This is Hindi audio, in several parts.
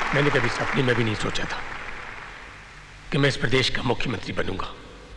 मैंने कभी सपने में भी नहीं सोचा था कि मैं इस प्रदेश का मुख्यमंत्री बनूंगा,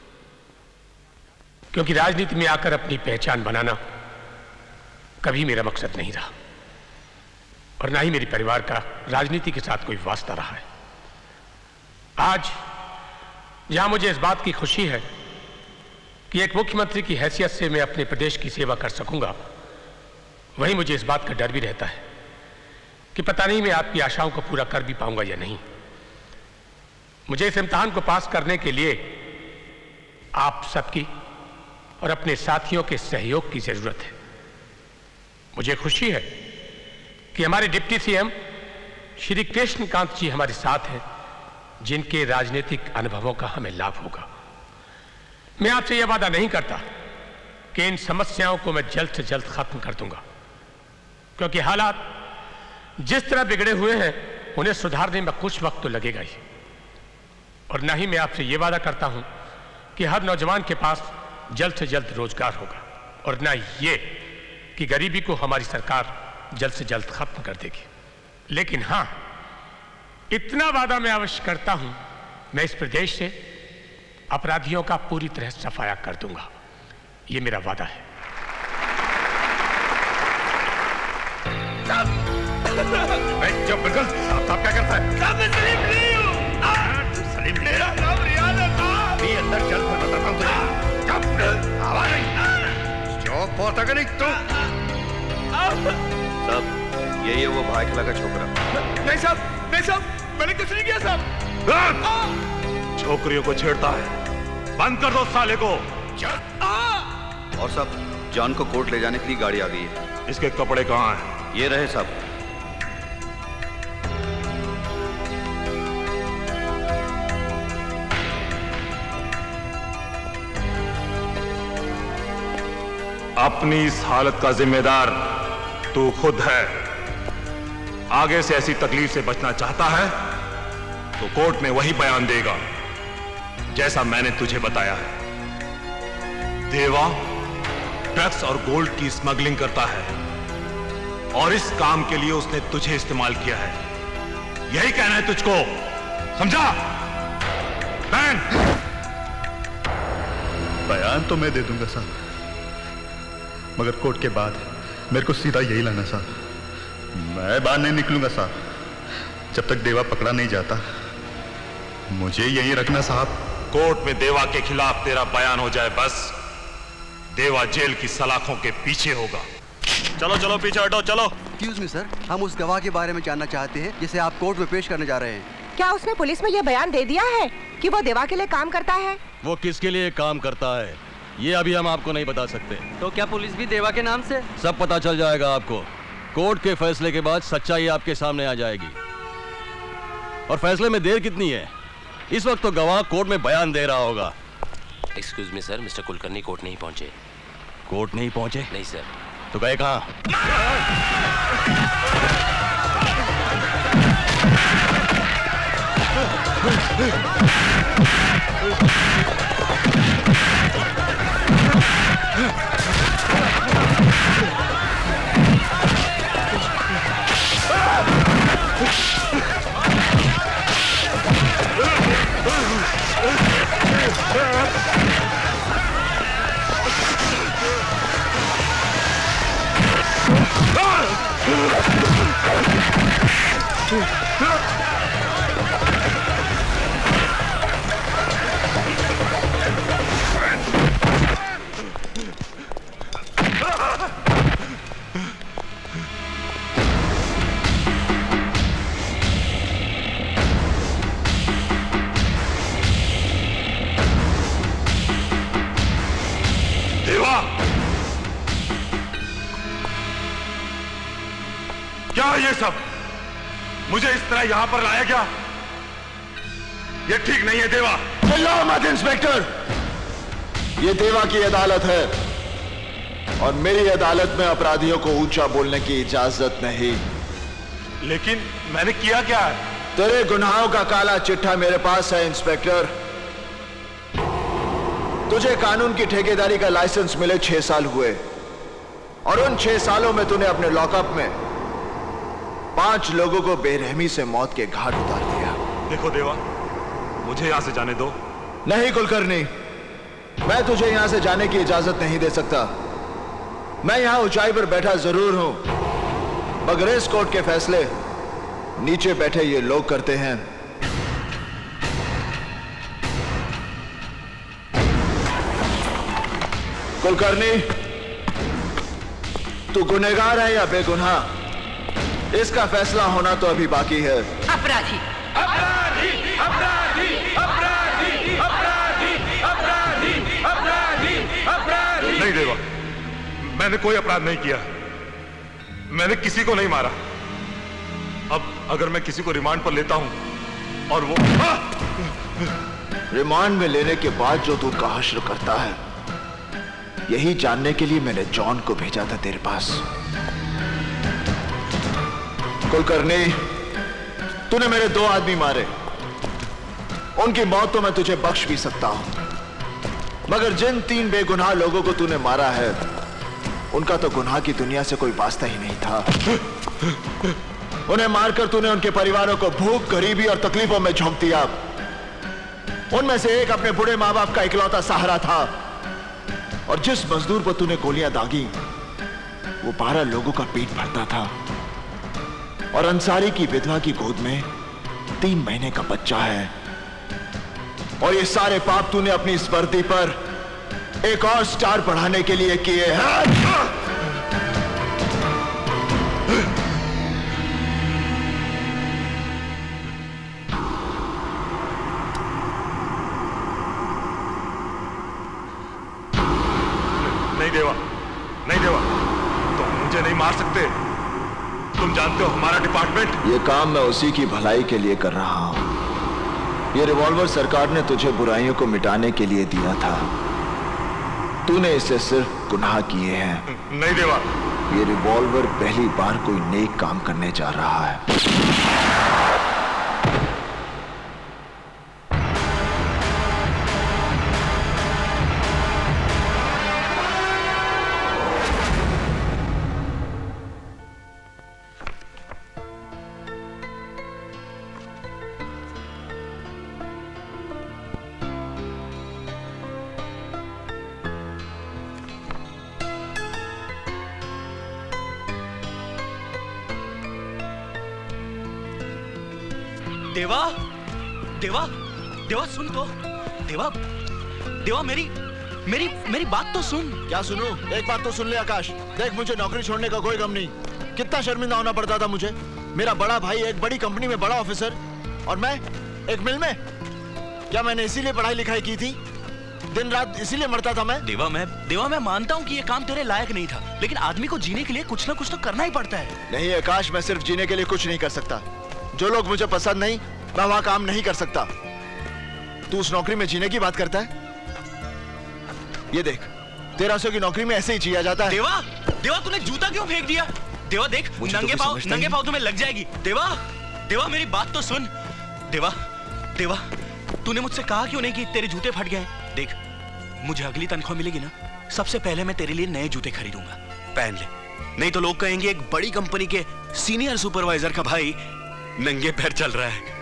क्योंकि राजनीति में आकर अपनी पहचान बनाना कभी मेरा मकसद नहीं रहा और ना ही मेरे परिवार का राजनीति के साथ कोई वास्ता रहा है। आज जहां मुझे इस बात की खुशी है कि एक मुख्यमंत्री की हैसियत से मैं अपने प्रदेश की सेवा कर सकूंगा, वहीं मुझे इस बात का डर भी रहता है कि पता नहीं मैं आपकी आशाओं को पूरा कर भी पाऊंगा या नहीं। मुझे इस इम्तिहान को पास करने के लिए आप सबकी और अपने साथियों के सहयोग की जरूरत है। मुझे खुशी है कि हमारे डिप्टी सीएम श्री कृष्णकांत जी हमारे साथ हैं, जिनके राजनीतिक अनुभवों का हमें लाभ होगा। मैं आपसे यह वादा नहीं करता कि इन समस्याओं को मैं जल्द से जल्द खत्म कर दूंगा, क्योंकि हालात जिस तरह बिगड़े हुए हैं उन्हें सुधारने में कुछ वक्त तो लगेगा ही। और ना ही मैं आपसे यह वादा करता हूं कि हर नौजवान के पास जल्द से जल्द रोजगार होगा, और ना ये कि गरीबी को हमारी सरकार जल्द से जल्द खत्म कर देगी। लेकिन हां, इतना वादा मैं अवश्य करता हूं, मैं इस प्रदेश से अपराधियों का पूरी तरह सफाया कर दूंगा। यह मेरा वादा है। जब बिल्कुल साहब क्या करता है? साहब मैं सलीम नहीं हूँ। सलीम मेरा नाम रियाज है साहब। भी अंदर चल, फिर बताता हूँ तुझे। चुप, आवाज नहीं। चौक पहुंचा कि नहीं तू? साहब यही है वो भाई खिला का छोकरा। नहीं साहब, नहीं साहब, मैंने कुछ नहीं किया साहब। छोकरियों को छेड़ता है, बंद कर दो साले को। और साहब जॉन को कोर्ट ले जाने के लिए गाड़ी आ गई है। इसके कपड़े कहाँ हैं? ये रहे साहब। अपनी इस हालत का जिम्मेदार तू खुद है। आगे से ऐसी तकलीफ से बचना चाहता है तो कोर्ट में वही बयान देगा जैसा मैंने तुझे बताया है। देवा ड्रग्स और गोल्ड की स्मगलिंग करता है और इस काम के लिए उसने तुझे इस्तेमाल किया है। यही कहना है तुझको, समझा? बैन। बयान तो मैं दे दूंगा साहब, मगर कोर्ट के बाद मेरे को सीधा यही लाना साहब। मैं बाहर नहीं निकलूंगा साहब जब तक देवा पकड़ा नहीं जाता। मुझे यही रखना साहब। कोर्ट में देवा के खिलाफ तेरा बयान हो जाए, बस देवा जेल की सलाखों के पीछे होगा। चलो चलो पीछे हटो, चलो। एक्सक्यूज मी सर, हम उस गवाह के बारे में जानना चाहते हैं जिसे आप कोर्ट में पेश करने जा रहे हैं। क्या उसने पुलिस में यह बयान दे दिया है कि वो देवा के लिए काम करता है? वो किसके लिए काम करता है ये अभी हम आपको नहीं बता सकते। तो क्या पुलिस भी देवा के नाम से? सब पता चल जाएगा आपको। कोर्ट के फैसले के बाद सच्चाई आपके सामने आ जाएगी। और फैसले में देर कितनी है? इस वक्त तो गवाह कोर्ट में बयान दे रहा होगा। Excuse me sir, mister Kulkarni court नहीं पहुंचे। कोर्ट नहीं पहुंचे? नहीं सर। तो गए कहाँ? क्या ये सब? मुझे इस तरह यहां पर लाया गया? ये ठीक नहीं है देवा। चिल्लाओ मत इंस्पेक्टर, ये देवा की अदालत है और मेरी अदालत में अपराधियों को ऊंचा बोलने की इजाजत नहीं। लेकिन मैंने किया क्या है? तेरे गुनाहों का काला चिट्ठा मेरे पास है इंस्पेक्टर। तुझे कानून की ठेकेदारी का लाइसेंस मिले 6 साल हुए और उन 6 सालों में तूने अपने लॉकअप में 5 लोगों को बेरहमी से मौत के घाट उतार दिया। देखो देवा, मुझे यहां से जाने दो। नहीं कुलकर्णी, मैं तुझे यहां से जाने की इजाजत नहीं दे सकता। मैं यहां ऊंचाई पर बैठा जरूर हूं, मगर इस कोर्ट के फैसले नीचे बैठे ये लोग करते हैं। कुलकर्णी, तू गुनहगार है या बेगुनाह, इसका फैसला होना तो अभी बाकी है। अपराधी अपराधी अपराधी अपराधी अपराधी अपराधी अपराधी अपराधी। नहीं देवा, मैंने कोई अपराध नहीं किया, मैंने किसी को नहीं मारा। अब अगर मैं किसी को रिमांड पर लेता हूं और वो रिमांड में लेने के बाद जो तू का हश्र करता है, यही जानने के लिए मैंने जॉन को भेजा था तेरे पास। कुलकर्णी, तूने मेरे 2 आदमी मारे, उनकी मौत तो मैं तुझे बख्श भी सकता हूं, मगर जिन 3 बेगुनाह लोगों को तूने मारा है, उनका तो गुनाह की दुनिया से कोई वास्ता ही नहीं था। उन्हें मारकर तूने उनके परिवारों को भूख, गरीबी और तकलीफों में झोंक दिया। उनमें से एक अपने बूढ़े मां बाप का इकलौता सहारा था, और जिस मजदूर पर तूने गोलियां दागी, वो 12 लोगों का पेट भरता था, और अंसारी की विधवा की गोद में 3 महीने का बच्चा है। और ये सारे पाप तूने अपनी इस वर्दी पर एक और स्टार बढ़ाने के लिए किए हैं। नहीं देवा, नहीं देवा, तुम मुझे नहीं मार सकते। तुम जानते हो हमारा डिपार्टमेंट। ये काम मैं उसी की भलाई के लिए कर रहा हूं। ये रिवॉल्वर सरकार ने तुझे बुराइयों को मिटाने के लिए दिया था, तूने इससे सिर्फ गुनाह किए हैं। नहीं देवा, ये रिवॉल्वर पहली बार कोई नेक काम करने जा रहा है। देवा, देवा, देवा सुन तो। देवा, देवा मेरी बात तो सुन। क्या सुनूं? एक बात तो सुन ले आकाश, देख मुझे नौकरी छोड़ने का कोई गम नहीं। कितना शर्मिंदा होना पड़ता था मुझे। मेरा बड़ा भाई एक बड़ी कंपनी में बड़ा ऑफिसर, और मैं एक मिल में। क्या मैंने इसीलिए पढ़ाई लिखाई की थी? दिन रात इसीलिए मरता था मैं? देवा मैं मानता हूँ कि ये काम तेरे लायक नहीं था, लेकिन आदमी को जीने के लिए कुछ ना कुछ तो करना ही पड़ता है। नहीं आकाश, मैं सिर्फ जीने के लिए कुछ नहीं कर सकता। जो लोग मुझे पसंद नहीं, मैं वहां काम नहीं कर सकता। तू उस नौकरी में जीने की बात करता है? ये देख, 1300 की नौकरी में ऐसे ही जिया जाता है। देवा, देवा तूने जूता क्यों फेंक दिया? देवा देख, नंगे पाँव तुम्हें लग जाएगी। देवा, देवा मेरी बात तो सुन। देवा, देवा तूने मुझसे कहा क्यों नहीं कि तेरे जूते फट गए? देख, मुझे अगली तनख्वाह मिलेगी ना, सबसे पहले मैं तेरे लिए नए जूते खरीदूंगा, पहन ले। नहीं तो लोग कहेंगे एक बड़ी कंपनी के सीनियर सुपरवाइजर का भाई नंगे पैर चल रहा है।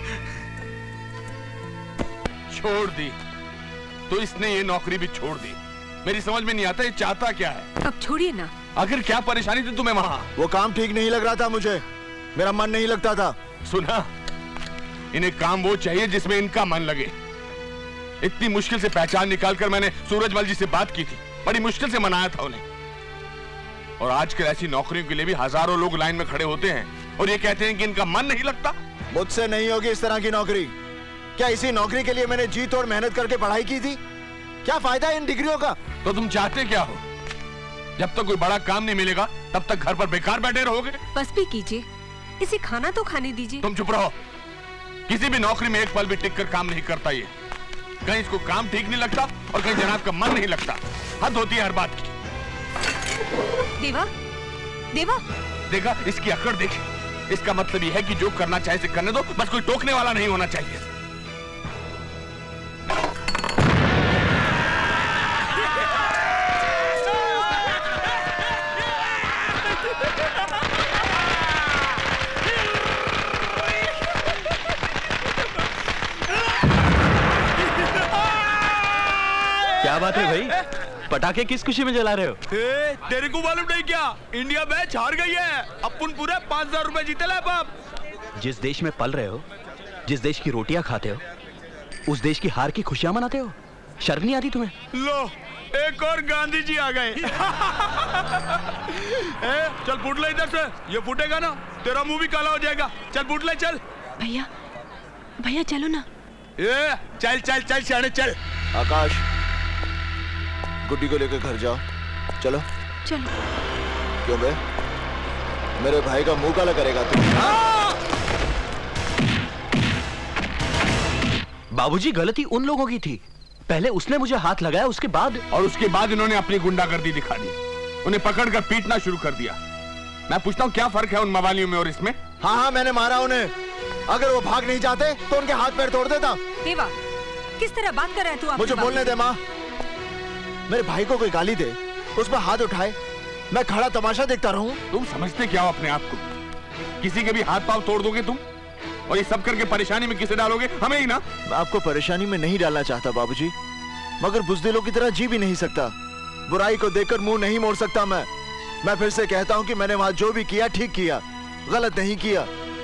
छोड़ दी तो इसने ये नौकरी भी छोड़ दी। मेरी समझ में नहीं आता ये चाहता क्या है। अब छोड़िए ना। आखिर क्या परेशानी थी तुम्हें वहां? वो काम ठीक नहीं लग रहा था मुझे, मेरा मन नहीं लगता था। सुना, इन्हें काम वो चाहिए जिसमें इनका मन लगे। इतनी मुश्किल से पहचान निकालकर मैंने सूरजमल जी से बात की थी, बड़ी मुश्किल से मनाया था उन्हें। और आजकल ऐसी नौकरियों के लिए भी हजारों लोग लाइन में खड़े होते हैं और ये कहते हैं कि इनका मन नहीं लगता। मुझसे नहीं होगी इस तरह की नौकरी। क्या इसी नौकरी के लिए मैंने जी तोड़ मेहनत करके पढ़ाई की थी? क्या फायदा है इन डिग्रियों का? तो तुम चाहते क्या हो? जब तक कोई बड़ा काम नहीं मिलेगा तब तक घर पर बेकार बैठे रहोगे? बस भी कीजिए, इसे खाना तो खाने दीजिए। तुम चुप रहो। किसी भी नौकरी में एक पल भी टिक कर काम नहीं करता ये। कहीं इसको काम ठीक नहीं लगता और कहीं जनाब का मन नहीं लगता। हद होती है हर बात की। देवा, देवा देखा इसकी अकड़ देखी। इसका मतलब यह है कि जो करना चाहे इसे करने दो, बस कोई टोकने वाला नहीं होना चाहिए। बात है भाई? पटाखे किस खुशी में जला रहे हो? तेरे को मालूम नहीं क्या? इंडिया मैच हार गई है। अपन पूरे 5000 रुपए जीते ला बाप। जिस देश में पल रहे हो, जिस देश की रोटियां खाते हो, उस देश की हार की खुशियां मनाते हो। शर्म नहीं आती तुम्हें? लो, एक और गांधी जी आ गए। चल फुट ले इधर से। ये फूटेगा ना तेरा मुंह भी काला हो जाएगा। चल फुट ले, चल। भैया, भैया चलो ना। चल चल चल शाने चल। आकाश, गुड्डी को लेकर घर जाओ। चलो चलो। क्यों बे? मेरे भाई का मुंह काला करेगा तू? बाबूजी, गलती उन लोगों की थी। पहले उसने मुझे हाथ लगाया, उसके बाद इन्होंने अपनी गुंडागर्दी दिखा दी। उन्हें पकड़कर पीटना शुरू कर दिया। मैं पूछता हूँ क्या फर्क है उन मवालियों में और इसमें? हाँ, मैंने मारा उन्हें। अगर वो भाग नहीं जाते तो उनके हाथ पैर तोड़ देता। देवा, किस तरह बात कर रहा है तू? मुझे बोलने दे माँ। मेरे भाई को कोई गाली दे, उस पर हाथ उठाए, मैं खड़ा तमाशा देखता रहूं? तुम समझते क्या हो अपने आप को? किसी के भी हाथ पांव तोड़ दोगे तुम, और ये सब करके परेशानी में किसे डालोगे? हमें ही ना। मैं आपको परेशानी में नहीं डालना चाहता बाबूजी, मगर बुज़दिलों की तरह जी भी नहीं सकता। बुराई को देखकर मुंह नहीं मोड़ सकता मैं फिर से कहता हूं कि मैंने वहां जो भी किया ठीक किया, गलत नहीं किया।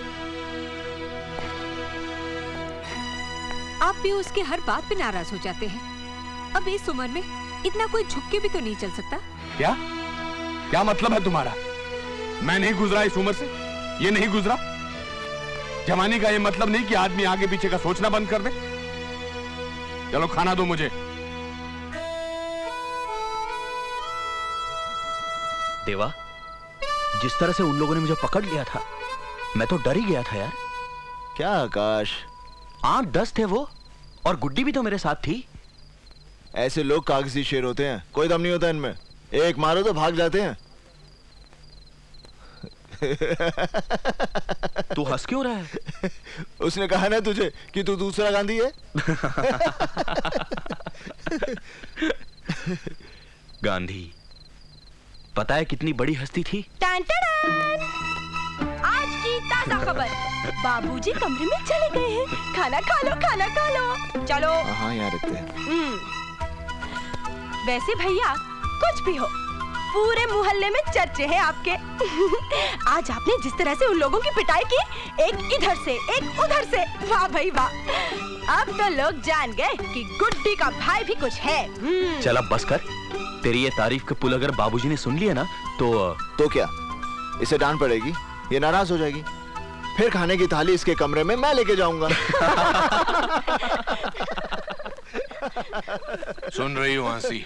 आप भी उसके हर बात पे नाराज हो जाते हैं। अब इस उम्र में इतना कोई झुक के भी तो नहीं चल सकता। क्या मतलब है तुम्हारा? मैं नहीं गुजरा इस उम्र से, ये नहीं गुजरा। जवानी का ये मतलब नहीं कि आदमी आगे पीछे का सोचना बंद कर दे। चलो खाना दो मुझे। देवा, जिस तरह से उन लोगों ने मुझे पकड़ लिया था, मैं तो डर ही गया था यार। क्या आकाश? 8-10 थे वो, और गुड्डी भी तो मेरे साथ थी। ऐसे लोग कागजी शेर होते हैं, कोई दम नहीं होता इनमें। एक मारो तो भाग जाते हैं। तू हंस क्यों रहा है? उसने कहा ना तुझे कि तू दूसरा गांधी है। गांधी, पता है कितनी बड़ी हस्ती थी? टान टान! आज की ताजा खबर, बाबूजी कमरे में चले गए हैं। खाना खा लो, खाना खा लो। चलो। हाँ, यहाँ रखते हैं। वैसे भैया, कुछ भी हो, पूरे मोहल्ले में चर्चे हैं आपके। आज आपने जिस तरह से उन लोगों की पिटाई की, एक इधर से एक उधर से, वाह भाई वाह। अब तो लोग जान गए कि गुड्डी का भाई भी कुछ है। चल अब बस कर। तेरी ये तारीफ के पुल अगर बाबूजी ने सुन लिया ना तो क्या, इसे डांट पड़ेगी, ये नाराज हो जाएगी। फिर खाने की थाली इसके कमरे में मैं लेके जाऊंगा। सुन रही हूँ हंसी?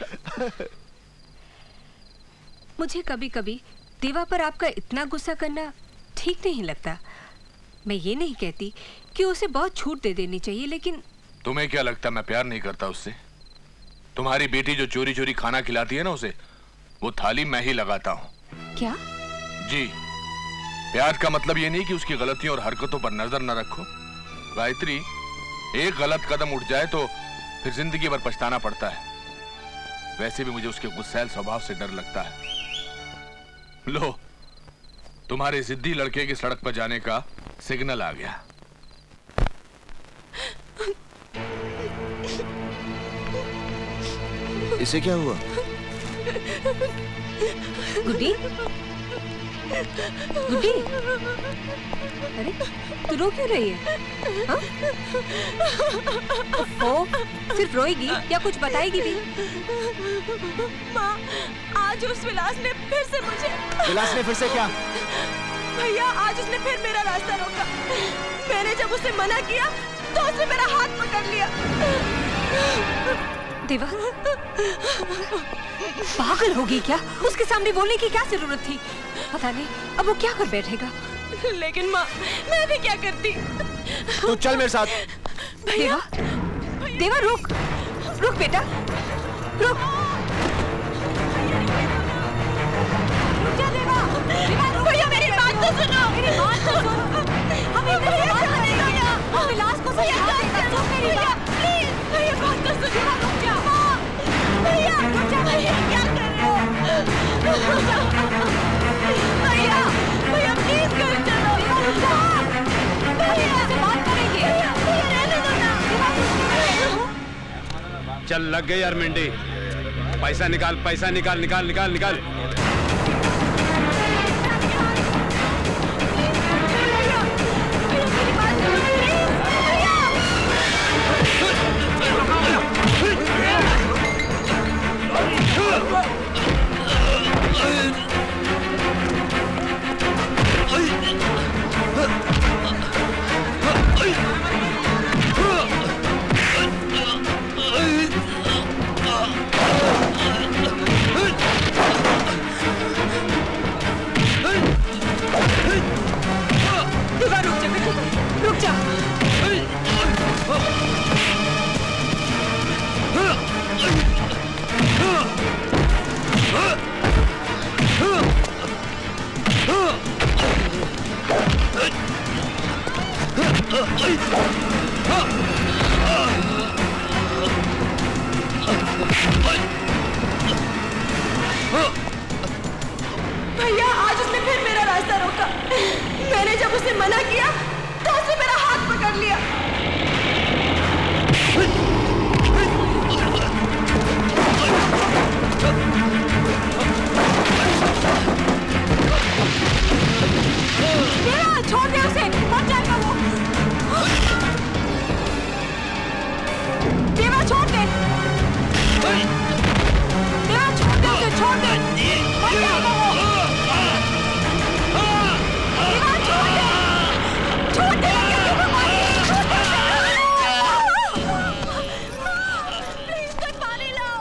मुझे कभी कभी देवा पर आपका इतना गुस्सा करना ठीक नहीं लगता। मैं ये नहीं कहती कि उसे बहुत छूट दे देनी चाहिए, लेकिन तुम्हें क्या लगता मैं प्यार नहीं करता उससे? तुम्हारी बेटी जो चोरी चोरी खाना खिलाती है ना उसे, वो थाली मैं ही लगाता हूँ। क्या? जी, प्यार का मतलब ये नहीं कि उसकी गलतियों और हरकतों पर नजर न रखो। गायत्री, एक गलत कदम उठ जाए तो फिर जिंदगी भर पछताना पड़ता है। वैसे भी मुझे उसके गुस्सैल स्वभाव से डर लगता है। लो, तुम्हारे जिद्दी लड़के की सड़क पर जाने का सिग्नल आ गया। इसे क्या हुआ? गुड्डी, गुड्डी, अरे तू रो क्यों रही है? हाँ? ओ, सिर्फ रोएगी या कुछ बताएगी भी? माँ, आज उस विलास ने फिर से मुझे। विलास ने फिर से क्या? भैया, आज उसने फिर मेरा रास्ता रोका। मैंने जब उसे मना किया तो उसने मेरा हाथ पकड़ लिया। देवा, पागल होगी क्या? उसके सामने बोलने की क्या जरूरत थी? पता नहीं अब वो क्या कर बैठेगा। लेकिन माँ, मैं भी क्या करती? तू चल मेरे साथ। देवा, देवा रुक, रुक बेटा, रुक। रुक जा देवा, देवा रुक। भैया मेरी बात तो सुनो। मेरी बात तो सुनो। हम इधर से बात करेंगे। हम विलास को समझा देंगे। सुन मेरी बात। प्लीज, भैया बात तो सुनो। देवा रुक जा। भैया, रुक जा। भैया क्या कर रहे हो? भैया, भैया प्लीज कर चलो। रुक जा। भैया से बात करेंगे। भैया रहने दो ना। चल लग गई यार मिंडी। पैसा निकाल, पैसा निकाल, निकाल निकाल निकाल। रुक जा। भैया आज उसने फिर मेरा रास्ता रोका। मैंने जब उसे मना किया तो उसने मेरा हाथ पकड़ लिया। छोड़ दे उसे, मर जाएगा वो। देवा छोड़ दे, देवा छोड़ दे उसे, छोड़ दे, मर जाएगा वो। देवा छोड़ दे, छोड़ दे, प्लीज कोई पानी लाओ।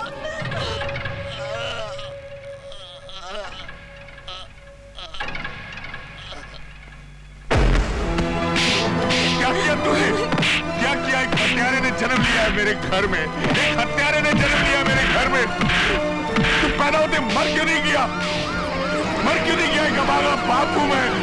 क्या किया तूने? क्या किया? एक हत्यारे ने जन्म लिया है मेरे घर में, एक हत्यारे ने जन्म लिया मेरे घर में। तू पैदा होते मर क्यों नहीं गया? मर क्यों नहीं गया? एक अभागा बाप हूं मैं,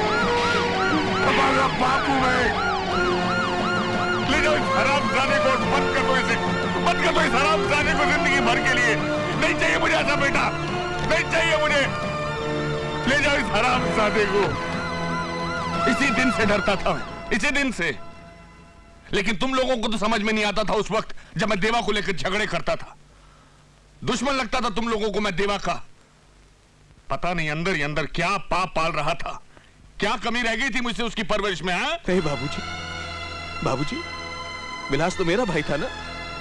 अभागा बाप हूं मैं। ले जाओ इस हरामजादे को, बंद कर दो इसे, बंद कर दो इस हरामजादे को जिंदगी भर के लिए। नहीं चाहिए मुझे ऐसा बेटा, नहीं चाहिए मुझे। ले जाओ इस हरामजादे को। इसी दिन से डरता था मैं, इसी दिन से। लेकिन तुम लोगों को तो समझ में नहीं आता था उस वक्त जब मैं देवा को लेकर झगड़े करता था। दुश्मन लगता था तुम लोगों को मैं देवा का। पता नहीं अंदर ही अंदर क्या पाप पाल रहा था, क्या कमी रह गई थी मुझसे उसकी परवरिश में। हाँ नहीं बाबूजी, बाबूजी विलास तो मेरा भाई था ना,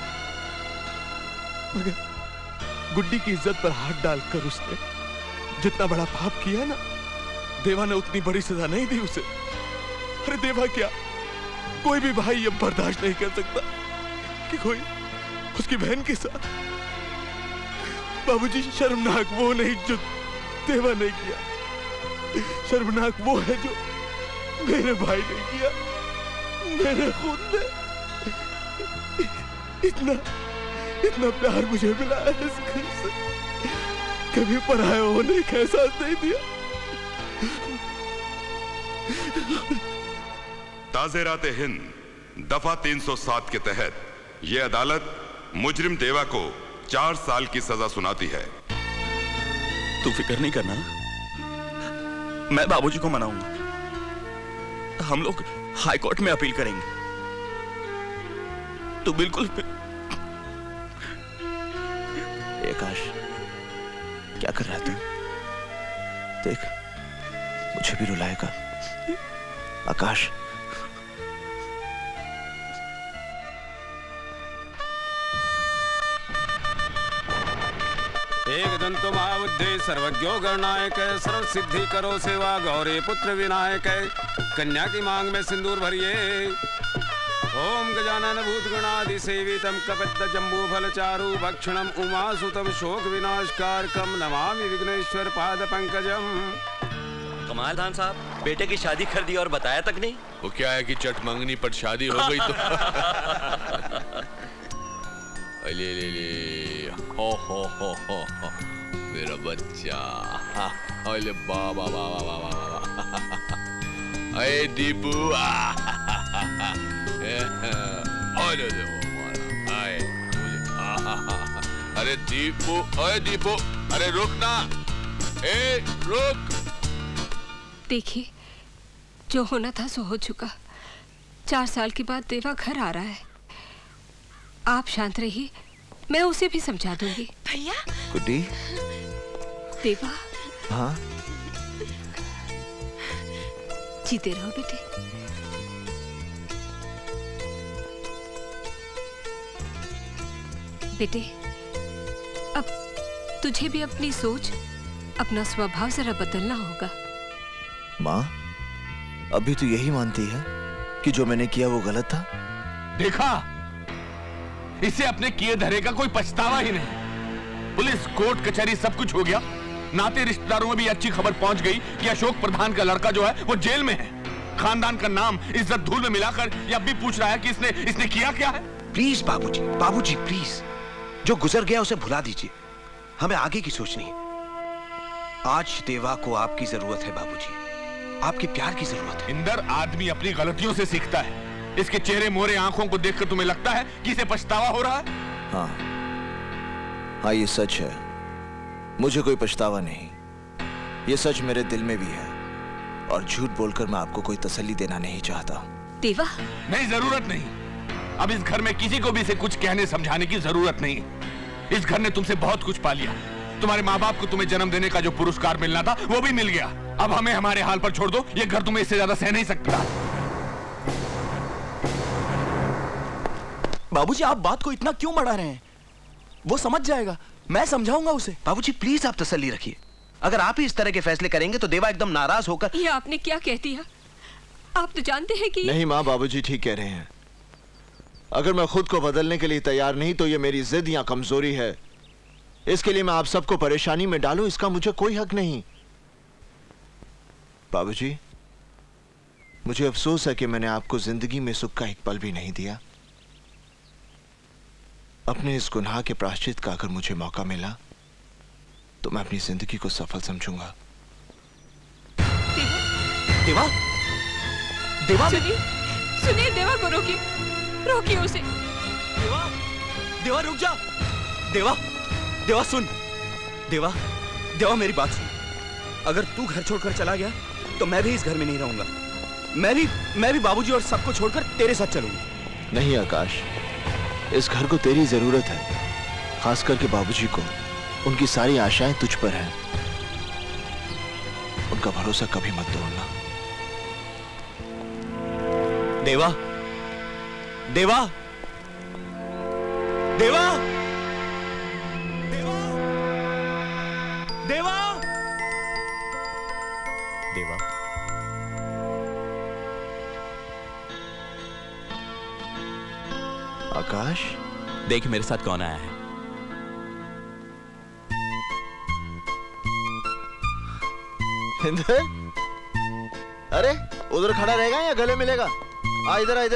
मगर गुड्डी की इज्जत पर हाथ डालकर उसने जितना बड़ा पाप किया ना, देवा ने उतनी बड़ी सजा नहीं दी उसे। अरे देवा क्या, कोई भी भाई ये बर्दाश्त नहीं कर सकता कि कोई उसकी बहन के साथ। बाबूजी शर्मनाक वो नहीं जो देवा ने किया, शर्मनाक वो है जो मेरे भाई ने किया, मेरे खुद ने। इतना इतना प्यार मुझे मिला है इस घर से, कभी पराया होने का एहसास नहीं दिया। ताज़ेरात हिंद दफा 307 के तहत यह अदालत मुजरिम देवा को 4 साल की सजा सुनाती है। तू फिक्र नहीं करना, मैं बाबूजी को मनाऊंगा। हम लोग हाई कोर्ट में अपील करेंगे। तू बिल्कुल आकाश, क्या कर रहा है तू? देख मुझे भी रुलाएगा आकाश। एक दंतो महाबुद्धे सर्वज्ञो गणनायक सर्व सिद्धि करो सेवा गौरी पुत्र विनायक। कन्या की मांग में सिंदूर भरिए। ओम गजानन भूत गणादि सेवितम कपित्त जम्बू फल चारु भक्षणम उमासुतम शोक विनाशकारकम नमामि विघ्नेश्वर पाद पंकजम। कमाल खान साहब, बेटे की शादी कर दी और बताया तक नहीं। वो क्या है कि चट मंगनी पर शादी हो गई तो ले ले ले हो मेरा बच्चा। अरे बाबा बाबा बाबा, अरे दीपू अरे दीपू, अरे दीपू, अरे रुक ना, ए रुक। देखिए जो होना था सो हो चुका। 4 साल के बाद देवा घर आ रहा है। आप शांत रहिए, मैं उसे भी समझा दूंगी। भैया। गुड्डी। देवा। हाँ। जीते रहो बेटे। बेटे, अब तुझे भी अपनी सोच, अपना स्वभाव जरा बदलना होगा। माँ, अभी तो यही मानती है कि जो मैंने किया वो गलत था? देखा, इसे अपने किए धरे का कोई पछतावा ही नहीं। पुलिस, कोर्ट कचहरी सब कुछ हो गया। नाते रिश्तेदारों में भी अच्छी खबर पहुंच गई कि अशोक प्रधान का लड़का जो है वो जेल में है। खानदान का नाम इज्जत धूल में मिलाकर ये अब भी पूछ रहा है कि इसने किया क्या है। प्लीज बाबूजी, बाबूजी प्लीज, जो गुजर गया उसे भुला दीजिए। हमें आगे की सोचनी है। आज देवा को आपकी जरूरत है बाबूजी, आपके प्यार की जरूरत है। इंदर, आदमी अपनी गलतियों से सीखता है। इसके चेहरे मोहरे आंखों को देखकर तुम्हें लगता है कि इसे पछतावा हो रहा है? हाँ, ये सच है। मुझे कोई पछतावा नहीं। ये सच मेरे दिल में भी है, और झूठ बोलकर मैं आपको कोई तसल्ली देना नहीं चाहता। देवा, नहीं, जरूरत नहीं। अब इस घर में किसी को भी इसे कुछ कहने समझाने की जरूरत नहीं। इस घर ने तुमसे बहुत कुछ पा लिया। तुम्हारे माँ बाप को तुम्हें जन्म देने का जो पुरस्कार मिलना था वो भी मिल गया। अब हमें हमारे हाल पर छोड़ दो। ये घर तुम्हें इससे ज्यादा सह नहीं सकता। बाबूजी, आप बात को इतना क्यों बढ़ा रहे हैं? वो समझ जाएगा, मैं समझाऊंगा उसे। बाबूजी प्लीज आप तसल्ली रखिए। अगर आप ही इस तरह के फैसले करेंगे तो देवा एकदम नाराज होकर। ये आपने क्या कह दिया? आप तो जानते हैं कि नहीं माँ, बाबूजी ठीक कह रहे हैं। अगर मैं खुद को बदलने के लिए तैयार नहीं तो ये मेरी जिद या कमजोरी है। इसके लिए मैं आप सबको परेशानी में डालूं, इसका मुझे कोई हक नहीं। बाबूजी, मुझे अफसोस है कि मैंने आपको जिंदगी में सुख का एक पल भी नहीं दिया। अपने इस गुनाह के प्रायश्चित का अगर मुझे मौका मिला तो मैं अपनी जिंदगी को सफल समझूंगा। देवा, देवा, सुनिए, देवा को रोकिए, रोकिए उसे। देवा, देवा रुक जा। देवा, देवा सुन। देवा, देवा मेरी बात सुन। अगर तू घर छोड़कर चला गया तो मैं भी इस घर में नहीं रहूंगा। मैं भी बाबूजी और सबको छोड़कर तेरे साथ चलूंगा। नहीं आकाश, इस घर को तेरी जरूरत है, खास करके बाबूजी को। उनकी सारी आशाएं तुझ पर हैं। उनका भरोसा कभी मत तोड़ना। देवा, देवा, देवा, देवा, देवा, देवा। आकाश, देख मेरे साथ कौन आया है। इंदर, अरे उधर खड़ा रहेगा या गले मिलेगा? आ इधर, आ इधर।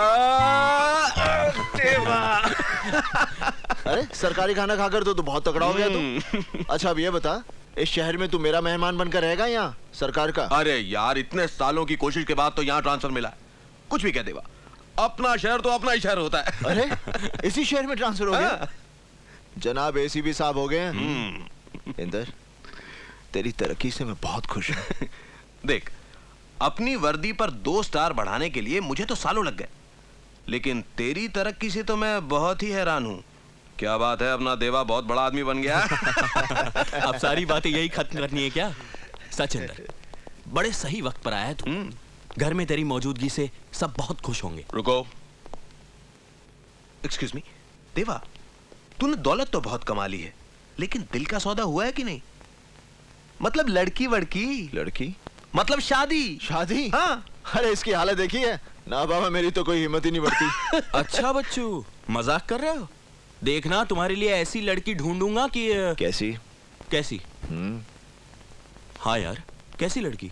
देवा। अरे सरकारी खाना खाकर तो तू बहुत तगड़ा हो गया तू। अच्छा अब ये बता, इस शहर में तू मेरा मेहमान बनकर रहेगा या सरकार का? अरे यार, इतने सालों की कोशिश के बाद तो यहाँ ट्रांसफर मिला है। कुछ भी कह देवा, अपना शहर तो अपना ही शहर होता है। अरे इसी शहर में ट्रांसफर हो गया? जनाब एसीपी साहब हो गए हैं। इंदर, तेरी तरक्की से मैं बहुत खुश हूँ। देख, अपनी वर्दी पर 2 स्टार बढ़ाने के लिए मुझे तो सालों लग गए, लेकिन तेरी तरक्की से तो मैं बहुत ही हैरान हूँ। क्या बात है, अपना देवा बहुत बड़ा आदमी बन गया। अब सारी बातें यही खत्म करनी है क्या? सच इंदर, बड़े सही वक्त पर आया है तू। घर में तेरी मौजूदगी से सब बहुत खुश होंगे। रुको, एक्सक्यूज मी। देवा, तूने दौलत तो बहुत कमा ली है, लेकिन दिल का सौदा हुआ है कि नहीं? मतलब लड़की वड़की। लड़की मतलब शादी। शादी? हाँ। अरे इसकी हालत देखी है ना बाबा, मेरी तो कोई हिम्मत ही नहीं बढ़ती। अच्छा बच्चू, मजाक कर रहे हो? देखना, तुम्हारे लिए ऐसी लड़की ढूंढूंगा कि कैसी? कैसी? हाँ यार, कैसी लड़की?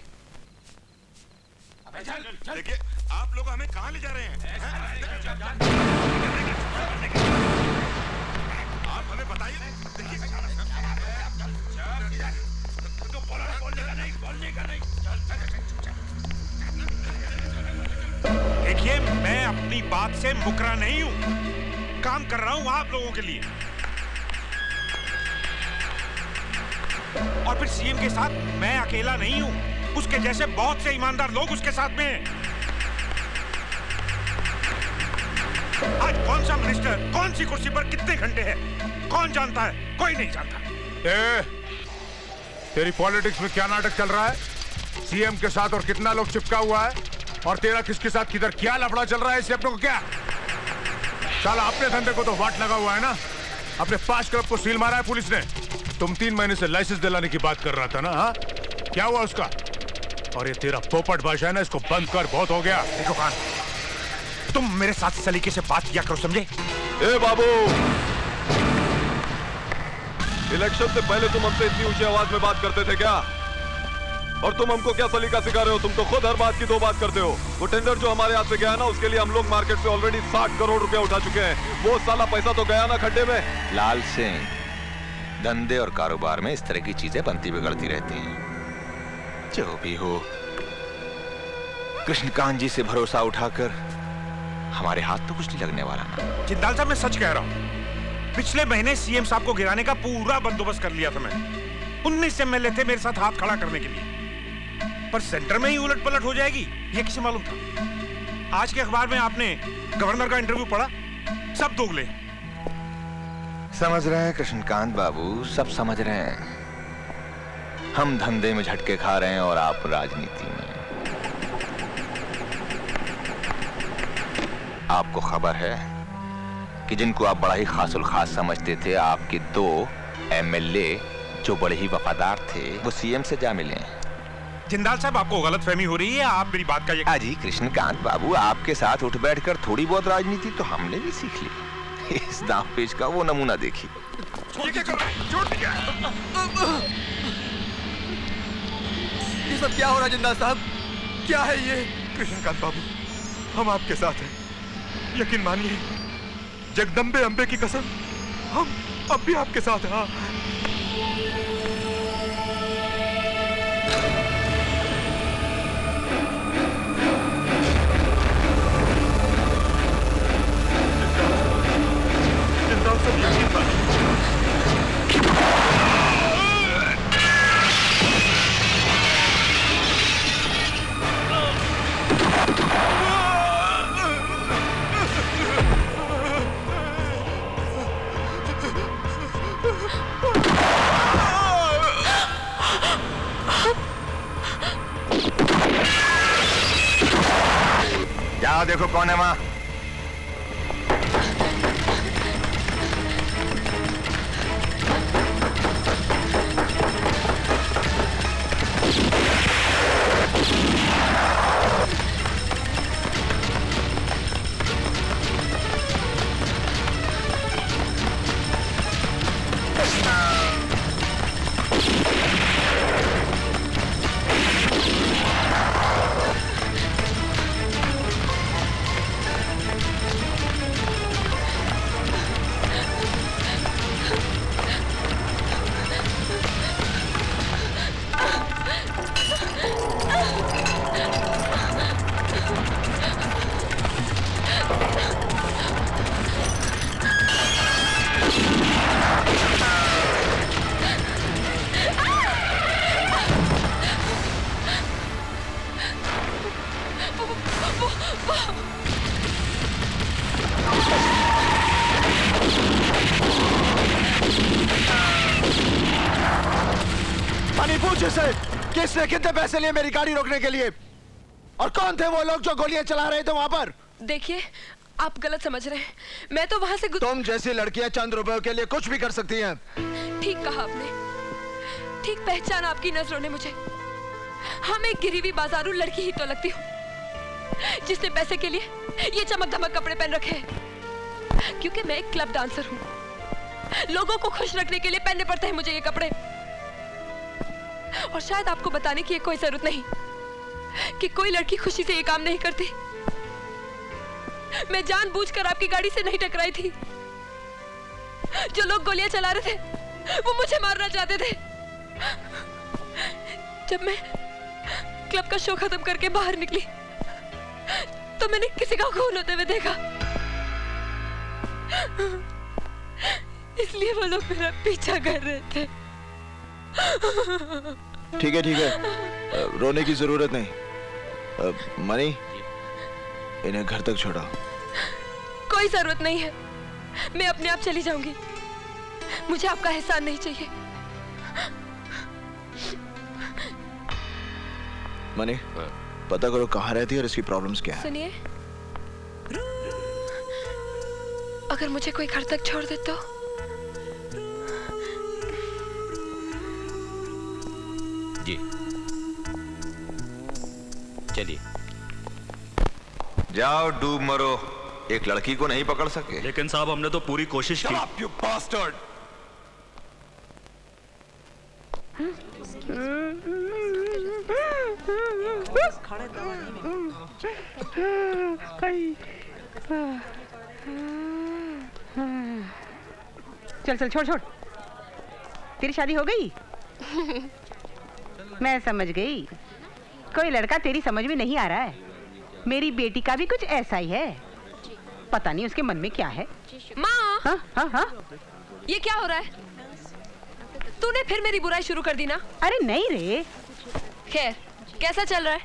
देखिए, आप लोग हमें कहाँ ले जा रहे हैं? आप हमें बताइए। देखिए, मैं अपनी बात से मुकरा नहीं हूं। काम कर रहा हूं आप लोगों के लिए। और फिर सीएम के साथ मैं अकेला नहीं हूं, उसके जैसे बहुत से ईमानदार लोग उसके साथ में हैं। आज कौन सा मिनिस्टर कौन सी कुर्सी पर कितने घंटे है कौन जानता है? कोई नहीं जानता। तेरी पॉलिटिक्स में क्या नाटक चल रहा है? सीएम के साथ और कितना लोग चिपका हुआ है, और तेरा किसके साथ किधर क्या लफड़ा चल रहा है, इससे अपने को क्या? साला अपने धंधे को तो वाट लगा हुआ है ना। अपने 5 क्लब को सील मारा है पुलिस ने। तुम 3 महीने से लाइसेंस दिलाने की बात कर रहा था ना, हाँ? क्या हुआ उसका? और ये तेरा पोपट भाषा है ना, इसको बंद कर, बहुत हो गया। देखो खान, तुम मेरे साथ सलीके से बात किया करो, समझे? ए बाबू, इलेक्शन से पहले तुम हमसे इतनी ऊंची आवाज में बात करते थे क्या? और तुम हमको क्या सलीका सिखा रहे हो? तुम तो खुद हर बात की 2 बात करते हो। वो टेंडर जो हमारे हाथ से गया ना, उसके लिए हम लोग मार्केट से ऑलरेडी 60 करोड़ रुपया उठा चुके हैं। वो साला पैसा तो गया ना खड्डे में। लाल सिंह, धंधे और कारोबार में इस तरह की चीजें बनती बिगड़ती रहती हैं। जो भी हो, कृष्णकांत जी से भरोसा उठाकर हमारे हाथ तो कुछ नहीं लगने वाला ना। जिंदाल साहब, मैं सच कह रहा हूँ। पिछले महीने सीएम साहब को गिराने का पूरा बंदोबस्त कर लिया था मैं। 19 एमएलए थे मेरे साथ हाथ खड़ा करने के लिए, पर सेंटर में ही उलट पलट हो जाएगी ये किसे मालूम था? आज के अखबार में आपने गवर्नर का इंटरव्यू पढ़ा? सब दोगले। समझ रहे हैं कृष्णकांत बाबू, सब समझ रहे हैं। हम धंधे में झटके खा रहे हैं और आप राजनीति में। आपको खबर है कि जिनको आप बड़ा ही खासुल खास समझते थे, आपके 2 एमएलए जो बड़े ही वफादार थे, वो सीएम से जा मिले। जिंदाल साहब, आपको गलतफहमी हो रही है। आप मेरी बात का यकीन। जी कृष्णकांत बाबू, आपके साथ उठ बैठकर थोड़ी बहुत राजनीति तो हमने भी सीख ली। इस दांव पेच का वो नमूना देखिए। ये सब क्या हो रहा है जिंदाल साहब? क्या है ये? कृष्णकांत बाबू, हम आपके साथ हैं। यकीन मानिए, जगदम्बे अंबे की कसम, हम अब भी आपके साथ हैं। हाँ। जाओ देखो कौन है वहां। किसने कितने पैसे लिए मेरी गाड़ी रोकने के लिए? और कौन थे वो लोग जो गोलियां चला रहे थे वहां पर? देखिए, आप गलत समझ रहे हैं। मैं तो वहां से तुम जैसी लड़कियां चंद रुपयों के लिए कुछ भी कर सकती हैं। ठीक कहा आपने, ठीक पहचान आपकी नजरों ने मुझे। हाँ, मैं गिरी हुई बाजारू लड़की ही तो लगती हूँ जिसने पैसे के लिए ये चमक धमक कपड़े पहन रखे हैं, क्योंकि मैं एक क्लब डांसर हूँ। लोगों को खुश रखने के लिए पहनने पड़ते हैं मुझे ये कपड़े। और शायद आपको बताने की कोई जरूरत नहीं कि कोई लड़की खुशी से ये काम नहीं करती। मैं जानबूझकर आपकी गाड़ी से नहीं टकराई थी। जो लोग गोलियां चला रहे थे वो मुझे मारना चाहते थे। जब मैं क्लब का शो खत्म करके बाहर निकली तो मैंने किसी का खून होते हुए देखा, इसलिए वो लोग मेरा पीछा कर रहे थे। ठीक है, रोने की जरूरत नहीं। मनी, इन्हें घर तक छोड़ो। कोई जरूरत नहीं है, मैं अपने आप चली जाऊंगी। मुझे आपका एहसान नहीं चाहिए। मनी, पता करो कहाँ रहती है और इसकी प्रॉब्लम्स क्या है। सुनिए, अगर मुझे कोई घर तक छोड़ दे तो जी चलिए। जाओ डूब मरो, एक लड़की को नहीं पकड़ सके। लेकिन साहब हमने तो पूरी कोशिश की। You bastard! चल चल छोड़ छोड़, तेरी शादी हो गई? मैं समझ गई, कोई लड़का तेरी समझ में नहीं आ रहा है। मेरी बेटी का भी कुछ ऐसा ही है, पता नहीं उसके मन में क्या है। माँ, हाँ हाँ हाँ, ये क्या हो रहा है? तूने फिर मेरी बुराई शुरू कर दी ना? अरे नहीं रे। खैर, कैसा चल रहा है?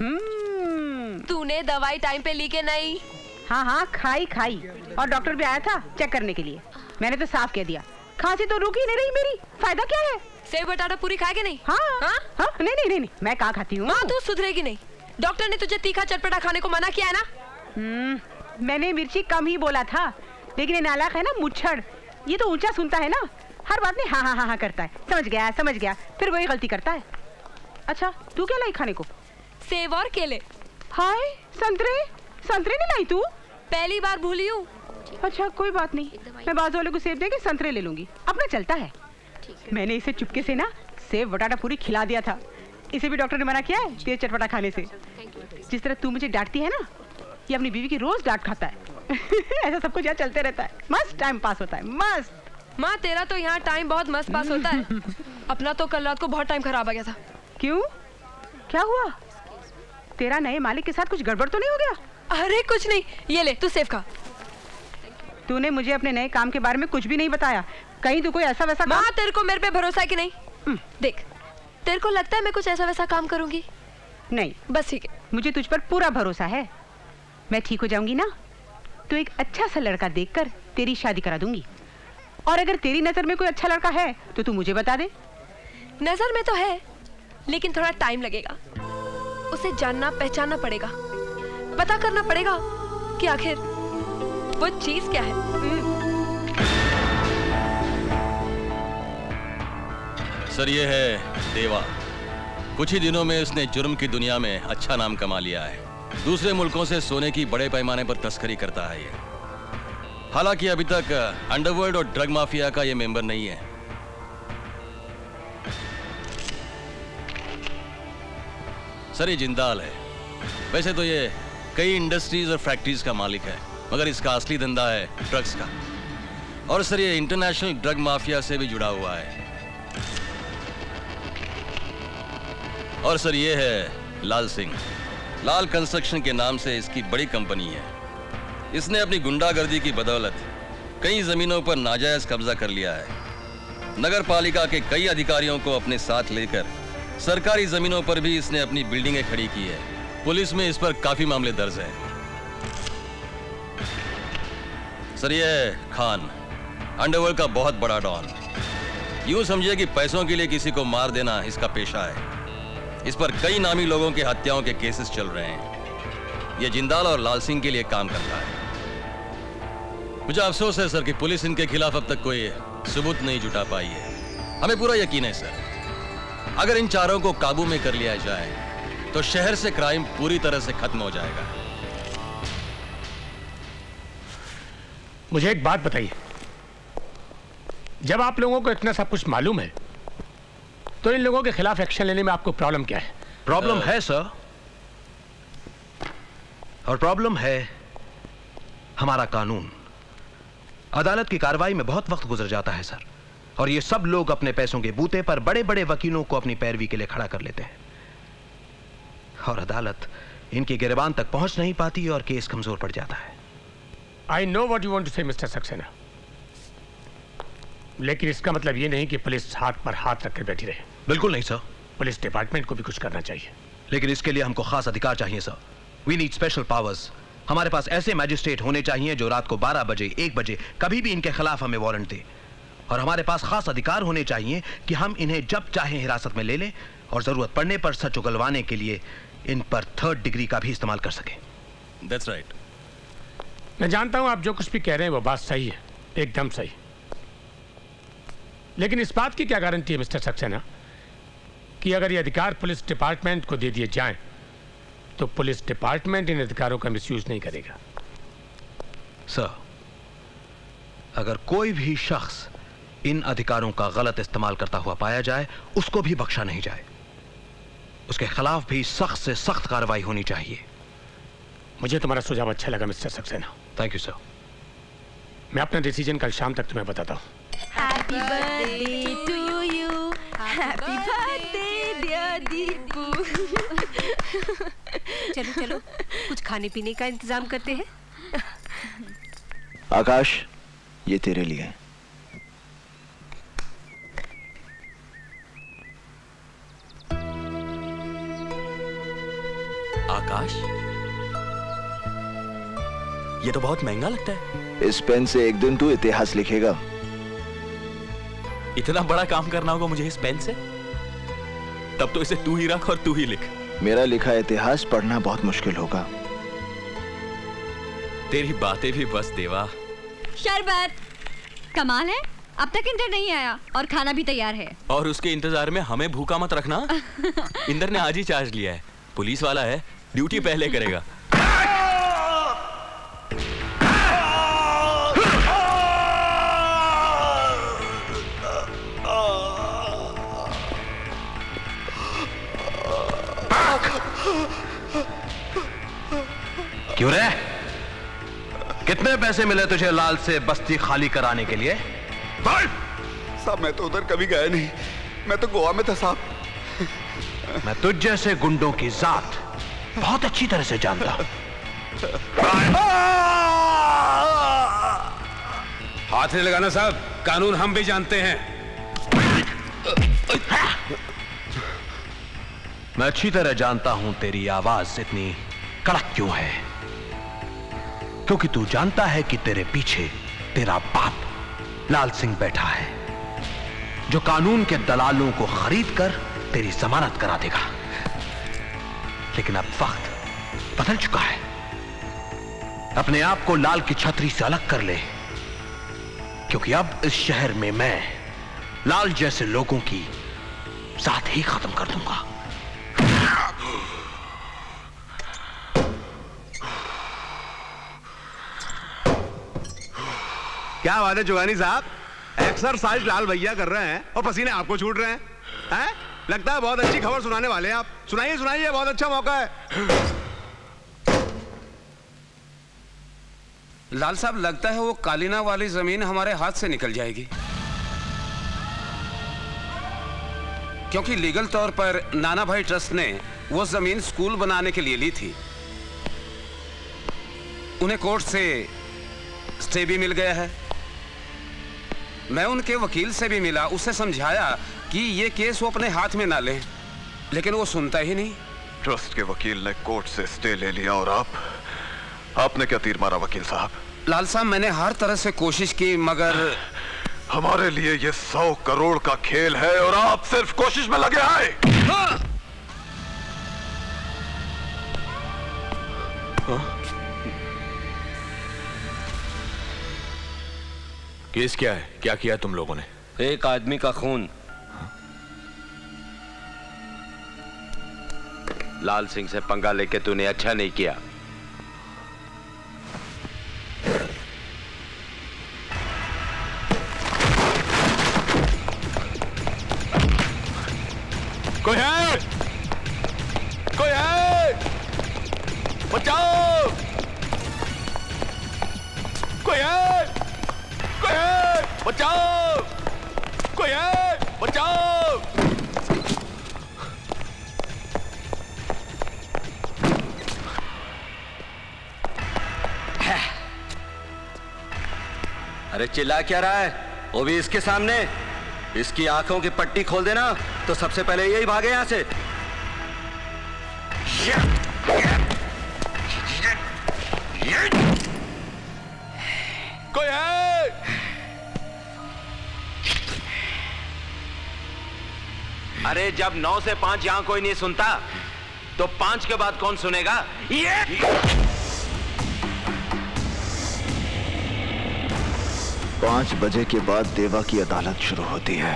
तूने दवाई टाइम पे ली के नहीं? हाँ हाँ, खाई खाई, और डॉक्टर भी आया था चेक करने के लिए। मैंने तो साफ कह दिया, खांसी तो रुक ही नहीं रही मेरी, फायदा क्या है? सेव बटाटा पूरी खाए के नहीं? हाँ हाँ, हाँ नहीं नहीं नहीं, नहीं। मैं कहाँ खाती हूँ। माँ तू सुधरेगी नहीं, डॉक्टर ने तुझे तीखा चटपटा खाने को मना किया है ना? मैंने मिर्ची कम ही बोला था, लेकिन ये नालायक है ना मुच्छड़, ये तो ऊंचा सुनता है ना, हर बात में हाँ हाँ हाँ हाँ करता है। समझ गया, फिर वही गलती करता है। अच्छा तू क्या लाई खाने को? सेव और केले। हाय, संतरे नहीं लाई तू? पहली बार भूली हूँ। अच्छा कोई बात नहीं, मैं बाजू वाले को सेब देके संतरे ले लूंगी, अपना चलता है। मैंने इसे चुपके से ना सेब बटाटा पूरी खिला दिया था, इसे भी डॉक्टर ने मना किया है तेज चटपटा खाने से। जिस तरह तू मुझे डांटती है ना, ये अपनी बीवी की रोज डांट खाता है। ऐसा सब कुछ यहाँ चलते रहता है, मस्त टाइम पास होता है, मस्त। माँ तेरा तो यहाँ टाइम बहुत मस्त पास होता है, अपना तो कल रात को बहुत टाइम खराब आ गया था। क्यों, क्या हुआ? तेरा नए मालिक के साथ कुछ गड़बड़ तो नहीं हो गया? अरे कुछ नहीं, ये ले तू सेव खा। तूने मुझे अपने नए काम के बारे में कुछ भी नहीं बताया, कहीं तू कोई ऐसा वैसा माँ तेरे को मेरे पे भरोसा है कि नहीं? देख, तेरे को लगता है मैं कुछ ऐसा वैसा काम करूंगी? नहीं, बस ठीक है, मुझे तुझ पर पूरा भरोसा है। मैं ठीक हो जाऊंगी ना, तो एक अच्छा सा लड़का देखकर तेरी शादी करा दूंगी, और अगर तेरी नजर में कोई अच्छा लड़का है तो तू मुझे बता दे। नजर में तो है, लेकिन थोड़ा टाइम लगेगा, उसे जानना पहचानना पड़ेगा, पता करना पड़ेगा कि आखिर वो चीज क्या है। सर ये है देवा, कुछ ही दिनों में इसने जुर्म की दुनिया में अच्छा नाम कमा लिया है। दूसरे मुल्कों से सोने की बड़े पैमाने पर तस्करी करता है ये। हालांकि अभी तक अंडरवर्ल्ड और ड्रग माफिया का ये मेंबर नहीं है। सर ये जिंदाल है, वैसे तो ये कई इंडस्ट्रीज और फैक्ट्रीज का मालिक है, मगर इसका असली धंधा है ड्रग्स का। और सर ये इंटरनेशनल ड्रग माफिया से भी जुड़ा हुआ है। और सर ये है लाल सिंह, लाल कंस्ट्रक्शन के नाम से इसकी बड़ी कंपनी है। इसने अपनी गुंडागर्दी की बदौलत कई जमीनों पर नाजायज कब्जा कर लिया है। नगर पालिका के कई अधिकारियों को अपने साथ लेकर सरकारी जमीनों पर भी इसने अपनी बिल्डिंगें खड़ी की है। पुलिस में इस पर काफी मामले दर्ज हैं। सर ये है खान, अंडरवर्ल्ड का बहुत बड़ा डॉन। यूं समझिए कि पैसों के लिए किसी को मार देना इसका पेशा है। इस पर कई नामी लोगों के हत्याओं के केसेस चल रहे हैं। ये जिंदाल और लाल सिंह के लिए काम करता है। मुझे अफसोस है सर कि पुलिस इनके खिलाफ अब तक कोई सबूत नहीं जुटा पाई है। हमें पूरा यकीन है सर, अगर इन चारों को काबू में कर लिया जाए तो शहर से क्राइम पूरी तरह से खत्म हो जाएगा। मुझे एक बात बताइए, जब आप लोगों को इतना सब कुछ मालूम है तो इन लोगों के खिलाफ एक्शन लेने में आपको प्रॉब्लम क्या है? प्रॉब्लम है सर, और प्रॉब्लम है हमारा कानून। अदालत की कार्रवाई में बहुत वक्त गुजर जाता है सर, और ये सब लोग अपने पैसों के बूते पर बड़े बड़े वकीलों को अपनी पैरवी के लिए खड़ा कर लेते हैं, और अदालत इनके गिरबान तक पहुंच नहीं पाती और केस कमजोर पड़ जाता है। I know what you want to say mister Saxena, लेकिन इसका मतलब ये नहीं कि पुलिस हाथ पर हाथ रखकर बैठी रहे। बिल्कुल नहीं सर, पुलिस डिपार्टमेंट को भी कुछ करना चाहिए। लेकिन इसके लिए हमको खास अधिकार चाहिए sir. We need special powers. हमारे पास ऐसे मैजिस्ट्रेट होने चाहिए जो रात को 12 बजे 1 बजे कभी भी इनके खिलाफ हमें वारंट दे, और हमारे पास खास अधिकार होने चाहिए कि हम इन्हें जब चाहे हिरासत में ले लें और जरूरत पड़ने पर सच उगलवाने के लिए इन पर 3rd डिग्री का भी इस्तेमाल कर सकें। That's right. मैं जानता हूं आप जो कुछ भी कह रहे हैं वो बात सही है, एकदम सही, लेकिन इस बात की क्या गारंटी है मिस्टर सक्सेना कि अगर ये अधिकार पुलिस डिपार्टमेंट को दे दिए जाएं तो पुलिस डिपार्टमेंट इन अधिकारों का मिसयूज नहीं करेगा? सर, अगर कोई भी शख्स इन अधिकारों का गलत इस्तेमाल करता हुआ पाया जाए उसको भी बख्शा नहीं जाए, उसके खिलाफ भी सख्त से सख्त कार्रवाई होनी चाहिए। मुझे तुम्हारा सुझाव अच्छा लगा mister Saxena. Thank you sir. मैं अपना डिसीजन कल शाम तक तुम्हें बताता हूँ। Happy birthday to you, happy birthday dear Deepu. चलो चलो कुछ खाने पीने का इंतजाम करते हैं। आकाश, ये तेरे लिए है। आकाश, ये तो बहुत महंगा लगता है। इस पेन से एक दिन तू इतिहास लिखेगा। इतना बड़ा काम करना होगा मुझे इस पेन से? तब तो इसे तू ही रख और तू ही लिख। मेरा लिखा इतिहास पढ़ना बहुत मुश्किल होगा। तेरी बातें भी बस देवा। शरबत कमाल है, अब तक इंदर नहीं आया और खाना भी तैयार है। और उसके इंतजार में हमें भूखा मत रखना। इंदर ने आज ही चार्ज लिया है, पुलिस वाला है, ड्यूटी पहले करेगा। क्यों रे? कितने पैसे मिले तुझे लाल से बस्ती खाली कराने के लिए? साहब मैं तो उधर कभी गया नहीं, मैं तो गोवा में था साहब। मैं तुझ जैसे गुंडों की जात बहुत अच्छी तरह से जानता हूं। हाथ नहीं लगाना साहब, कानून हम भी जानते हैं। मैं अच्छी तरह जानता हूं तेरी आवाज इतनी कड़क क्यों है, क्योंकि तू जानता है कि तेरे पीछे तेरा बाप लाल सिंह बैठा है, जो कानून के दलालों को खरीद कर तेरी जमानत करा देगा। लेकिन अब वक्त बदल चुका है। अपने आप को लाल की छतरी से अलग कर ले, क्योंकि अब इस शहर में मैं लाल जैसे लोगों की साथ ही खत्म कर दूंगा। क्या बात है जुगानी साहब, एक्सरसाइज लाल भैया कर रहे हैं और पसीने आपको छूट रहे हैं, हैं? लगता है बहुत अच्छी खबर सुनाने वाले हैं आप। सुनाइए सुनाइए, बहुत अच्छा मौका है। लाल साहब, लगता है वो कालीना वाली जमीन हमारे हाथ से निकल जाएगी, क्योंकि लीगल तौर पर नाना भाई ट्रस्ट ने वो जमीन स्कूल बनाने के लिए ली थी। उन्हें कोर्ट से स्टे भी मिल गया है। मैं उनके वकील से भी मिला, उससे समझाया कि ये केस वो अपने हाथ में ना लें, लेकिन वो सुनता ही नहीं। ट्रस्ट के वकील ने कोर्ट से स्टे ले लिया और आपने क्या तीर मारा वकील साहब? लाल साहब, मैंने हर तरह से कोशिश की, मगर हमारे लिए ये 100 करोड़ का खेल है और आप सिर्फ कोशिश में लगे हैं। हाँ। केस क्या है? क्या किया तुम लोगों ने? एक आदमी का खून। लाल सिंह से पंगा लेके तूने अच्छा नहीं किया। कोई है? कोई है? बचाओ! कोई है? कोई है? बचाओ! कोई है? बचाओ! अरे चिल्ला क्या रहा है? वो भी इसके सामने। इसकी आंखों की पट्टी खोल देना तो सबसे पहले यही भागे यहां से। कोई है? अरे जब 9 से 5 यहां कोई नहीं सुनता तो 5 के बाद कौन सुनेगा? ये 5 बजे के बाद देवा की अदालत शुरू होती है।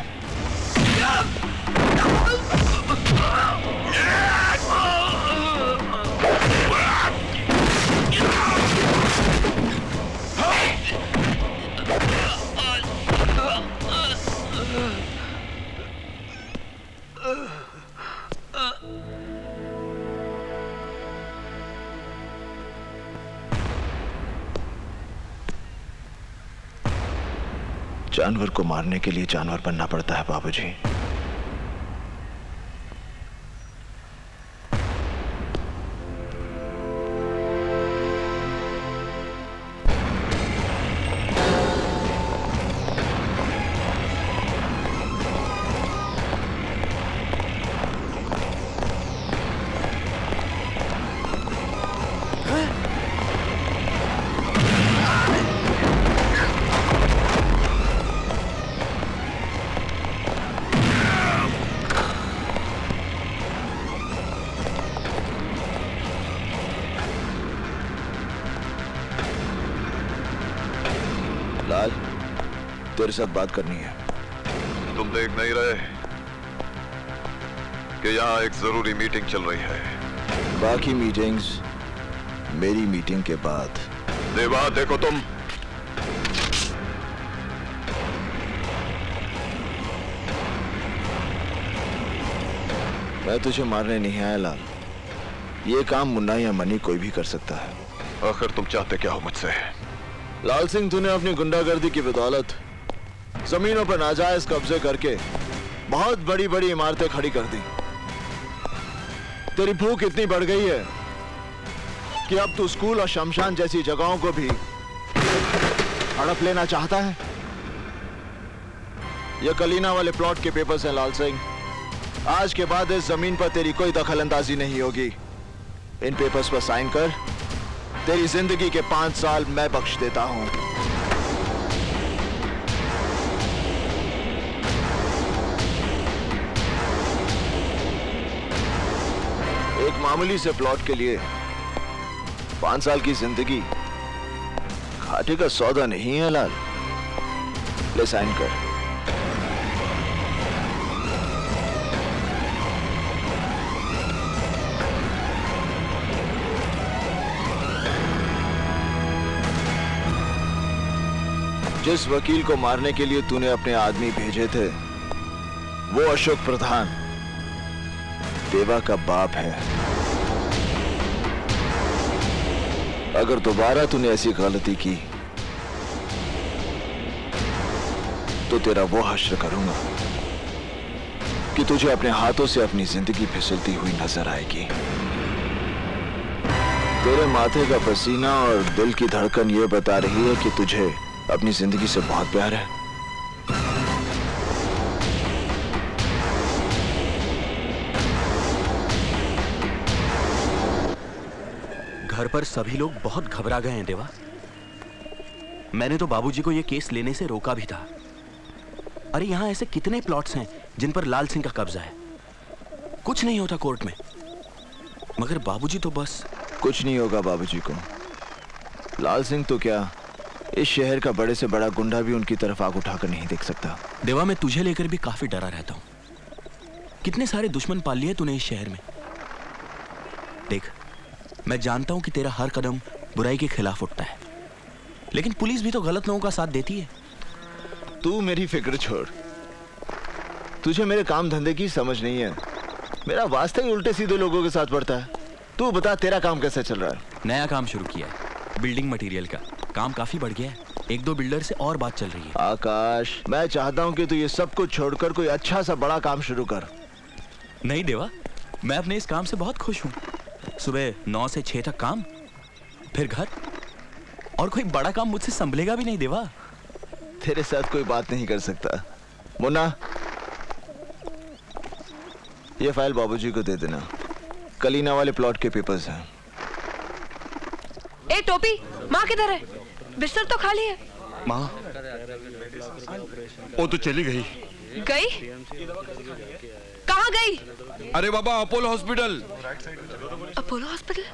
जानवर को मारने के लिए जानवर बनना पड़ता है बाबूजी। तेरे साथ बात करनी है। तुम देख नहीं रहे कि यहाँ एक जरूरी मीटिंग चल रही है? बाकी मीटिंग्स मेरी मीटिंग के बाद। देवा देखो तुम, मैं तुझे मारने नहीं आया लाल। ये काम मुन्ना या मनी कोई भी कर सकता है। आखिर तुम चाहते क्या हो मुझसे? लाल सिंह, तूने अपनी गुंडागर्दी की बदौलत जमीनों पर नाजायज कब्जे करके बहुत बड़ी बड़ी इमारतें खड़ी कर दी। तेरी भूख इतनी बढ़ गई है कि अब तू स्कूल और शमशान जैसी जगहों को भी हड़प लेना चाहता है। ये कलीना वाले प्लॉट के पेपर्स हैं लाल सिंह। आज के बाद इस जमीन पर तेरी कोई दखल अंदाजी नहीं होगी। इन पेपर्स पर साइन कर, तेरी जिंदगी के 5 साल मैं बख्श देता हूं। एक मामूली से प्लॉट के लिए 5 साल की जिंदगी घाटे का सौदा नहीं है लाल। ले साइन कर। जिस वकील को मारने के लिए तूने अपने आदमी भेजे थे वो अशोक प्रधान देवा का बाप है। अगर दोबारा तूने ऐसी गलती की तो तेरा वो हश्र करूंगा कि तुझे अपने हाथों से अपनी जिंदगी फिसलती हुई नजर आएगी। तेरे माथे का पसीना और दिल की धड़कन ये बता रही है कि तुझे अपनी जिंदगी से बहुत प्यार है। घर पर सभी लोग बहुत घबरा गए हैं देवा। मैंने तो बाबूजी को यह केस लेने से रोका भी था। अरे यहां ऐसे कितने प्लॉट्स हैं जिन पर लाल सिंह का कब्जा है। कुछ नहीं होता कोर्ट में, मगर बाबूजी तो बस। कुछ नहीं होगा बाबूजी को। लाल सिंह तो क्या, इस शहर का बड़े से बड़ा गुंडा भी उनकी तरफ आग उठाकर नहीं देख सकता। देवा, मैं तुझे लेकर भी काफी डरा रहता हूं। कितने सारे दुश्मन पाल लिए तूने इस शहर में। देख, मैं जानता हूं कि तेरा हर कदम बुराई के खिलाफ उठता है, लेकिन पुलिस भी तो गलत लोगों का साथ देती है। तू मेरी फिक्र छोड़। तुझे मेरे काम धंधे की समझ नहीं है। मेरा वास्ता ही उल्टे सीधे लोगों के साथ पड़ता है। तू बता, तेरा काम कैसे चल रहा है? नया काम शुरू किया है, बिल्डिंग मटेरियल का। काम काफी बढ़ गया है। 1-2 बिल्डर से और बात चल रही है। आकाश, मैं चाहता हूं कि तू ये सब कुछ छोड़कर कोई अच्छा सा बड़ा काम शुरू कर। नहीं देवा, मैं अपने इस काम से बहुत खुश हूं। सुबह 9 से 6 तक काम, फिर घर, और कोई बड़ा काम मुझसे संभलेगा भी नहीं देवा। तेरे साथ कोई बात नहीं कर सकता। मुन्ना, ये फाइल बाबूजी को दे देना। कलीना वाले प्लॉट के पेपर्स हैं। ए टोपी, माँ किधर है? बिस्तर तो खाली है। माँ वो तो चली गई। गई? कहाँ गई? अरे बाबा, अपोलो हॉस्पिटल। अपोलो हॉस्पिटल?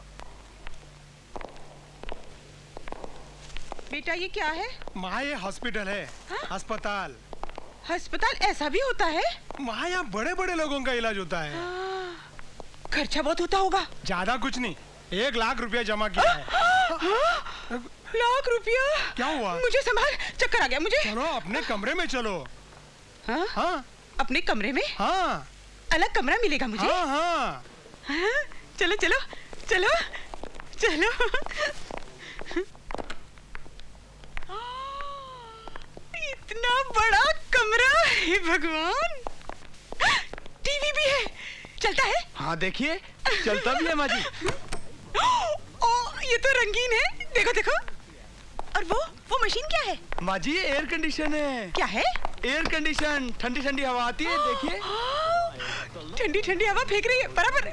बेटा ये क्या है? माँ ये हॉस्पिटल है। अस्पताल। अस्पताल ऐसा भी होता है? माँ यहाँ बड़े बड़े लोगों का इलाज होता है। खर्चा बहुत होता होगा। ज्यादा कुछ नहीं, 1 लाख रुपया जमा किया है। लाख रुपया? क्या हुआ? मुझे संभाल, चक्कर आ गया मुझे। चलो अपने कमरे में चलो। हाँ? हाँ। अपने कमरे में? हाँ। अलग कमरा मिलेगा मुझे? हाँ हाँ। हाँ? चलो चलो चलो चलो। इतना बड़ा कमरा है भगवान। टीवी भी है, चलता है? हाँ देखिए, चलता भी है माँ जी। ओ ये तो रंगीन है, देखो देखो। और वो मशीन क्या है? माँ जी एयर कंडीशन है। क्या है? एयर कंडीशन, ठंडी ठंडी हवा आती है, देखिए। ठंडी ठंडी हवा फेंक रही है बराबर।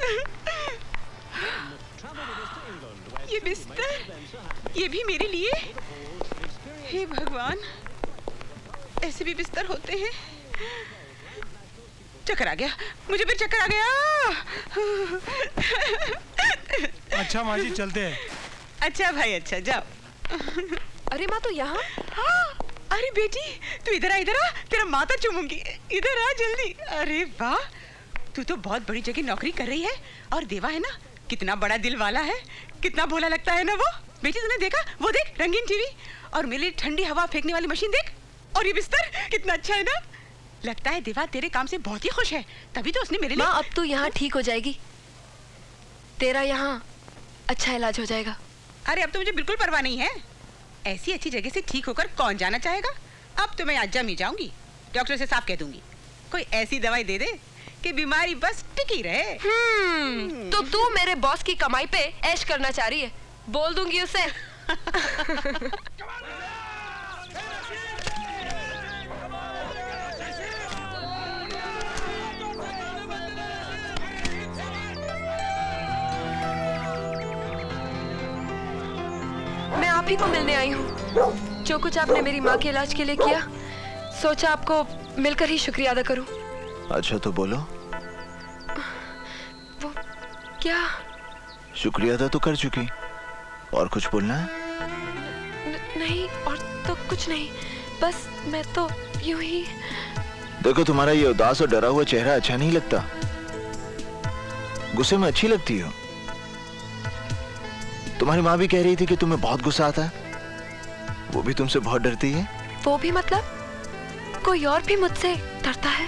ये बिस्तर, ये भी मेरे लिए। हे भगवान, ऐसे भी बिस्तर होते हैं। चक्कर आ गया मुझे, फिर चक्कर आ गया। अच्छा माँ जी चलते हैं। अच्छा भाई अच्छा, जाओ। अरे माँ तो यहाँ? हाँ, अरे बेटी तू इधर आ, इधर आ, तेरा माथा चूमूंगी, इधर आ जल्दी। अरे वाह, तू तो बहुत बड़ी जगह नौकरी कर रही है। और देवा है ना, कितना बड़ा दिल वाला है, कितना भोला लगता है ना वो। बेटी तूने देखा, वो देख रंगीन टीवी, और मेरे लिए ठंडी हवा फेंकने वाली मशीन देख, और ये बिस्तर कितना अच्छा है ना। लगता है देवा तेरे काम से बहुत ही खुश है, तभी तो उसने मेरे लिए। माँ अब तो यहाँ ठीक हो जाएगी, तेरा यहाँ अच्छा इलाज हो जाएगा। अरे अब तो मुझे बिल्कुल परवाह नहीं है, ऐसी अच्छी जगह से ठीक होकर कौन जाना चाहेगा। अब तो मैं आज जम ही जाऊंगी, डॉक्टर से साफ कह दूंगी कोई ऐसी दवाई दे दे कि बीमारी बस टिकी रहे। तो तू मेरे बॉस की कमाई पे ऐश करना चाह रही है, बोल दूंगी उसे। मैं आप ही को मिलने आई हूँ। जो कुछ आपने मेरी माँ के इलाज के लिए किया, सोचा आपको मिलकर ही शुक्रिया अदा करूँ। अच्छा तो बोलो। वो क्या? शुक्रिया अदा तो कर चुकी, और कुछ बोलना है? नहीं, और तो कुछ नहीं, बस मैं तो यूं ही। देखो तुम्हारा ये उदास और डरा हुआ चेहरा अच्छा नहीं लगता, गुस्से में अच्छी लगती हो। तुम्हारी माँ भी कह रही थी कि तुम्हें बहुत गुस्सा आता है, वो भी तुमसे बहुत डरती है। वो भी मतलब कोई और भी मुझसे डरता है?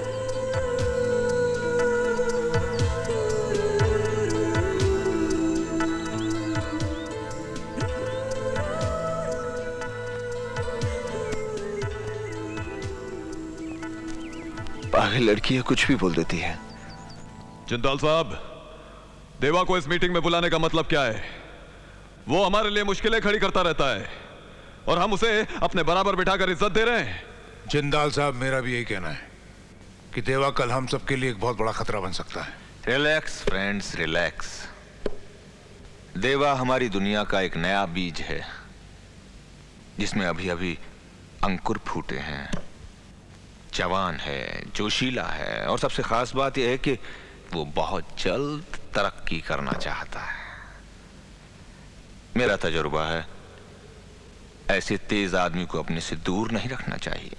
पागल लड़की है, कुछ भी बोल देती है। जिंदाल साहब, देवा को इस मीटिंग में बुलाने का मतलब क्या है? वो हमारे लिए मुश्किलें खड़ी करता रहता है और हम उसे अपने बराबर बिठाकर इज्जत दे रहे हैं। जिंदाल साहब, मेरा भी यही कहना है कि देवा कल हम सबके लिए एक बहुत बड़ा खतरा बन सकता है। Relax friends, relax. देवा हमारी दुनिया का एक नया बीज है जिसमें अभी अभी अंकुर फूटे हैं। जवान है, जोशीला है, और सबसे खास बात यह है कि वो बहुत जल्द तरक्की करना चाहता है। मेरा तजुर्बा है, ऐसे तेज आदमी को अपने से दूर नहीं रखना चाहिए।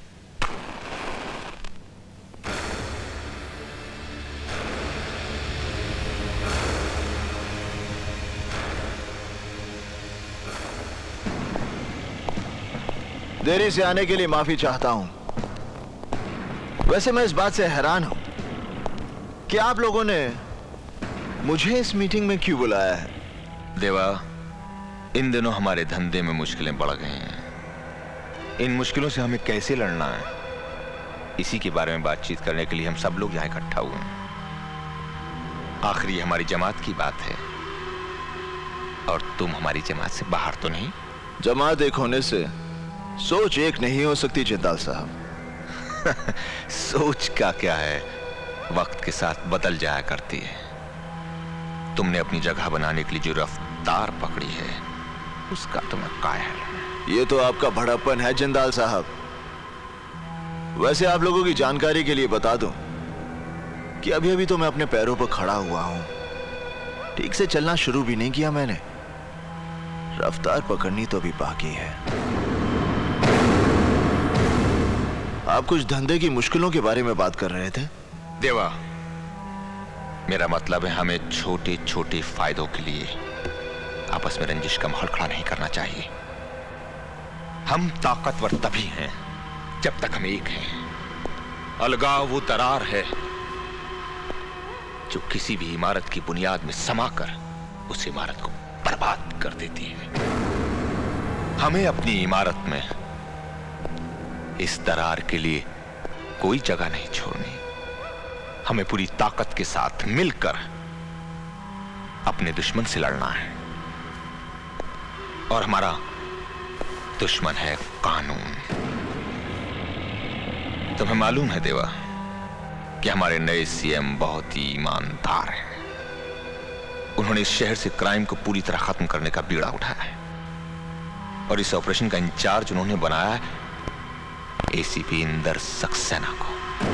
देरी से आने के लिए माफी चाहता हूं। वैसे मैं इस बात से हैरान हूं कि आप लोगों ने मुझे इस मीटिंग में क्यों बुलाया है। देवा, इन दिनों हमारे धंधे में मुश्किलें बढ़ गई हैं। इन मुश्किलों से हमें कैसे लड़ना है, इसी के बारे में बातचीत करने के लिए हम सब लोग यहाँ इकट्ठा हुए हैं। आखिर ये हमारी जमात की बात है, और तुम हमारी जमात से बाहर तो नहीं? जमात एक होने से सोच एक नहीं हो सकती जिंदाल साहब। सोच का क्या है, वक्त के साथ बदल जाया करती है। तुमने अपनी जगह बनाने के लिए जो रफ्तार पकड़ी है उसका तो मैं कायल। ये तो आपका भड़प्पन है जिंदाल साहब। वैसे आप लोगों की जानकारी के लिए बता दूं कि अभी अभी तो मैं अपने पैरों पर खड़ा हुआ हूं। ठीक से चलना शुरू भी नहीं किया मैंने, रफ्तार पकड़नी तो अभी बाकी है। आप कुछ धंधे की मुश्किलों के बारे में बात कर रहे थे। देवा, मेरा मतलब है हमें छोटे छोटे फायदों के लिए आपस में रंजिश का माहौल खड़ा नहीं करना चाहिए। हम ताकतवर तभी हैं जब तक हम एक हैं। अलगाव वो दरार है जो किसी भी इमारत की बुनियाद में समाकर उस इमारत को बर्बाद कर देती है। हमें अपनी इमारत में इस दरार के लिए कोई जगह नहीं छोड़नी। हमें पूरी ताकत के साथ मिलकर अपने दुश्मन से लड़ना है, और हमारा दुश्मन है कानून। तुम्हें मालूम है देवा कि हमारे नए सीएम बहुत ही ईमानदार हैं। उन्होंने इस शहर से क्राइम को पूरी तरह खत्म करने का बीड़ा उठाया है, और इस ऑपरेशन का इंचार्ज उन्होंने बनाया है एसीपी इंदर सक्सेना को।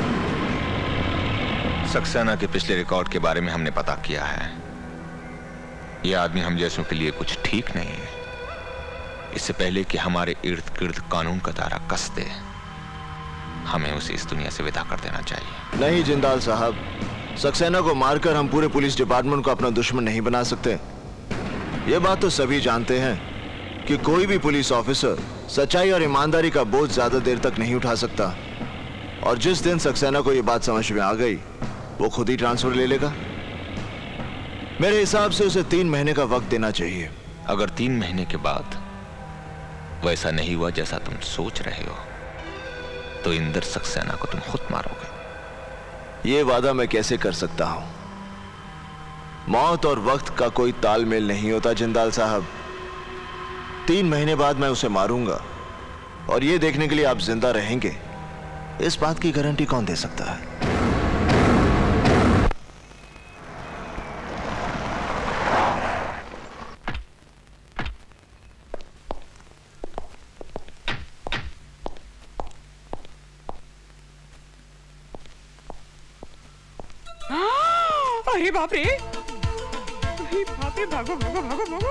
सक्सेना के पिछले रिकॉर्ड के बारे में हमने पता किया है। यह आदमी हम जैसों के लिए कुछ ठीक नहीं है। इससे पहले कि हमारे इर्द गिर्द कानून का दायरा कस दे, हमें उसे इस दुनिया से विदा कर देना चाहिए। नहीं जिंदाल साहब, सक्सेना को मारकर हम पूरे पुलिस डिपार्टमेंट को अपना दुश्मन नहीं बना सकते। ये बात तो सभी जानते हैं कि कोई भी पुलिस ऑफिसर सच्चाई और ईमानदारी का बोझ ज्यादा देर तक नहीं उठा सकता, और जिस दिन सक्सेना को ये बात समझ में आ गई वो खुद ही ट्रांसफर ले लेगा। मेरे हिसाब से उसे 3 महीने का वक्त देना चाहिए। अगर 3 महीने के बाद वैसा नहीं हुआ जैसा तुम सोच रहे हो, तो इंदर सक्सेना को तुम खुद मारोगे। ये वादा मैं कैसे कर सकता हूं? मौत और वक्त का कोई तालमेल नहीं होता जिंदाल साहब। 3 महीने बाद मैं उसे मारूंगा, और ये देखने के लिए आप जिंदा रहेंगे, इस बात की गारंटी कौन दे सकता है? अरे बाप रे, अरे बाप रे, भागो भागो भागो भागो।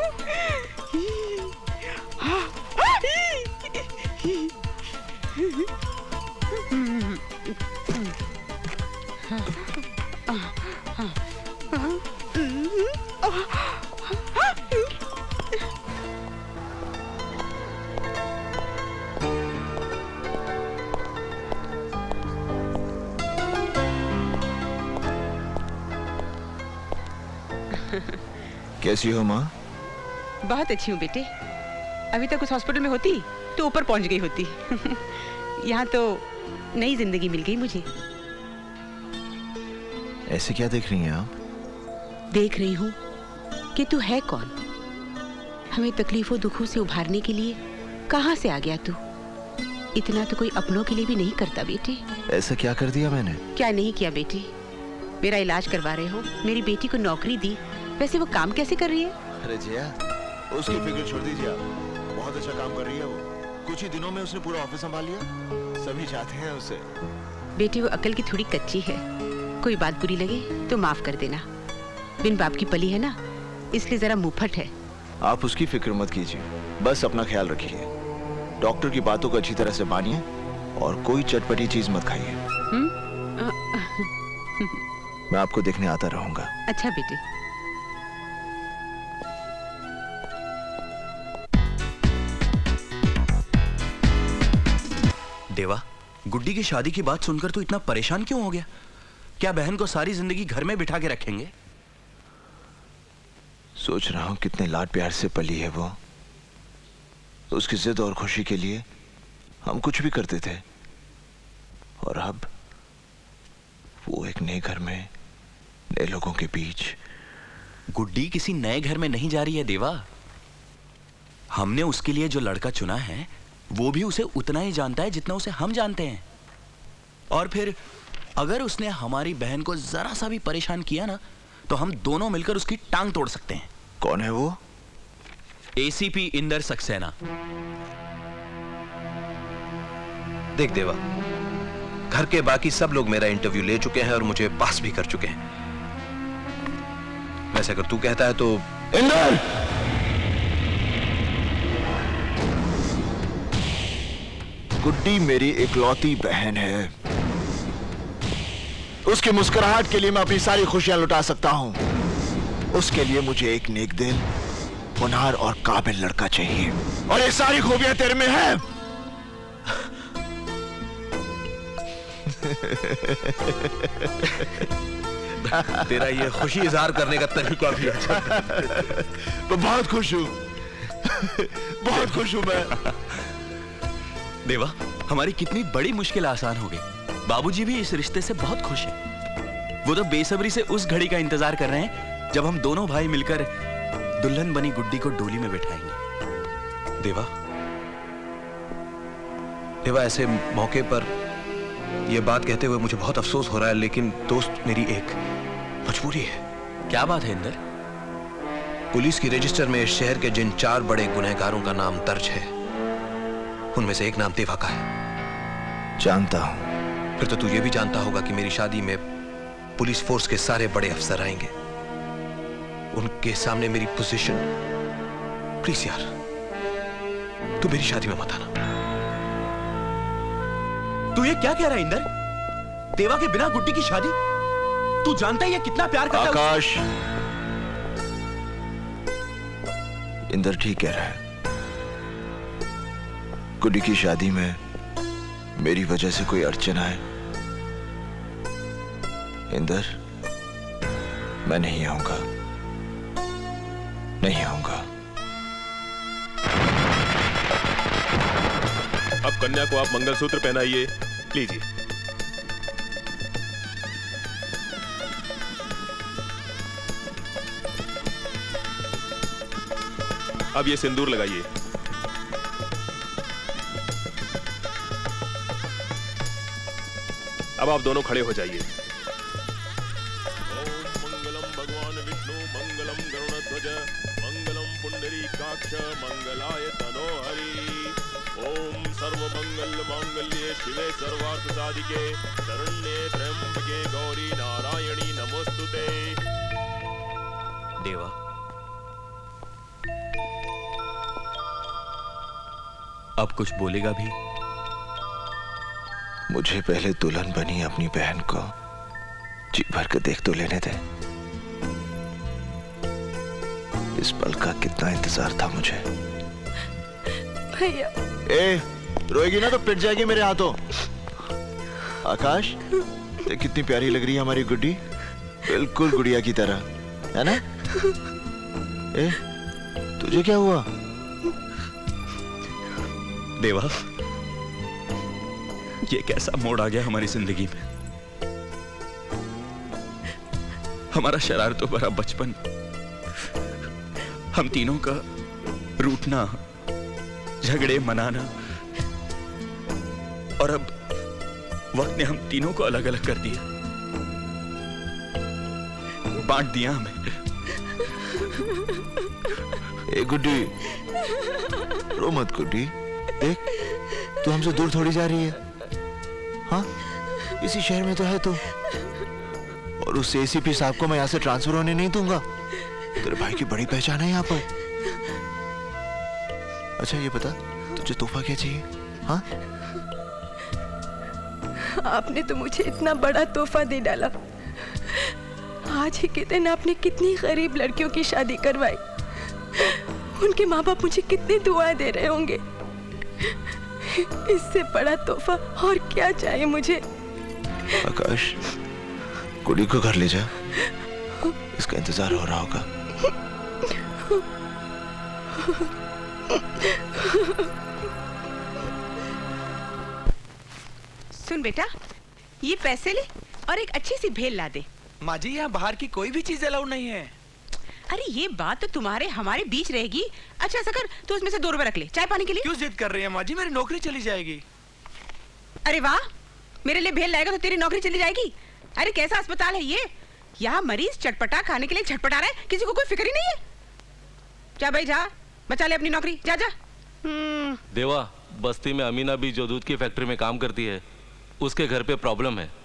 कैसी हो माँ? बहुत अच्छी हूँ बेटे। अभी तक उस हॉस्पिटल में होती तो ऊपर पहुंच गई होती। यहाँ तो नई जिंदगी मिल गई मुझे। ऐसे क्या देख रही हैं आप? देख रही हूँ कि तू है कौन। हमें तकलीफों दुखों से उभारने के लिए कहाँ से आ गया तू? इतना तो कोई अपनों के लिए भी नहीं करता बेटे। ऐसा क्या कर दिया मैंने? क्या नहीं किया बेटे? मेरा इलाज करवा रहे हो, मेरी बेटी को नौकरी दी, वैसे वो काम कैसे कर रही है? अरे जिया, उसकी फिक्र छोड़ दीजिए आप। बहुत अच्छा काम कर रही है वो। कुछ ही दिनों में उसने पूरा ऑफिस संभाल लिया। सभी चाहते हैं उसे। बेटी वो अकल की थोड़ी कच्ची है। कोई बात बुरी लगे तो माफ कर देना। बिन बाप की पली है ना, इसलिए जरा मुंहफट है। आप उसकी फिक्र मत कीजिए, बस अपना ख्याल रखिए। डॉक्टर की बातों को अच्छी तरह से मानिए और कोई चटपटी चीज मत खाइए। मैं आपको देखने आता रहूंगा। अच्छा बेटे। देवा, गुड्डी की शादी की बात सुनकर तू इतना परेशान क्यों हो गया? क्या बहन को सारी जिंदगी घर में बिठा के रखेंगे? सोच रहा हूं कितने लाड प्यार से पली है वो। उसकी जिद और खुशी के लिए हम कुछ भी करते थे, और अब वो एक नए घर में नए लोगों के बीच। गुड्डी किसी नए घर में नहीं जा रही है देवा। हमने उसके लिए जो लड़का चुना है वो भी उसे उतना ही जानता है जितना उसे हम जानते हैं। और फिर अगर उसने हमारी बहन को जरा सा भी परेशान किया ना, तो हम दोनों मिलकर उसकी टांग तोड़ सकते हैं। कौन है वो? एसीपी इंदर सक्सेना। देख देवा, घर के बाकी सब लोग मेरा इंटरव्यू ले चुके हैं और मुझे पास भी कर चुके हैं। वैसे अगर तू कहता है तो इंदर! गुड्डी मेरी इकलौती बहन है। उसकी मुस्कुराहट के लिए मैं अपनी सारी खुशियां लुटा सकता हूं। उसके लिए मुझे एक नेक दिल, होनहार और काबिल लड़का चाहिए, और ये सारी खूबियां तेरे में है। तेरा ये खुशी इजहार करने का तरीका भी अच्छा है। मैं बहुत खुश हूं, बहुत खुश हूं मैं। देवा, हमारी कितनी बड़ी मुश्किल आसान हो गई। बाबूजी भी इस रिश्ते से बहुत खुश हैं। वो तो बेसब्री से उस घड़ी का इंतजार कर रहे हैं जब हम दोनों भाई मिलकर दुल्हन बनी गुड्डी को डोली में बैठाएंगे। देवा, देवा, ऐसे मौके पर यह बात कहते हुए मुझे बहुत अफसोस हो रहा है, लेकिन दोस्त मेरी एक मजबूरी है। क्या बात है इंदर? पुलिस की रजिस्टर में इस शहर के जिन 4 बड़े गुनहगारों का नाम दर्ज है, उनमें से एक नाम देवा का है। जानता हूं। फिर तो तू ये भी जानता होगा कि मेरी शादी में पुलिस फोर्स के सारे बड़े अफसर आएंगे। उनके सामने मेरी पोजीशन, प्लीज यार, तू मेरी शादी में मत आना। तू ये क्या कह रहा है इंदर? देवा के बिना गुड्डी की शादी? तू जानता है ये कितना प्यार करता है? आकाश, इंदर ठीक कह रहा है। गुड्डी की शादी में मेरी वजह से कोई अड़चन आए, इंदर, मैं नहीं आऊंगा, नहीं आऊंगा। अब कन्या को आप मंगलसूत्र पहनाइए, लीजिए। अब ये सिंदूर लगाइए। अब आप दोनों खड़े हो जाइए। ओम मंगलम भगवान विष्णु मंगलम गरुड़ध्वज मंगलम पुंडरीकाक्ष मंगलाय तनोहरि। ओम सर्वमंगल मांगल्ये शिवे सर्वार्थ साधिके शरण्ये त्र्यंबके गौरी नारायणी नमोस्तुते। देवा, अब कुछ बोलेगा भी? मुझे पहले दुल्हन बनी अपनी बहन को जी भर के देख तो लेने दे। इस पल का कितना इंतजार था मुझे। भैया। ए, रोएगी ना तो पिट जाएगी मेरे हाथों। आकाश, देख कितनी प्यारी लग रही है हमारी गुड्डी, बिल्कुल गुड़िया की तरह, है ना? ए, तुझे क्या हुआ? देवा, ये कैसा मोड़ आ गया हमारी जिंदगी में। हमारा शरारतों भरा बचपन, हम तीनों का रूठना, झगड़े मनाना, और अब वक्त ने हम तीनों को अलग अलग कर दिया, बांट दिया हमें। ए गुड्डी, रो मत गुड्डी, देख तू हमसे दूर थोड़ी जा रही है। हाँ, इसी शहर में तो है तू, और उस एसीपी साहब को मैं यहाँ से ट्रांसफर होने नहीं दूंगा। तेरे भाई की बड़ी पहचान है यहाँ पर। अच्छा ये बता, तुझे तोहफा क्या चाहिए? हाँ? आपने तो मुझे इतना बड़ा तोहफा दे डाला। आज ही के दिन आपने कितनी गरीब लड़कियों की शादी करवाई। उनके माँ बाप मुझे कितनी दुआएं दे रहे होंगे। इससे बड़ा तोहफा और क्या चाहिए मुझे? आकाश, गुड्डी को घर ले जा, इसका इंतजार हो रहा होगा। सुन बेटा, ये पैसे ले और एक अच्छी सी भेल ला दे। माँ जी, यहाँ बाहर की कोई भी चीज अलाउड नहीं है। अरे ये बात तो तुम्हारे हमारे बीच रहेगी। अच्छा ऐसा कर, तू उसमें से 2 रुपए रख ले चाय पानी के लिए। क्यों जिद कर रही है माँ जी? मेरी नौकरी चली जाएगी। अरे वाह, मेरे लिए भेल लाएगा तो तेरी नौकरी चली जाएगी? अरे कैसा अस्पताल है ये? यहाँ मरीज चटपटा खाने के लिए छटपटा रहा है, किसी को कोई फिक्र ही नहीं है। जा भाई जा, बचा ले अपनी नौकरी, जा जा। देवा, बस्ती में अमीना भी जो दूध की फैक्ट्री में काम करती है, उसके घर पे प्रॉब्लम है।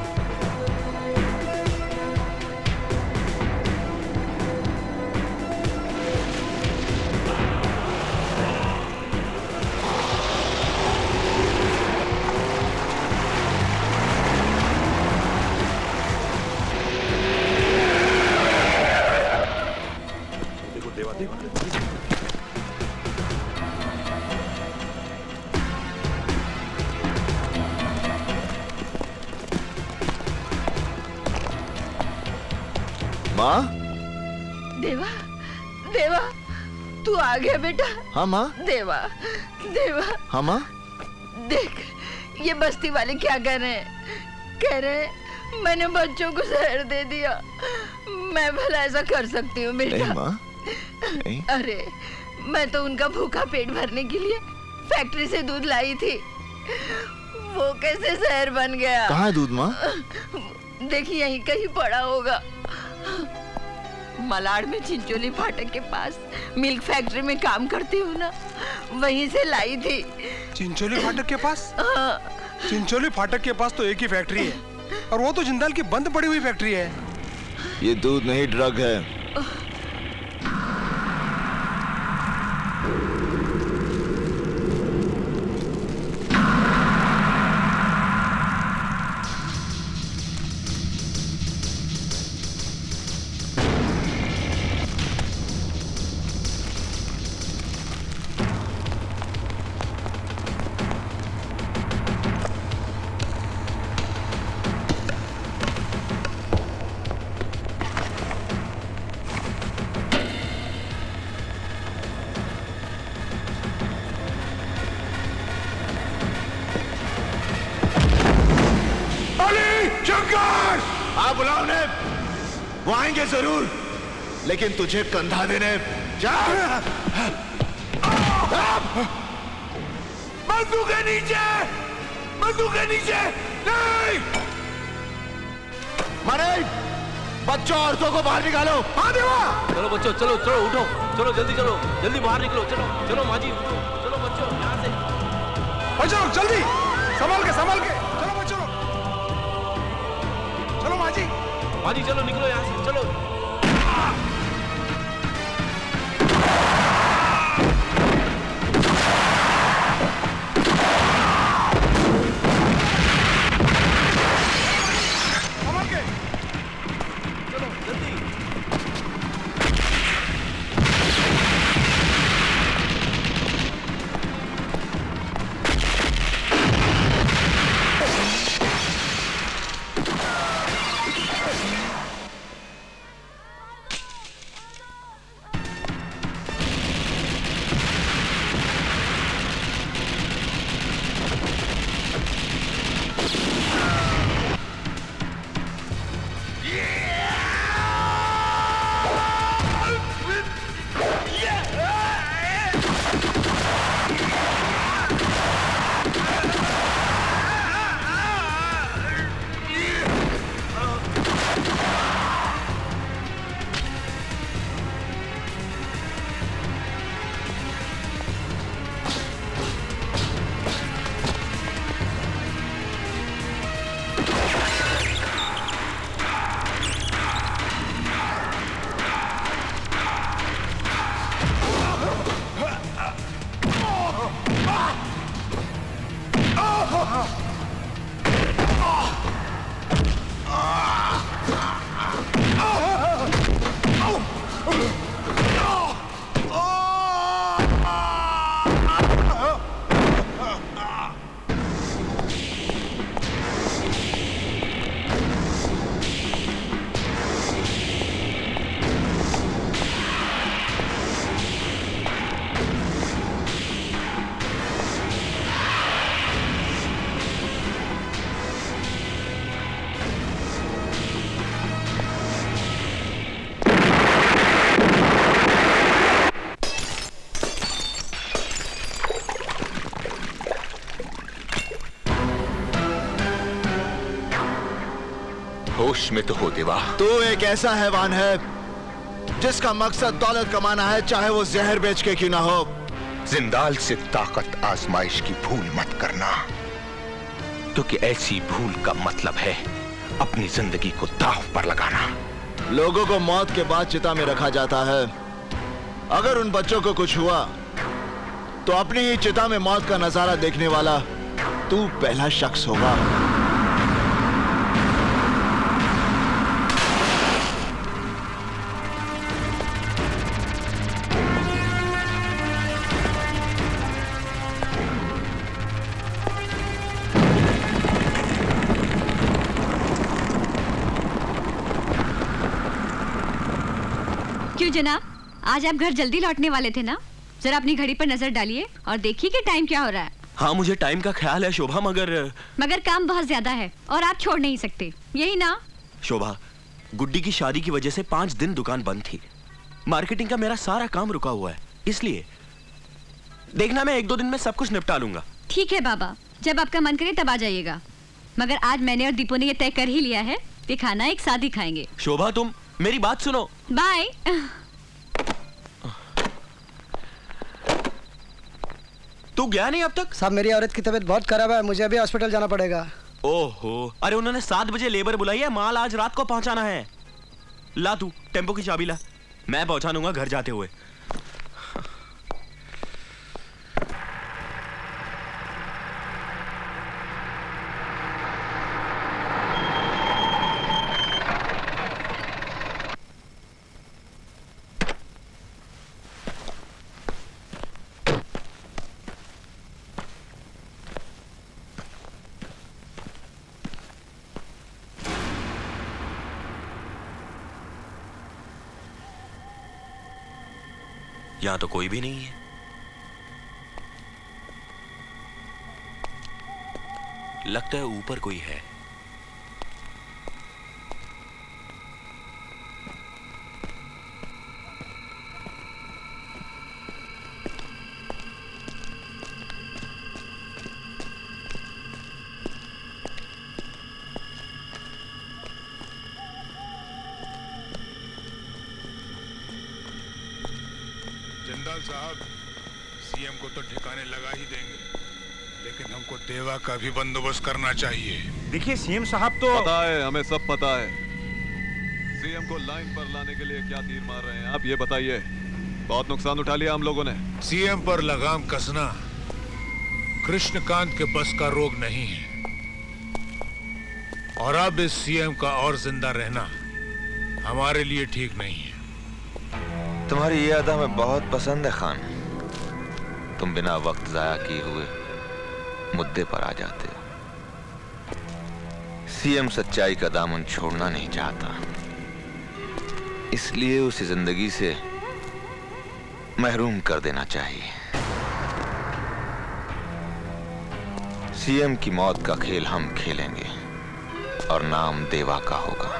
माँ? देवा, देवा, तू आ गया बेटा। हाँ माँ। देवा, देवा। हाँ माँ। देख, ये बस्ती वाले क्या कह रहे हैं? कह रहे हैं मैंने बच्चों को जहर दे दिया। मैं भला ऐसा कर सकती हूँ बेटा? नहीं माँ, नहीं। अरे, मैं तो उनका भूखा पेट भरने के लिए फैक्ट्री से दूध लाई थी। वो कैसे जहर बन गया? कहाँ है दूध माँ? देखिए यहीं कहीं पड़ा होगा। मलाड में चिंचोली फाटक के पास मिल्क फैक्ट्री में काम करती हूँ ना, वहीं से लाई थी। चिंचोली फाटक के पास? हाँ। चिंचोली फाटक के पास तो एक ही फैक्ट्री है, और वो तो जिंदाल की बंद पड़ी हुई फैक्ट्री है। ये दूध नहीं, ड्रग है। हाँ बुलाओ ने, वो आएंगे जरूर, लेकिन तुझे कंधा देने। जा। बंदूक के नीचे, बंदूक के नीचे। नहीं मारे, बच्चों औरतों को बाहर निकालो। हाँ देवा। चलो बच्चों, चलो चलो, उठो, चलो जल्दी चलो, जल्दी बाहर निकलो। चलो चलो माँ जी, उठो, चलो बच्चों यहाँ से। बच्चों जल्दी, संभाल के, संभाल के। चलो बच्चों, चलो माँ जी। माँ जी चलो, निकलो यहाँ से, चलो। होश में तो हो देवा। तू एक ऐसा हैवान है जिसका मकसद दौलत कमाना है, चाहे वो जहर बेच के क्यों ना हो। जिंदाल से ताकत आजमाइश की भूल मत करना, क्योंकि ऐसी भूल का मतलब है अपनी जिंदगी को दांव पर लगाना। लोगों को मौत के बाद चिता में रखा जाता है। अगर उन बच्चों को कुछ हुआ तो अपनी ही चिता में मौत का नजारा देखने वाला तू पहला शख्स होगा। क्यों जनाब, आज आप घर जल्दी लौटने वाले थे ना? जरा अपनी घड़ी पर नजर डालिए और देखिए कि टाइम क्या हो रहा है। हाँ, मुझे टाइम का ख्याल है शोभा, मगर काम बहुत ज्यादा है और आप छोड़ नहीं सकते, यही ना? शोभा, गुड्डी की शादी की वजह से 5 दिन दुकान बंद थी। मार्केटिंग का मेरा सारा काम रुका हुआ है, इसलिए देखना मैं 1-2 दिन में सब कुछ निपटा लूंगा। ठीक है बाबा, जब आपका मन करे तब आ जाइएगा। मगर आज मैंने और दीपू ने ये तय कर ही लिया है कि खाना एक साथ ही खाएंगे। शोभा, तुम मेरी बात सुनो। बाय। तू गया नहीं अब तक? साहब, मेरी औरत की तबीयत बहुत खराब है, मुझे अभी हॉस्पिटल जाना पड़ेगा। ओहो, अरे उन्होंने 7 बजे लेबर बुलाई है, माल आज रात को पहुंचाना है। ला तू टेम्पो की चाबी ला, मैं पहुंचा दूंगा घर जाते हुए। यहां तो कोई भी नहीं है। लगता है ऊपर कोई है। जिंदाल साहब, सीएम को तो ठिकाने लगा ही देंगे, लेकिन हमको देवा का भी बंदोबस्त करना चाहिए। देखिए सीएम साहब तो पता है, हमें सब पता है। सीएम को लाइन पर लाने के लिए क्या तीर मार रहे हैं आप, ये बताइए। बहुत नुकसान उठा लिया हम लोगों ने। सीएम पर लगाम कसना कृष्णकांत के बस का रोग नहीं है, और अब इस सीएम का और जिंदा रहना हमारे लिए ठीक नहीं है। तुम्हारी ये अदा हमें बहुत पसंद है खान। तुम बिना वक्त जाया किए हुए मुद्दे पर आ जाते हो। सीएम सच्चाई का दामन छोड़ना नहीं चाहता, इसलिए उसे जिंदगी से महरूम कर देना चाहिए। सीएम की मौत का खेल हम खेलेंगे और नाम देवा का होगा।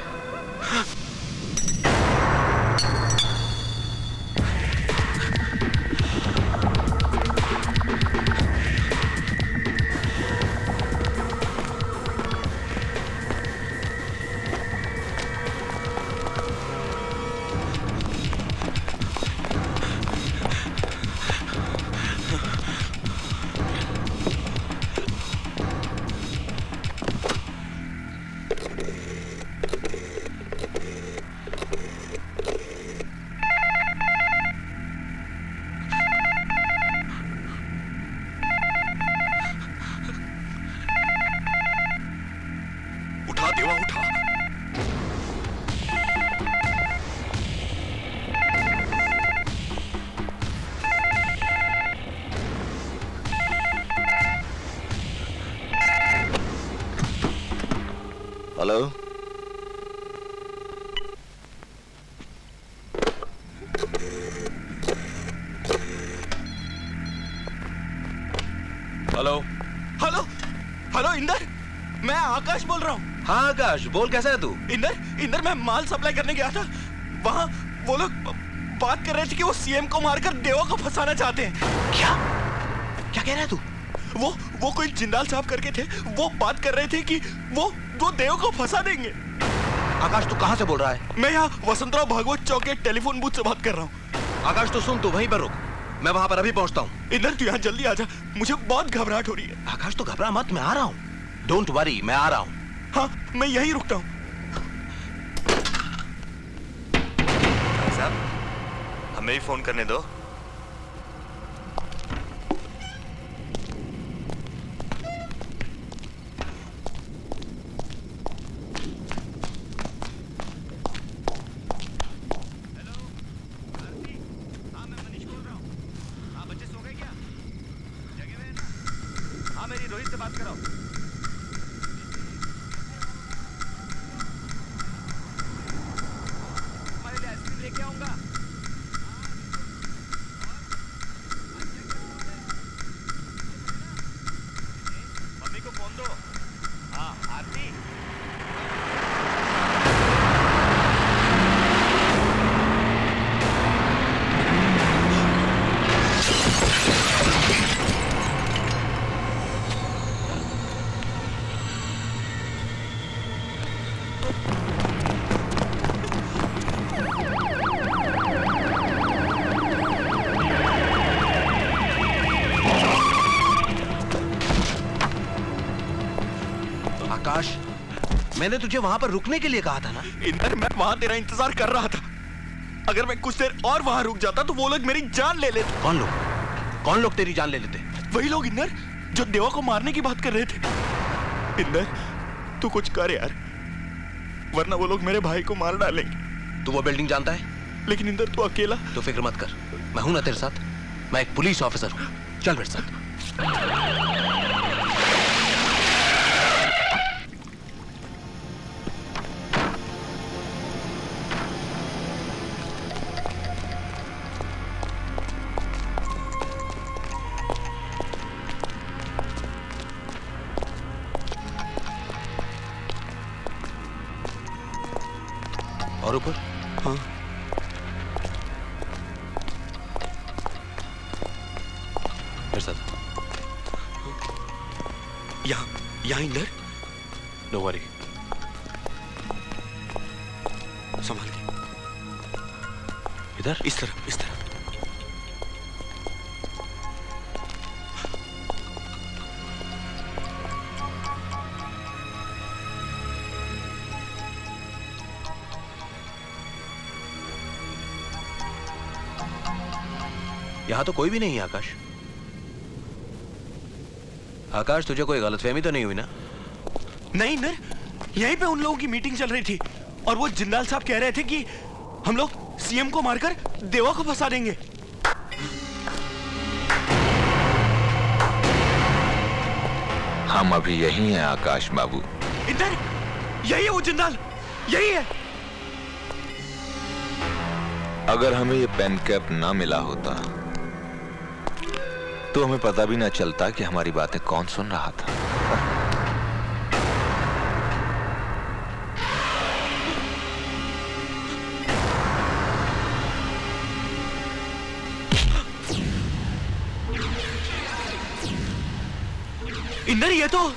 Hello, hello hello hello, Inder, मैं आकाश बोल रहा हूँ। हाँ आकाश, बोल, कैसा है तू? इंदर, मैं माल सप्लाई करने गया था, वहाँ वो लोग बात कर रहे थे कि वो सीएम को मारकर देवा को फंसाना चाहते हैं। क्या कह रहा है तू? वो कोई जिंदाल साहब करके थे, वो बात कर रहे थे कि वो देव को फंसा देंगे। आकाश तू कहाँ से बोल रहा है? मैं यहाँ वसंतराव भागवत चौक के टेलीफोन बूथ से बात कर रहा हूँ। आकाश तो सुन, तू वहीं पर रुक, मैं वहां पर अभी पहुंचता हूँ। इंदर तू यहाँ जल्दी आ जा, मुझे बहुत घबराहट हो रही है। आकाश तो घबरा मत, मैं आ रहा हूँ। डोंट वरी, मैं आ रहा हूँ। हाँ मैं यहीं रुकता हूँ। साहब हमें भी फोन करने दो। मैंने तुझे वहां पर रुकने के लिए कहा था ना। इंदर मैं वहां तेरा इंतजार कर रहा था। अगर मैं कुछ देर और वहां रुक जाता तो वो लोग मेरी जान ले लेते। कौन लोग? कौन लोग तेरी जान ले लेते? वही लोग इंदर जो देवा को मारने की बात कर रहे थे। इंदर तू कुछ कर यार, वरना वो लोग मेरे भाई को मार डालेंगे। तू वो बिल्डिंग जानता है? लेकिन इंदर तू अकेला। तो फिक्र मत कर, मैं हूं ना तेरे साथ। मैं एक पुलिस ऑफिसर हूं, चल मेरे साथ। और ऊपर? हाँ। मेरे साथ। यहाँ इंदर। No worry. संभाल के। इधर? इस तरफ, इस तरफ। यहां तो कोई भी नहीं है आकाश। आकाश तुझे कोई गलतफहमी तो नहीं हुई ना? नहीं नर, यहीं पे उन लोगों की मीटिंग चल रही थी और वो जिंदाल साहब कह रहे थे कि हम लोग सीएम को मारकर देवा को फंसा देंगे। हम अभी यही हैं आकाश बाबू। इधर यही है वो जिंदाल, यही है। अगर हमें ये पेन कैप ना मिला होता तो हमें पता भी ना चलता कि हमारी बातें कौन सुन रहा था। इंदर ये तो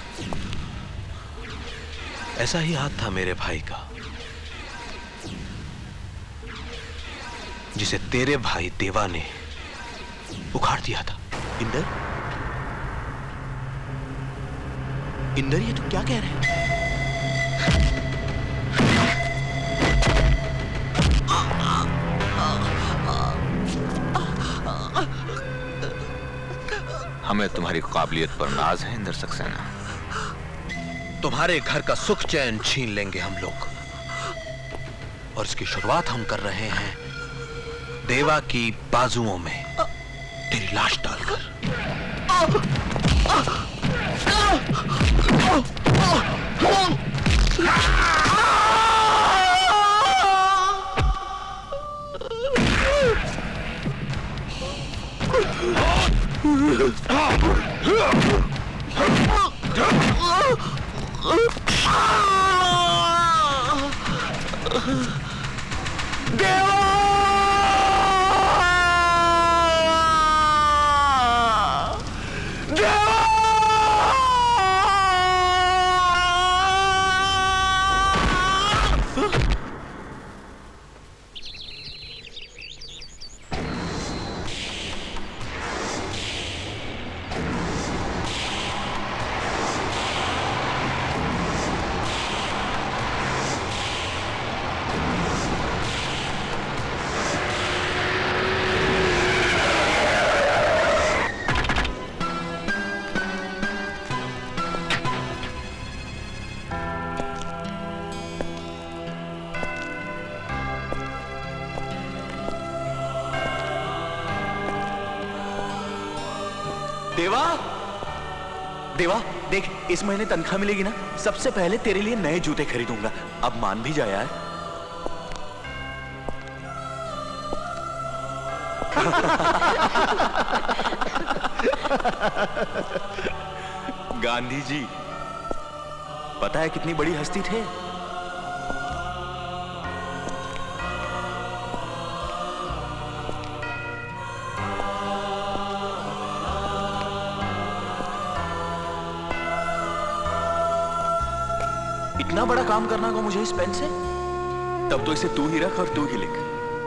ऐसा ही हाथ था मेरे भाई का, जिसे तेरे भाई देवा ने उखाड़ दिया था। इंदर, इंदर ये तो क्या कह रहे हैं? हमें तुम्हारी काबिलियत पर नाज है इंदर सक्सेना। तुम्हारे घर का सुख चैन छीन लेंगे हम लोग, और इसकी शुरुआत हम कर रहे हैं देवा की बाजुओं में तेरी लाश डालकर। देवा, देवा देख, इस महीने तनख्वाह मिलेगी ना, सबसे पहले तेरे लिए नए जूते खरीदूंगा। अब मान भी जा यार। गांधी जी, पता है कितनी बड़ी हस्ती थे? इतना बड़ा काम करना होगा मुझे इस पेन से? तब तो इसे तू ही रख और तू ही लिख।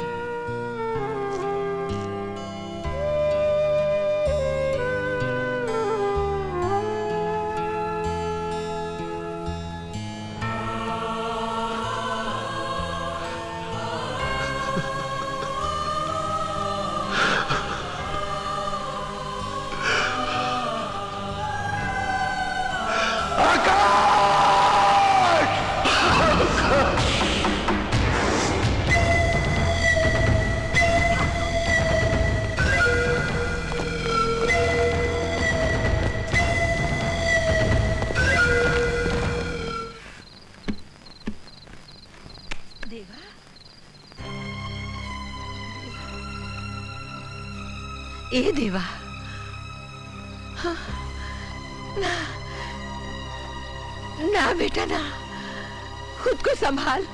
ए देवा, हाँ, ना, ना बेटा ना, खुद को संभाल।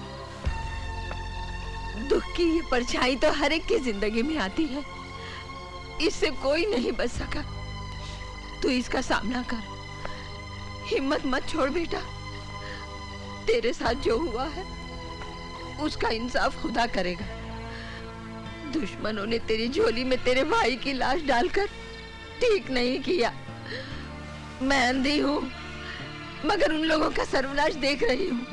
दुख की ये परछाई तो हर एक की जिंदगी में आती है, इससे कोई नहीं बच सका। तू इसका सामना कर, हिम्मत मत छोड़ बेटा। तेरे साथ जो हुआ है उसका इंसाफ खुदा करेगा। दुश्मनों ने तेरी झोली में तेरे भाई की लाश डालकर ठीक नहीं किया। मैं अंधी हूँ मगर उन लोगों का सर्वनाश देख रही हूँ।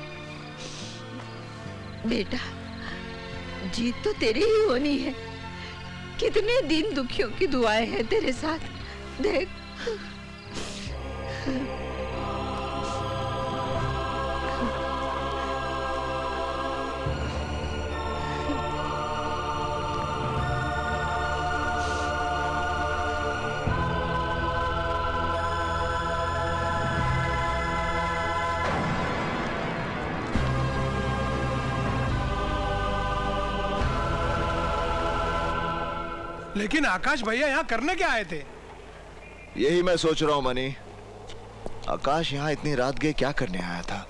बेटा, जीत तो तेरी ही होनी है। कितने दिन दुखियों की दुआएं हैं तेरे साथ, देख। लेकिन आकाश भैया यहाँ करने क्या आए थे? यही मैं सोच रहा हूँ मनी। आकाश यहाँ इतनी रात गए क्या करने आया था?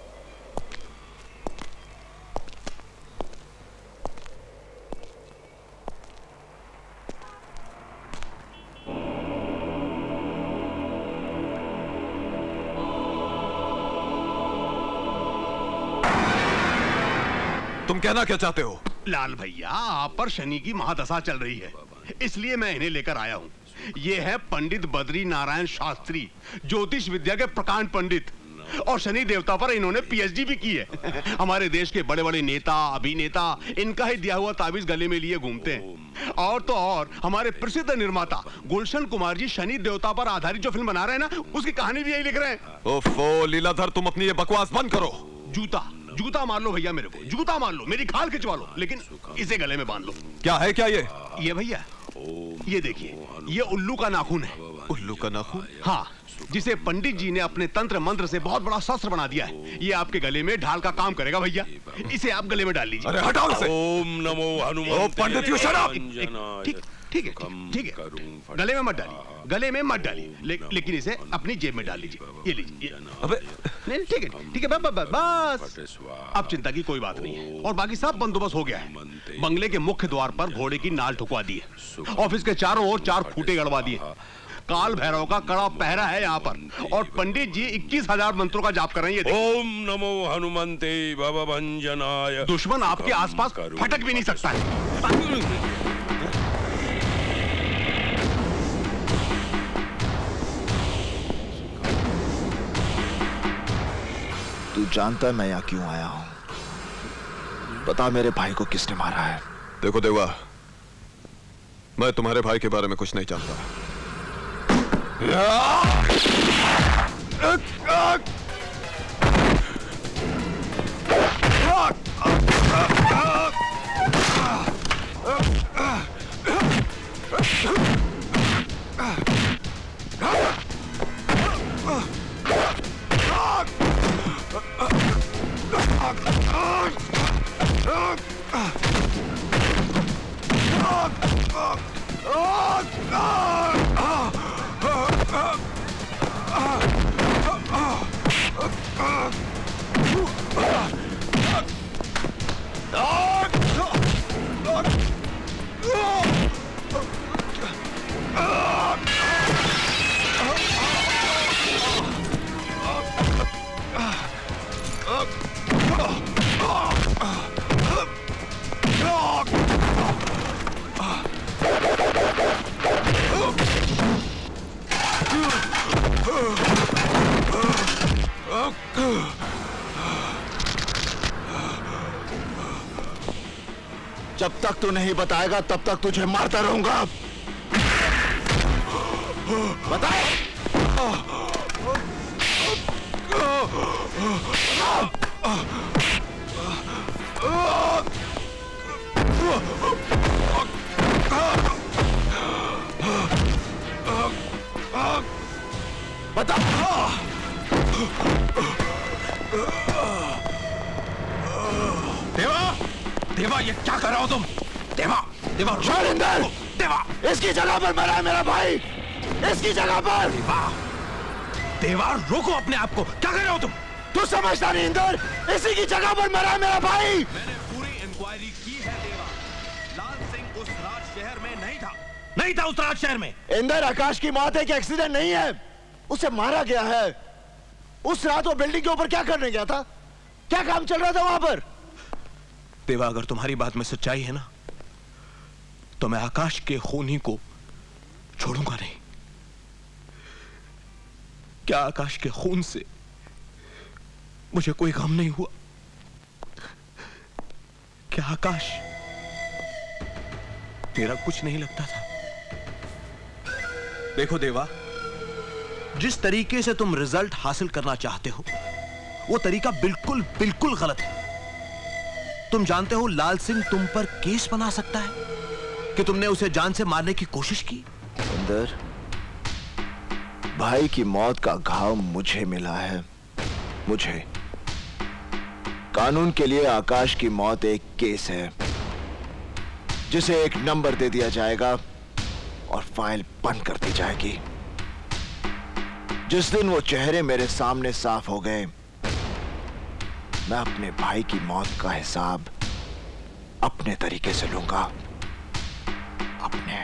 तुम कहना क्या चाहते हो? लाल भैया, आप पर शनि की महादशा चल रही है, इसलिए मैं इन्हें लेकर आया हूँ। ये है पंडित बद्री नारायण शास्त्री, ज्योतिष विद्या के प्रकांड पंडित, और शनि देवता पर इन्होंने पीएचडी भी की है। हमारे देश के बड़े बड़े नेता अभिनेता इनका ही दिया हुआ ताबीज गले में लिए घूमते हैं। और तो और हमारे प्रसिद्ध निर्माता गुलशन कुमार जी शनि देवता पर आधारित जो फिल्म बना रहे हैं ना, उसकी कहानी भी यही लिख रहे हैं। ओफो लीलाधर, तुम अपनी ये बकवास बंद करो। जूता मार लो भैया, मेरे को जूता मार लो, मेरी खाल खिंचवा लो, लेकिन इसे गले में बांध लो। क्या है क्या ये भैया, ये देखिए, ये उल्लू का नाखून है। उल्लू का नाखून? हाँ, जिसे पंडित जी ने अपने तंत्र मंत्र से बहुत बड़ा शस्त्र बना दिया है। ये आपके गले में ढाल का काम करेगा भैया, इसे आप गले में डाल लीजिए। अरे हटाओ इसे। ओम नमो Hanuman. Pandit you shut up. ठीक है, गले में मत डालिए, गले में मत डालिए, लेकिन इसे अपनी जेब में डाल लीजिए। ये लीजिए। अबे नहीं, ठीक है, बस अब चिंता की कोई बात नहीं है। और बाकी सब बंदोबस्त हो गया है। बंगले के मुख्य द्वार पर घोड़े की नाल ठुकवा दी है, ऑफिस के चारों ओर 4 खूंटे गड़वा दिए। काल भैरव का कड़ा पहरा है यहाँ पर, और पंडित जी 21,000 मंत्रों का जाप कर रहे हैं। ओम नमो हनुमंते भवभंजनाय। दुश्मन आपके आसपास फटक भी नहीं सकता है। तू जानता है मैं यहाँ क्यों आया हूँ? बता मेरे भाई को किसने मारा है? देखो देवा, मैं तुम्हारे भाई के बारे में कुछ नहीं जानता। तक तू नहीं बताएगा तब तक तुझे मारता रहूंगा। बता। बता। देवा, देवा ये क्या कर रहे हो तुम? देवा, देवा शैलेंद्र, देवा इसकी जगह पर मरा है मेरा भाई, इसकी जगह पर। देवा, देवा रोको अपने आप को, क्या कर रहे हो तुम? तू समझता नहीं इंदर, इसी की जगह पर मरा है मेरा भाई। मैंने पूरी इंक्वायरी की है देवा। लाल सिंह उस रात शहर में नहीं था उस रात शहर में। इंदर, आकाश की मौत एक एक्सीडेंट नहीं है, उसे मारा गया है। उस रात वो बिल्डिंग के ऊपर क्या करने गया था? क्या काम चल रहा था वहां पर? देवा, अगर तुम्हारी बात में सच्चाई है ना, तो मैं आकाश के खूनी को छोड़ूंगा नहीं। क्या आकाश के खून से मुझे कोई गम नहीं हुआ? क्या आकाश मेरा कुछ नहीं लगता था? देखो देवा, जिस तरीके से तुम रिजल्ट हासिल करना चाहते हो वो तरीका बिल्कुल बिल्कुल गलत है। तुम जानते हो लाल सिंह तुम पर केस बना सकता है कि तुमने उसे जान से मारने की कोशिश की। इंदर, भाई की मौत का घाव मुझे मिला है, मुझे। कानून के लिए आकाश की मौत एक केस है जिसे एक नंबर दे दिया जाएगा और फाइल बंद कर दी जाएगी। जिस दिन वो चेहरे मेरे सामने साफ हो गए, मैं अपने भाई की मौत का हिसाब अपने तरीके से लूंगा, अपने।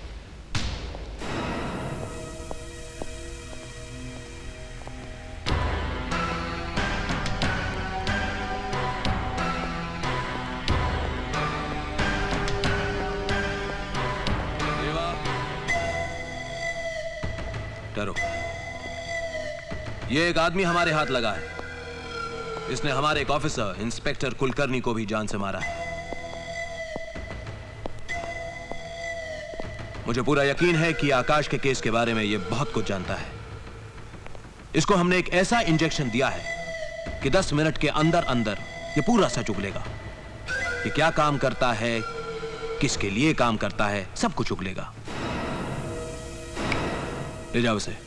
डरो, ये एक आदमी हमारे हाथ लगा है। इसने हमारे एक ऑफिसर इंस्पेक्टर कुलकर्णी को भी जान से मारा है। मुझे पूरा यकीन है कि आकाश के केस के बारे में यह बहुत कुछ जानता है। इसको हमने एक ऐसा इंजेक्शन दिया है कि 10 मिनट के अंदर अंदर यह पूरा सच उगलेगा। ये क्या काम करता है, किसके लिए काम करता है, सब कुछ उगलेगा। ले जाओ उसे।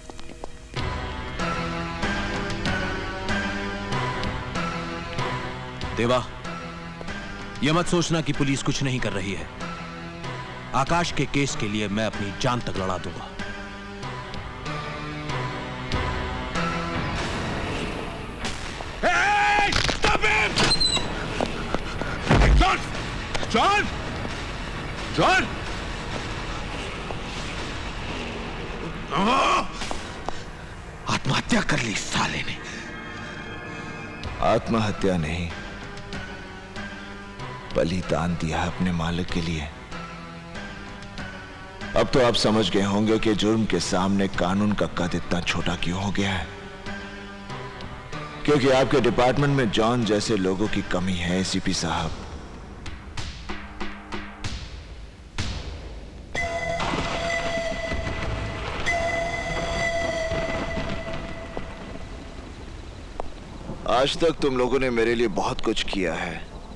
देवा, यह मत सोचना कि पुलिस कुछ नहीं कर रही है। आकाश के केस के लिए मैं अपनी जान तक लड़ा दूंगा। जॉन! जॉन! जॉन! आत्महत्या कर ली साले ने। आत्महत्या नहीं, बलिदान दिया अपने मालिक के लिए। अब तो आप समझ गए होंगे कि जुर्म के सामने कानून का कद इतना छोटा क्यों हो गया है। क्योंकि आपके डिपार्टमेंट में जॉन जैसे लोगों की कमी है एसीपी साहब। आज तक तुम लोगों ने मेरे लिए बहुत कुछ किया है,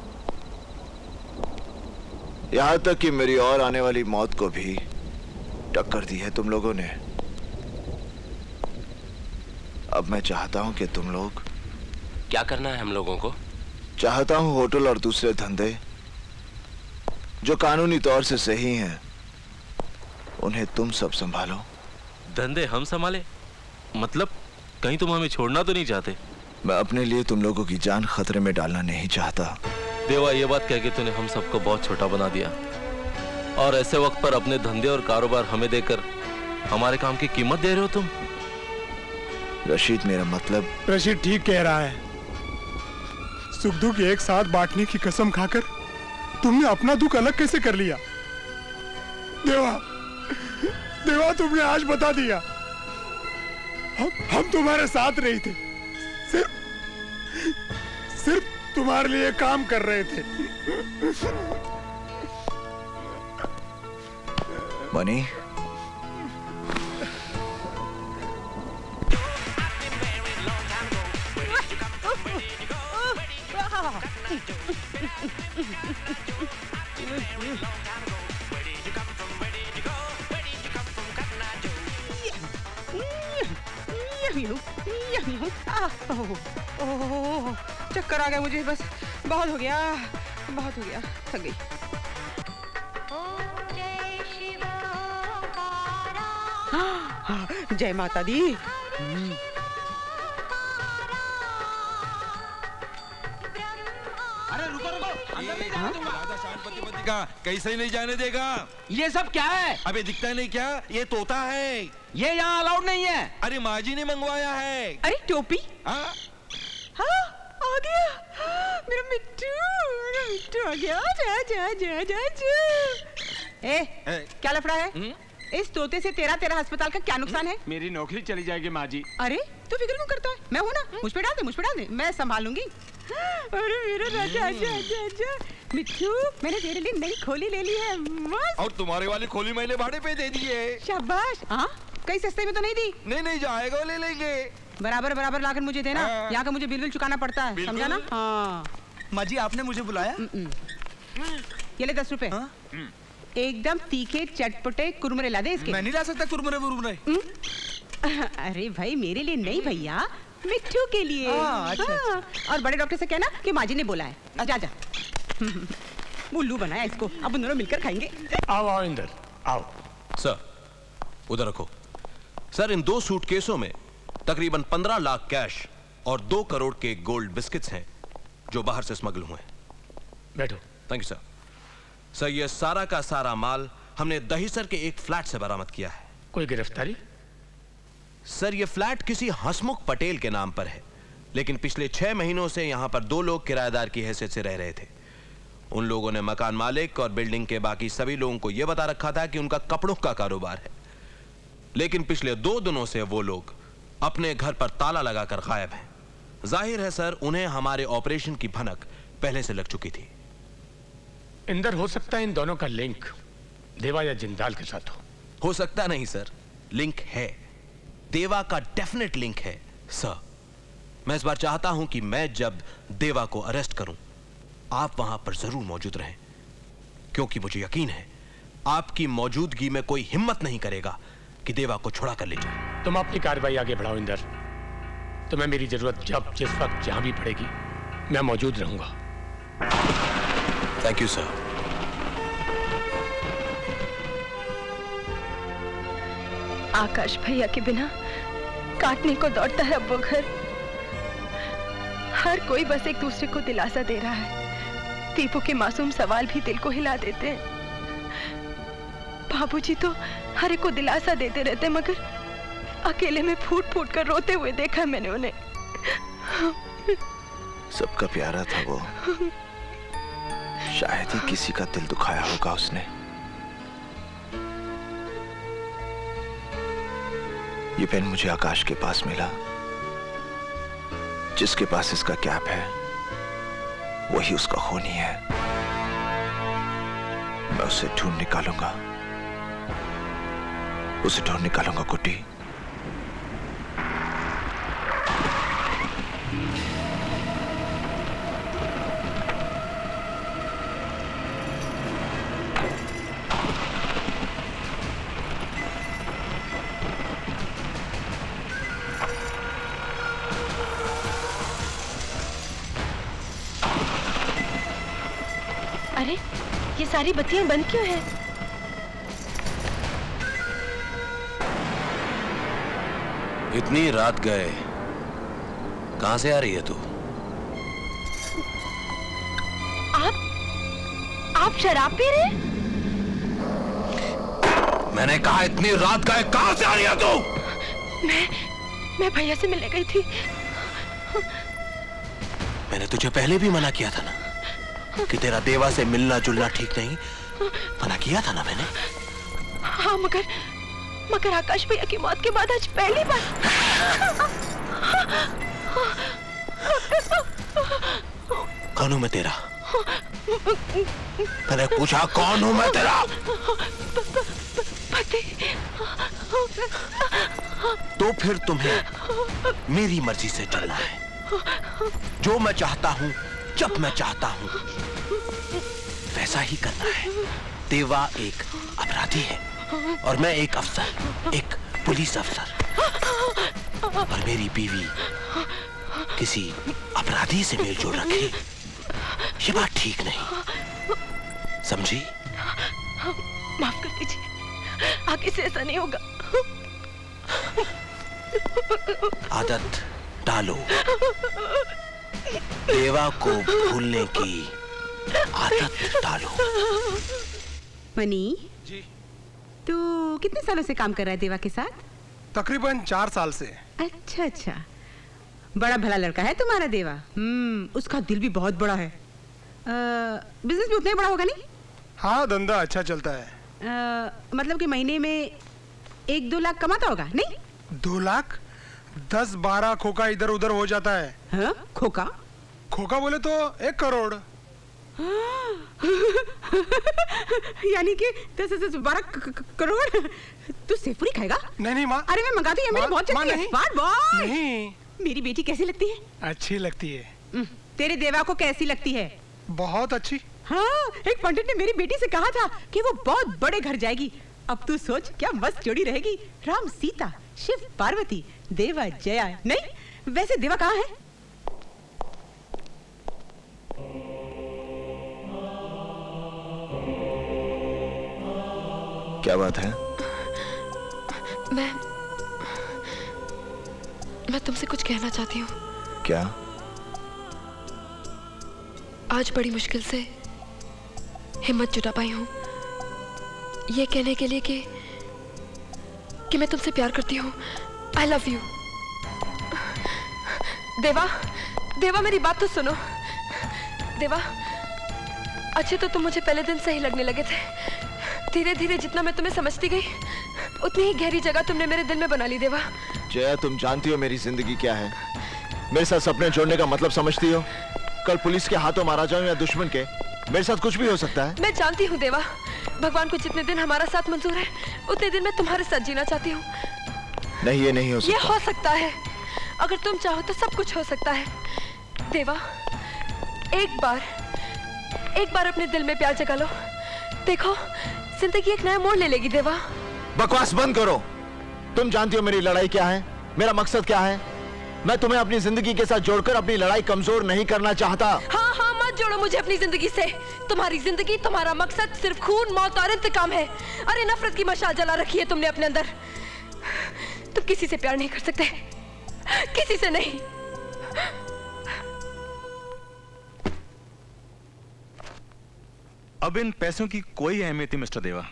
यहां तक कि मेरी और आने वाली मौत को भी टक्कर दी है तुम लोगों ने। अब मैं चाहता हूं कि तुम लोग। क्या करना है हम लोगों को? चाहता हूं होटल और दूसरे धंधे जो कानूनी तौर से सही हैं, उन्हें तुम सब संभालो। धंधे हम संभाले? मतलब कहीं तुम हमें छोड़ना तो नहीं चाहते? मैं अपने लिए तुम लोगों की जान खतरे में डालना नहीं चाहता। देवा, ये बात कह के तूने हम सबको बहुत छोटा बना दिया, और ऐसे वक्त पर अपने धंधे और कारोबार हमें देकर हमारे काम की कीमत दे रहे हो तुम। रशीद, मेरा मतलब। रशीद ठीक कह रहा है। सुख दुख एक साथ बांटने की कसम खाकर तुमने अपना दुख अलग कैसे कर लिया? देवा, देवा तुमने आज बता दिया। हम तुम्हारे साथ नहीं थे, सिर्फ तुम्हारे लिए काम कर रहे थे। मनी, चक्कर आ गया मुझे, बस बहुत हो गया, बहुत हो गया, थक गई। जय माता दी। अरे रुको रुको, अंदर नहीं जाने दूंगा। राजा शांति का कैसे नहीं जाने देगा? ये सब क्या है? अबे दिखता नहीं क्या? ये तोता है। ये यहाँ अलाउड नहीं है। अरे माँ जी ने मंगवाया है। अरे टोपी? हाँ आ गया मेरा मिट्टू, मेरा मिट्टू आ गया। जा जा जा जा जा। क्या लफड़ा है? इस तोते से तेरा अस्पताल का क्या नुकसान है? मेरी नौकरी चली जाएगी माँ जी। अरे तू फिक्र क्यों करता है? मैं हूँ ना, मुझ पे डाल दे, मैं संभाल लूंगी। अरे मेरा राजा, आजा आजा आजा। मिट्टू, मैंने तेरे लिए नई खोली ले ली है, मस्त। और तुम्हारे वाली खोली मैंने भाड़े पे दे दी है। शाबाश। हाँ, कहीं सस्ते में तो नहीं दी? नहीं जाएगा, वो ले लेंगे। बराबर लाकर मुझे देना। यहाँ का मुझे बिल चुकाना पड़ता है, समझा ना? हाँ। माँ जी, आपने मुझे बुलाया? ये ले 10 रुपए। एकदम तीखे चटपटे कुरमुरे ला दे इसके। मैं नहीं ला सकता कुरमुरे। अरे भाई, मेरे लिए नहीं भैया, मिट्टू के लिए। अच्छा। और बड़े डॉक्टर से कहना कि माँ जी ने बोला है। जा उल्लू बनाया इसको, अब दोनों मिलकर खाएंगे। आओ इंदर, आओ। सर, उधर रखो। सर, इन 2 सूटकेसों में तकरीबन 15 लाख कैश और 2 करोड़ के गोल्ड बिस्किट्स हैं जो बाहर से स्मगल हुए हैं। बैठो। Thank you sir. सर, ये सारा का सारा माल हमने दहीसर के एक फ्लैट से बरामद किया है। कोई गिरफ्तारी? सर, ये फ्लैट किसी हसमुख पटेल के नाम पर है, लेकिन पिछले 6 महीनों से यहां पर 2 लोग किराएदार की हैसियत से रह रहे थे। उन लोगों ने मकान मालिक और बिल्डिंग के बाकी सभी लोगों को यह बता रखा था कि उनका कपड़ों का कारोबार है, लेकिन पिछले 2 दिनों से वो लोग अपने घर पर ताला लगाकर गायब हैं। जाहिर है सर, उन्हें हमारे ऑपरेशन की भनक पहले से लग चुकी थी। इंदर, हो सकता है इन दोनों का लिंक देवा या जिंदाल के साथ हो सकता नहीं सर, लिंक है। देवा का डेफिनेट लिंक है सर। मैं इस बार चाहता हूं कि मैं जब देवा को अरेस्ट करूं, आप वहां पर जरूर मौजूद रहें, क्योंकि मुझे यकीन है आपकी मौजूदगी में कोई हिम्मत नहीं करेगा कि देवा को छुड़ा कर ले जाए। तुम अपनी कार्रवाई आगे बढ़ाओ इंदर। तुम्हें मेरी जरूरत जब जिस वक्त जहां भी पड़ेगी, मैं मौजूद रहूंगा। Thank you sir. आकाश भैया के बिना काटने को दौड़ता है अब वो घर। हर कोई बस एक दूसरे को दिलासा दे रहा है। दीपू के मासूम सवाल भी दिल को हिला देते हैं। बाबूजी तो हर एक को दिलासा देते रहते, मगर अकेले में फूट फूट कर रोते हुए देखा मैंने उन्हें। सबका प्यारा था वो, शायद ही किसी का दिल दुखाया होगा उसने। ये पेन मुझे आकाश के पास मिला, जिसके पास इसका कैप है वही उसका खूनी है। मैं उसे ढूंढ निकालूंगा, उसे ढूंढ निकालूंगा कुटी। अरे, ये सारी बत्तियां बंद क्यों हैं? इतनी रात गए, कहां से आ रही है तू? आप शराब पी रहे? मैंने कहा इतनी रात गए, कहां से आ रही है तू? मैं भैया से मिलने गई थी। मैंने तुझे पहले भी मना किया था ना कि तेरा देवा से मिलना जुलना ठीक नहीं। मना किया था ना मैंने। हाँ, मगर आकाश भैया की मौत के बाद आज पहली बार। कौन हूं मैं तेरा? मैंने पूछा कौन हूं मैं तेरा? तो फिर तुम्हें मेरी मर्जी से चलना है। जो मैं चाहता हूं, जब मैं चाहता हूं, वैसा ही करना है। देवा एक अपराधी है और मैं एक अफसर, एक पुलिस अफसर। और मेरी बीवी किसी अपराधी से मेल जोड़ रखे, ये बात ठीक नहीं, समझी? माफ कर दीजिए, आगे से ऐसा नहीं होगा। आदत डालो, देवा को भूलने की आदत डालो। मनी जी, तू कितने सालों से काम कर रहा है देवा के साथ? तकरीबन 4 साल से। अच्छा अच्छा, बड़ा भला लड़का है तुम्हारा देवा। उसका दिल भी बहुत बड़ा है। बिजनेस भी उतना ही बड़ा होगा नहीं? हाँ, धंधा अच्छा चलता है। मतलब कि महीने में 1-2 लाख कमाता होगा नहीं? 2 लाख? 10-12 खोखा इधर उधर हो जाता है। हाँ? खोखा? खोखा बोले तो 1 करोड़। यानी कि 10-12 करोड़। तू सेवपुरी खाएगा? नहीं माँ। अरे मैं मंगाती हूँ, मेरी बहुत चलती है। बात बहुत। नहीं। मेरी बेटी कैसी लगती है? अच्छी लगती है। तेरे देवा को कैसी लगती है? बहुत अच्छी। हाँ, एक पंडित ने मेरी बेटी से कहा था कि वो बहुत बड़े घर जाएगी। अब तू सोच क्या मस्त जोड़ी रहेगी, राम सीता, शिव पार्वती, देवा जया। नहीं, वैसे देवा कहाँ है? क्या बात है? मैं तुमसे कुछ कहना चाहती हूँ। क्या? आज बड़ी मुश्किल से हिम्मत जुटा पाई हूँ ये कहने के लिए कि मैं तुमसे प्यार करती हूँ। I love you. Deva, Deva मेरी बात तो सुनो। देवा, अच्छे तो तुम मुझे पहले दिन से ही लगने लगे थे। धीरे धीरे जितना मैं तुम्हें समझती गई, उतनी ही गहरी जगह तुमने मेरे दिल में बना ली। देवा जया, तुम जानती हो मेरी जिंदगी क्या है? मेरे साथ सपने जोड़ने का मतलब समझती हो? कल पुलिस के हाथों मारा जाऊं या दुश्मन के, मेरे साथ कुछ भी हो सकता है। मैं जानती हूँ देवा, भगवान को जितने दिन हमारा साथ मंजूर है उतने दिन मैं तुम्हारे साथ जीना चाहती हूँ। नहीं, ये नहीं हो सकता। ये हो सकता है, अगर तुम चाहो तो सब कुछ हो सकता है। देवा, एक बार अपने दिल में प्यार जगा लो। देखो, जिंदगी एक नया मोड़ ले लेगी। देवा, बकवास बंद करो। तुम जानती हो मेरी लड़ाई क्या है, मेरा मकसद क्या है? मैं तुम्हें अपनी जिंदगी के साथ जोड़कर अपनी लड़ाई कमजोर नहीं करना चाहता। हाँ हाँ, मत जोड़ो मुझे अपनी जिंदगी से। तुम्हारी जिंदगी, तुम्हारा मकसद सिर्फ खून, मौत और इंतकाम है। अरे नफरत की मशाल जला रखी है तुमने अपने अंदर। तुम किसी से प्यार नहीं कर सकते, किसी से नहीं। अब इन पैसों की कोई अहमियत नहीं मिस्टर देवा,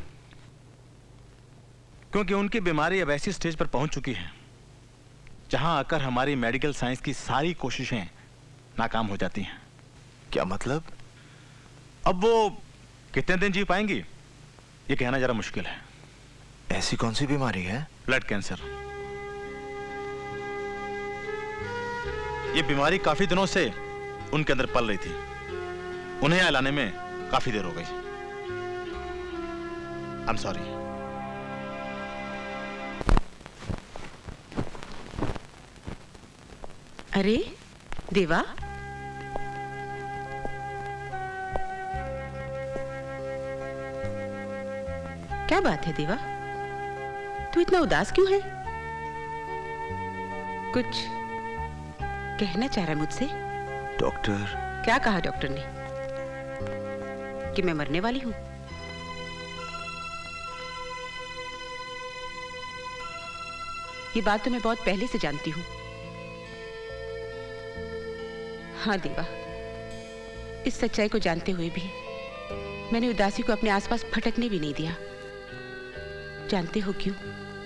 क्योंकि उनकी बीमारी अब ऐसी स्टेज पर पहुंच चुकी है जहां आकर हमारी मेडिकल साइंस की सारी कोशिशें नाकाम हो जाती हैं। क्या मतलब? अब वो कितने दिन जी पाएंगी ये कहना जरा मुश्किल है। ऐसी कौन सी बीमारी है? Blood cancer. ये बीमारी काफी दिनों से उनके अंदर पल रही थी। उन्हें यहाँ लाने में काफी देर हो गई। I am sorry. अरे देवा, क्या बात है देवा? तू इतना उदास क्यों है? कुछ कहना चाह रहा है मुझसे? डॉक्टर। क्या कहा डॉक्टर ने? कि मैं मरने वाली हूं? ये बात तो मैं बहुत पहले से जानती हूं। हाँ देवा, इस सच्चाई को जानते हुए भी मैंने उदासी को अपने आसपास फटकने भी नहीं दिया। जानते हो क्यों?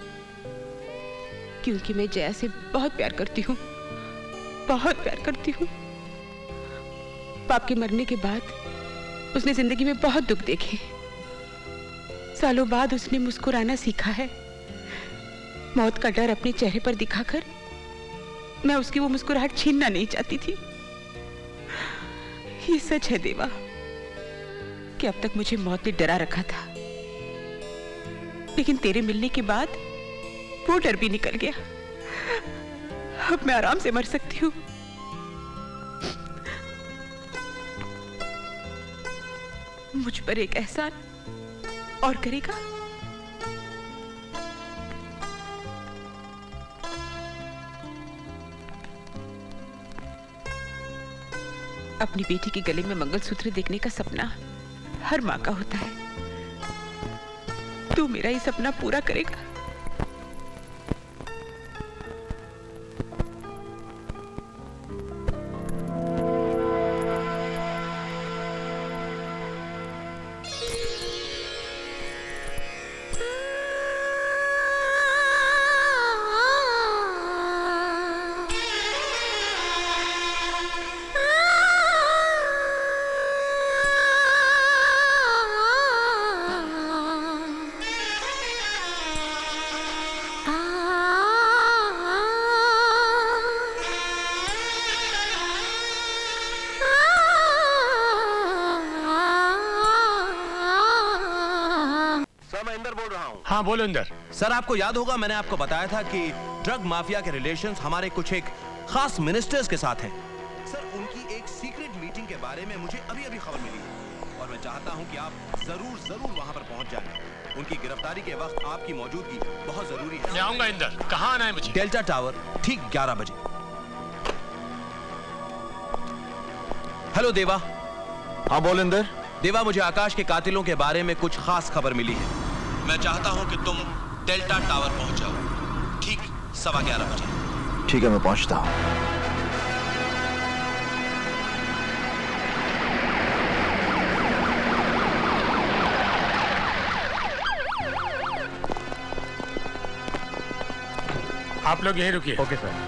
क्योंकि मैं जया से बहुत प्यार करती हूँ, बहुत प्यार करती हूँ। पाप के मरने के बाद उसने जिंदगी में बहुत दुख देखे। सालों बाद उसने मुस्कुराना सीखा है। मौत का डर अपने चेहरे पर दिखाकर मैं उसकी वो मुस्कुराहट छीनना नहीं चाहती थी। ये सच है देवा कि अब तक मुझे मौत ने डरा रखा था, लेकिन तेरे मिलने के बाद वो डर भी निकल गया। अब मैं आराम से मर सकती हूँ। मुझ पर एक एहसान और करेगा। अपनी बेटी के गले में मंगलसूत्र देखने का सपना हर माँ का होता है। तू मेरा ये सपना पूरा करेगा। हाँ बोलो इंदर। सर आपको याद होगा मैंने आपको बताया था कि ड्रग माफिया के रिलेशंस हमारे कुछ एक खास मिनिस्टर्स के साथ हैं। सर उनकी एक सीक्रेट मीटिंग के बारे में मुझे अभी अभी खबर मिली है और मैं चाहता हूं कि आप जरूर वहां पर पहुंच जाएं। उनकी गिरफ्तारी के वक्त आपकी मौजूदगी बहुत जरूरी है। मैं आऊंगा इंदर। कहाँ आना है मुझे? डेल्टा टावर ठीक 11 बजे। हेलो देवा। हाँ बोल इंदर। देवा मुझे आकाश के कातिलों के बारे में कुछ खास खबर मिली है। मैं चाहता हूं कि तुम डेल्टा टावर पहुंच जाओ ठीक 11:15 बजे। ठीक है मैं पहुंचता हूं। आप लोग यहीं रुकिए। Okay sir.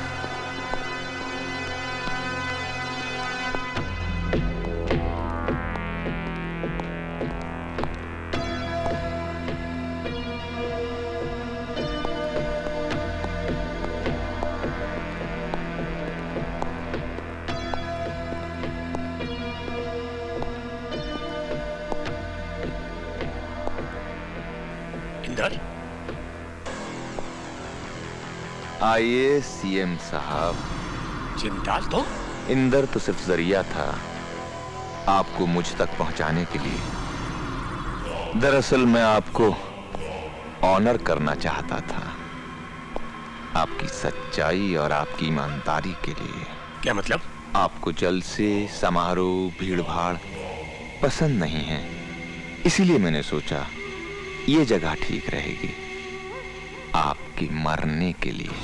आइए सीएम साहब। जिंदाल तो? इंदर तो सिर्फ जरिया था आपको मुझ तक पहुंचाने के लिए। दरअसल मैं आपको ऑनर करना चाहता था आपकी सच्चाई और आपकी ईमानदारी के लिए। क्या मतलब? आपको जल्द से समारोह भीड़ भाड़ पसंद नहीं है, इसीलिए मैंने सोचा ये जगह ठीक रहेगी आपके मरने के लिए।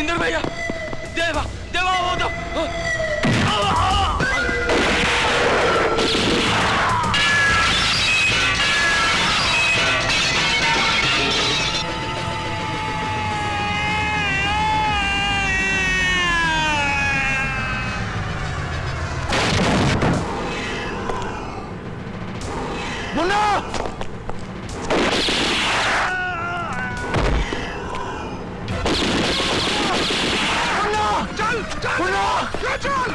इंदर भैया, देवा देवा वो तो मुन्ना! चल चल चल।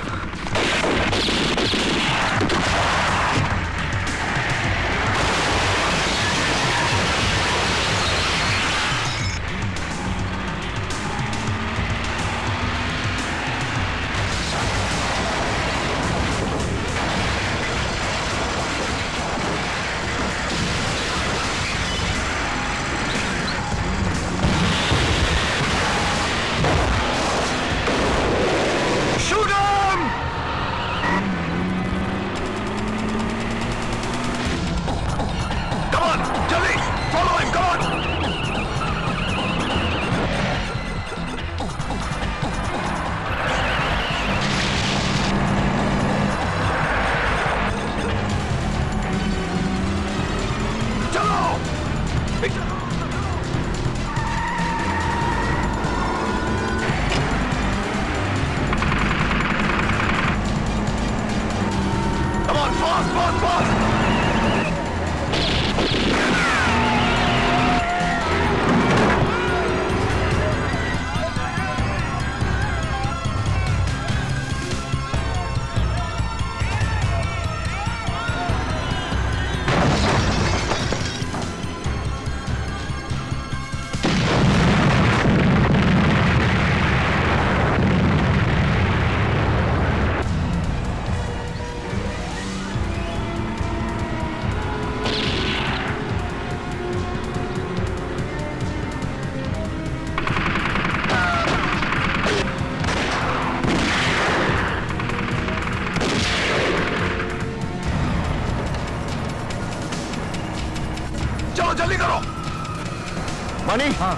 मनी? हाँ।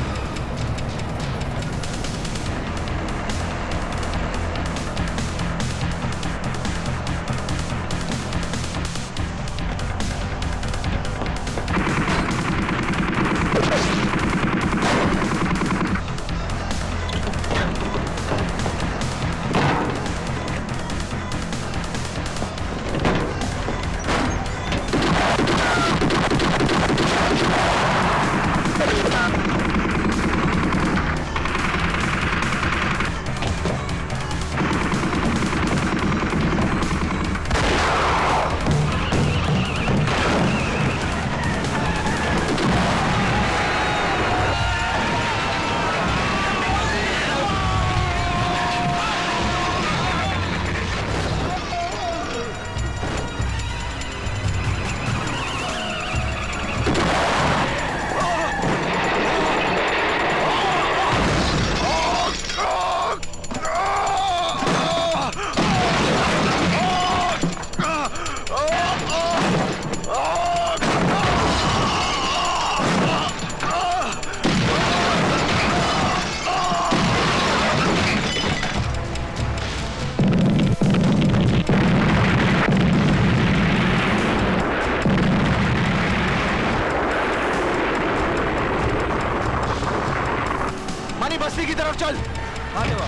बस्ती की तरफ चल। हाँ देवा।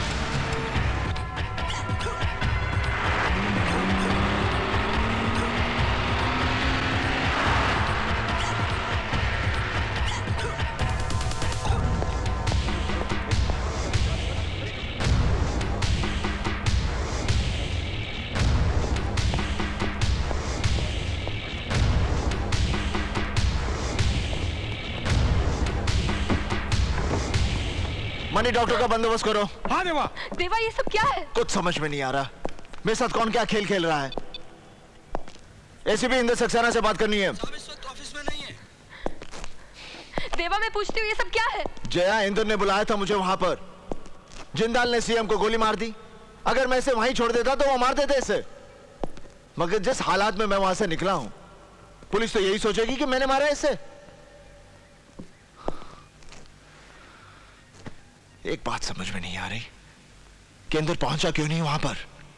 मनी, डॉक्टर का बंदोबस्त करो। हाँ देवा। देवा ये सब क्या है? कुछ समझ में नहीं आ रहा। मेरे साथ कौन क्या खेल खेल रहा है। एसीपी इंदर सक्सेना से बात करनी है। ऑफिस में नहीं है। देवा मैं पूछती हूँ ये सब क्या है? जया, इंदर ने बुलाया था मुझे वहां पर। जिंदाल ने सीएम को गोली मार दी। अगर मैं इसे वहीं छोड़ देता तो वो मार देते इसे। मगर जिस हालात में मैं वहां से निकला हूं, पुलिस तो यही सोचेगी कि मैंने मारा इसे। एक बात समझ में नहीं आ रही कि इंदर पहुंचा क्यों नहीं वहां पर।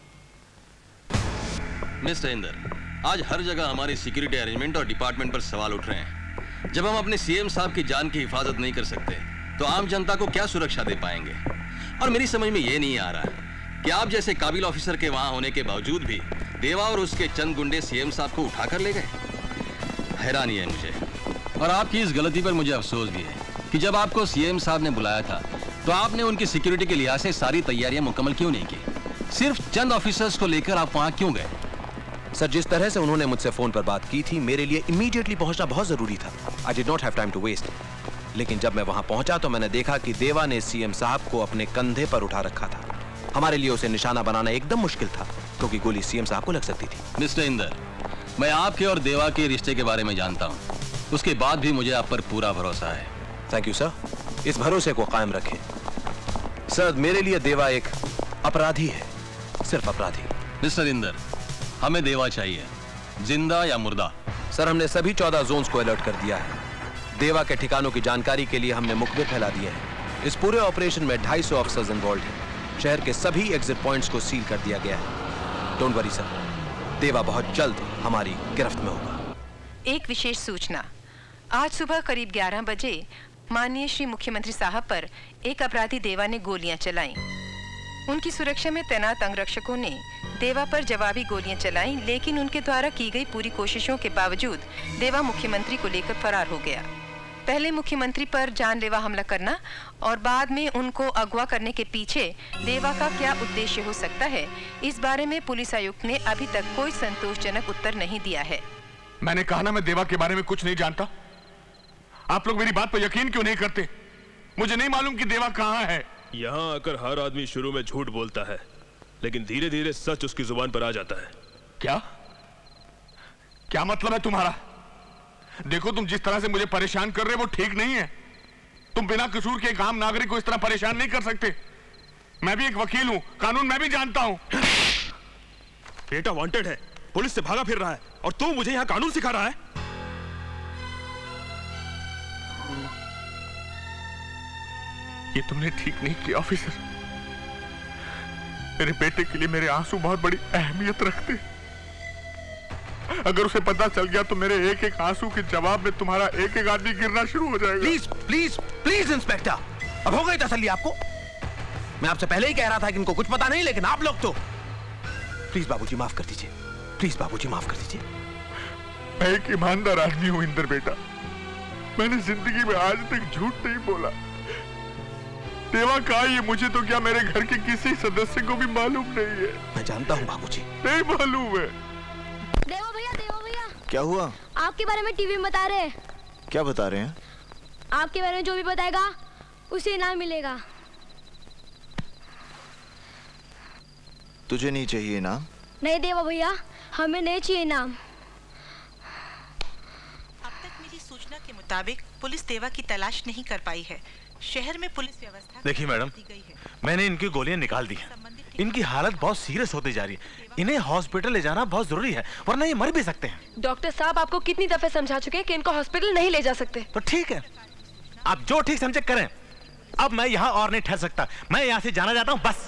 मिस्टर इंदर, आज हर जगह हमारी सिक्योरिटी अरेंजमेंट और डिपार्टमेंट पर सवाल उठ रहे हैं। जब हम अपने सीएम साहब की जान की हिफाजत नहीं कर सकते तो आम जनता को क्या सुरक्षा दे पाएंगे? और मेरी समझ में ये नहीं आ रहा कि आप जैसे काबिल ऑफिसर के वहां होने के बावजूद भी देवा और उसके चंद गुंडे सीएम साहब को उठाकर ले गए। हैरानी है मुझे, और आपकी इस गलती पर मुझे अफसोस भी है कि जब आपको सीएम साहब ने बुलाया था तो आपने उनकी सिक्योरिटी के लिहाज से सारी तैयारियां मुकम्मल क्यों नहीं की? सिर्फ चंद ऑफिसर्स को लेकर आप वहां क्यों गए? सर, जिस तरह से उन्होंने मुझसे फोन पर बात की थी, मेरे लिए इमीडिएटली पहुंचना बहुत जरूरी था। I did not have time to waste. लेकिन जब मैं वहां पहुंचा तो मैंने देखा कि देवा ने सीएम साहब को अपने कंधे पर उठा रखा था। हमारे लिए उसे निशाना बनाना एकदम मुश्किल था क्योंकि गोली सीएम साहब को लग सकती थी। मिस्टर इंदर, मैं आपके और देवा के रिश्ते के बारे में जानता हूँ, उसके बाद भी मुझे आप पर पूरा भरोसा है। थैंक यू सर, इस भरोसे को कायम रखें। सर, मेरे लिए देवा एक अपराधी है, सिर्फ अपराधी। मिस्टर इंदर, हमें देवा चाहिए, जिंदा या मुर्दा। सर, हमने सभी 14 जोन्स को अलर्ट कर दिया है। देवा के ठिकानों की जानकारी के लिए हमने मुखबिर फैला दिए हैं। इस पूरे ऑपरेशन में 250 ऑफिसर्स इन्वॉल्व हैं। शहर के सभी एग्जिट पॉइंट्स को सील कर दिया गया है। डोंट वरी सर, देवा बहुत जल्द हमारी गिरफ्त में होगा। एक विशेष सूचना, आज सुबह करीब 11 बजे माननीय श्री मुख्यमंत्री साहब पर एक अपराधी देवा ने गोलियां चलाईं। उनकी सुरक्षा में तैनात अंगरक्षकों ने देवा पर जवाबी गोलियां चलाईं, लेकिन उनके द्वारा की गई पूरी कोशिशों के बावजूद देवा मुख्यमंत्री को लेकर फरार हो गया। पहले मुख्यमंत्री पर जानलेवा हमला करना और बाद में उनको अगवा करने के पीछे देवा का क्या उद्देश्य हो सकता है, इस बारे में पुलिस आयुक्त ने अभी तक कोई संतोषजनक उत्तर नहीं दिया है। मैंने कहा ना, मैं देवा के बारे में कुछ नहीं जानता। आप लोग मेरी बात पर यकीन क्यों नहीं करते? मुझे नहीं मालूम कि देवा कहाँ है। यहाँ आकर हर आदमी शुरू में झूठ बोलता है, लेकिन धीरे धीरे सच उसकी जुबान पर आ जाता है। क्या क्या मतलब है तुम्हारा? देखो, तुम जिस तरह से मुझे परेशान कर रहे हो वो ठीक नहीं है। तुम बिना कसूर के एक आम नागरिक को इस तरह परेशान नहीं कर सकते। मैं भी एक वकील हूं, कानून मैं भी जानता हूं। बेटा वांटेड है, पुलिस से भागा फिर रहा है, और तू मुझे यहाँ कानून सिखा रहा है? ये तुमने ठीक नहीं किया ऑफिसर। मेरे बेटे के लिए मेरे आंसू बहुत बड़ी अहमियत रखते। अगर उसे पता चल गया तो मेरे एक एक आंसू के जवाब में तुम्हारा एक एक आदमी गिरना शुरू हो जाएगा। प्लीज प्लीज प्लीज इंस्पेक्टर, अब हो गई तसल्ली आपको? मैं आपसे पहले ही कह रहा था कि इनको कुछ पता नहीं, लेकिन आप लोग तो। प्लीज बाबूजी माफ कर दीजिए, प्लीज बाबूजी माफ कर दीजिए। मैं एक ईमानदार आदमी हूं इंदर बेटा। मैंने जिंदगी में आज तक झूठ नहीं बोला। देवा कहा, ये मुझे तो क्या मेरे घर के किसी सदस्य को भी मालूम नहीं है। मैं जानता हूँ बाबूजी। नहीं मालूम है। देवा भैया क्या हुआ? आपके बारे में टीवी में बता रहे हैं। क्या बता रहे हैं? आपके बारे में जो भी बताएगा उसे इनाम मिलेगा। तुझे नहीं चाहिए इनाम? नहीं देवा भैया, हमें नहीं चाहिए इनाम। अब तक मेरी सूचना के मुताबिक पुलिस देवा की तलाश नहीं कर पाई है। शहर में पुलिस व्यवस्था देखिए मैडम, मैंने इनकी गोलियां निकाल दी हैं। इनकी हालत बहुत सीरियस होती जा रही है। इन्हें हॉस्पिटल ले जाना बहुत जरूरी है, वरना ये मर भी सकते हैं। डॉक्टर साहब आपको कितनी दफे समझा चुके हैं कि इनको हॉस्पिटल नहीं ले जा सकते। तो ठीक है, आप जो ठीक समझे करें। अब मैं यहाँ और नहीं ठहर सकता, मैं यहाँ से जाना चाहता हूँ बस।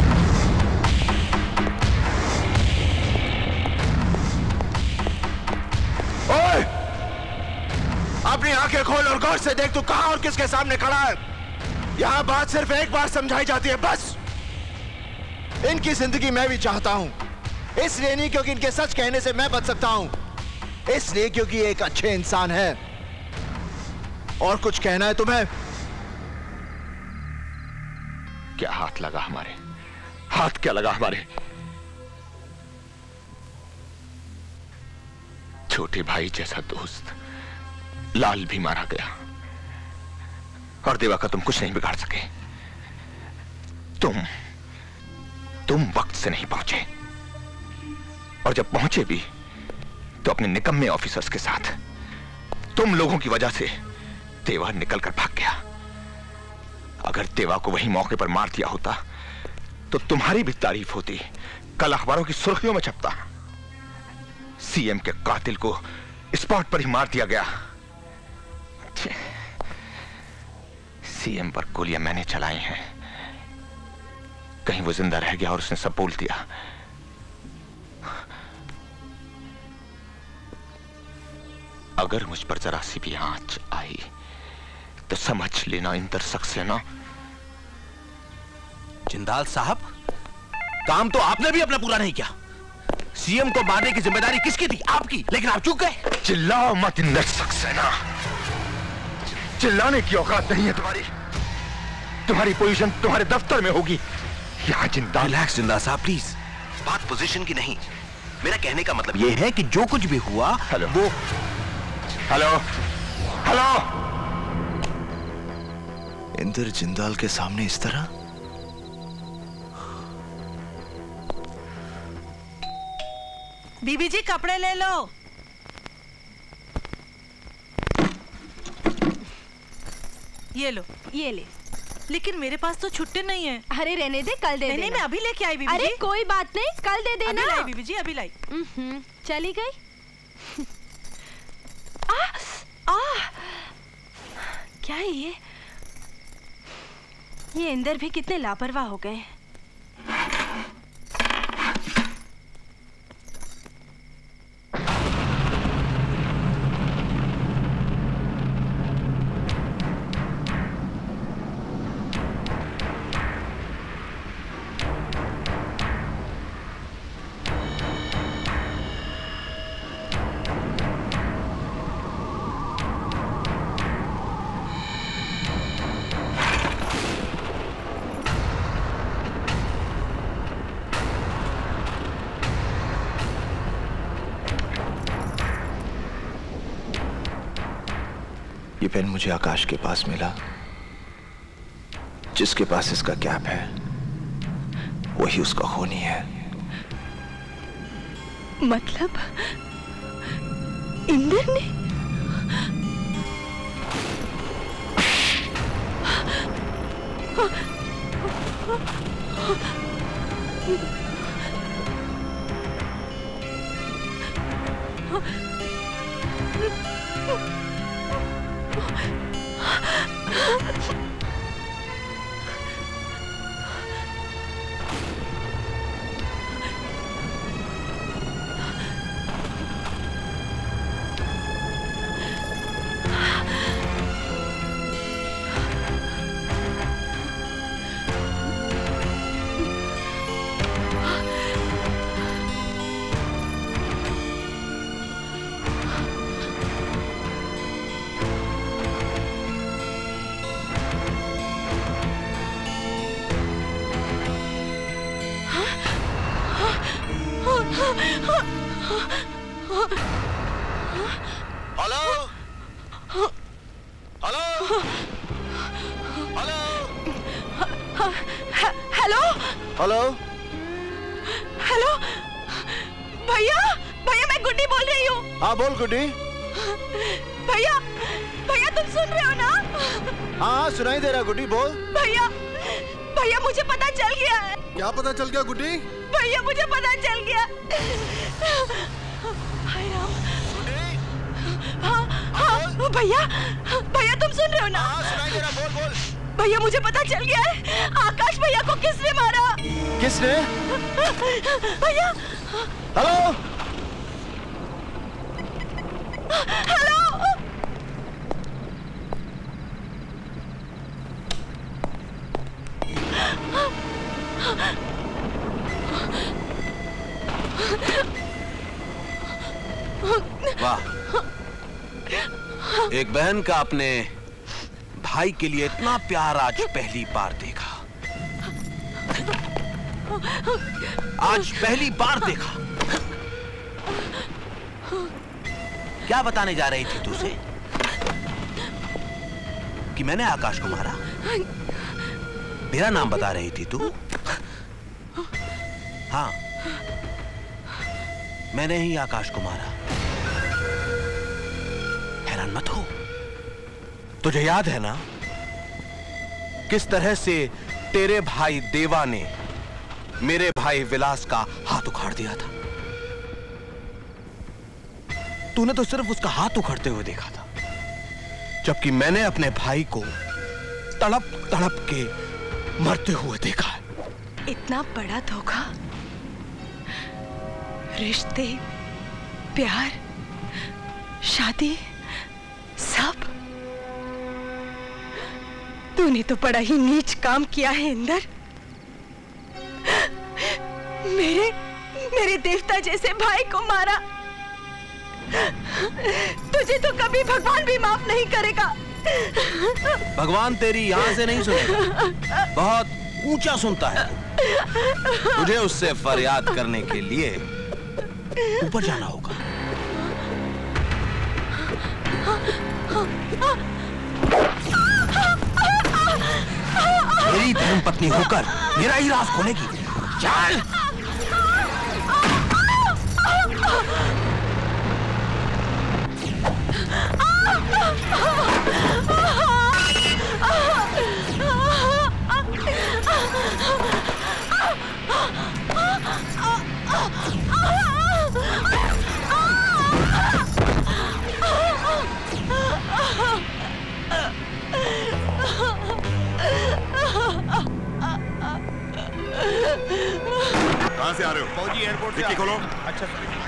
ओए! अपनी आंखें खोल और गौर से देख तू कहां और किसके सामने खड़ा है। यहां बात सिर्फ एक बार समझाई जाती है, बस। इनकी जिंदगी मैं भी चाहता हूं, इसलिए नहीं क्योंकि इनके सच कहने से मैं बच सकता हूं, इसलिए क्योंकि ये एक अच्छे इंसान है। और कुछ कहना है तुम्हें? क्या हाथ लगा हमारे? हाथ क्या लगा हमारे? छोटे भाई जैसा दोस्त लाल भी मारा गया, और देवा का तुम कुछ नहीं बिगाड़ सके। तुम वक्त से नहीं पहुंचे, और जब पहुंचे भी तो अपने निकम्मे ऑफिसर्स के साथ। तुम लोगों की वजह से देवा निकलकर भाग गया। अगर देवा को वही मौके पर मार दिया होता तो तुम्हारी भी तारीफ होती, कल अखबारों की सुर्खियों में छपता। सीएम के कातिल को स्पॉट पर ही मार दिया गया। सीएम पर गोलियां मैंने चलाई हैं। कहीं वो जिंदा रह गया और उसने सब बोल दिया। अगर मुझ पर जरा सी भी आंच आई तो समझ लेना इंदर सक्सेना। जिंदाल साहब, काम तो आपने भी अपना पूरा नहीं किया। सीएम को मारने की जिम्मेदारी किसकी थी? आपकी, लेकिन आप चूक गए। चिल्लाओ मत इंदर सक्सेना, चिल्लाने की औकात नहीं है तुम्हारी। तुम्हारी पोजीशन तुम्हारे दफ्तर में होगी, यहाँ जिंदाल। रिलैक्स जिंदाल साहब प्लीज, बात पोजीशन की नहीं। मेरा कहने का मतलब यह है कि जो कुछ भी हुआ वो। Hello hello. इंदर जिंदाल के सामने इस तरह? बीबी जी कपड़े ले लो। ये लो। ये ले। लेकिन मेरे पास तो छुट्टे नहीं है। अरे रहने दे, कल दे देना। नहीं, मैं अभी लेके आई बीबी जी। अरे कोई बात नहीं, कल दे देना। अभी लाई बीबी जी, अभी लाई। चली गई। क्या है ये? इंदर भी कितने लापरवाह हो गए। ये पेन मुझे आकाश के पास मिला, जिसके पास इसका कैप है वही उसका खूनी है। मतलब इंदर ने? हेलो हेलो भैया, भैया मैं गुड्डी बोल रही हूँ। हाँ बोल गुड्डी। भैया, भैया तुम सुन रहे हो ना? हाँ सुनाई दे रहा गुड्डी, बोल। भैया, भैया मुझे पता चल गया है। क्या पता चल गया गुड्डी? भैया मुझे पता चल गया। हाय राम। हाँ हाँ भैया, भैया तुम सुन रहे हो ना? हाँ सुनाई दे रहा, बोल बोल। भैया मुझे पता चल गया है, आकाश भैया को किसने मारा? किसने? भैया। Hello hello. वाह, एक बहन का अपने भाई के लिए इतना प्यार आज पहली बार देखा। आज पहली बार देखा। क्या बताने जा रही थी तुझसे? कि मैंने आकाश को मारा? मेरा नाम बता रही थी तू? हाँ, मैंने ही आकाश को मारा। हैरान मत हो। तुझे याद है ना किस तरह से तेरे भाई देवा ने मेरे भाई विलास का हाथ उखाड़ दिया था? तूने तो सिर्फ उसका हाथ उखाड़ते हुए देखा था, जबकि मैंने अपने भाई को तड़प तड़प के मरते हुए देखा है। इतना बड़ा धोखा, रिश्ते, प्यार, शादी, सब। तूने तो बड़ा ही नीच काम किया है इंदर। मेरे देवता जैसे भाई को मारा। तुझे तो कभी भगवान भी माफ नहीं करेगा। भगवान तेरी यहां से नहीं सुनेगा, बहुत ऊंचा सुनता है। तुझे उससे फरियाद करने के लिए ऊपर जाना होगा। मेरी धर्मपत्नी होकर मेरा ही राज खोलेगी। चल। कहां से आ रहे हो? फौजी एयरपोर्ट से। डिक्की खोलो। अच्छा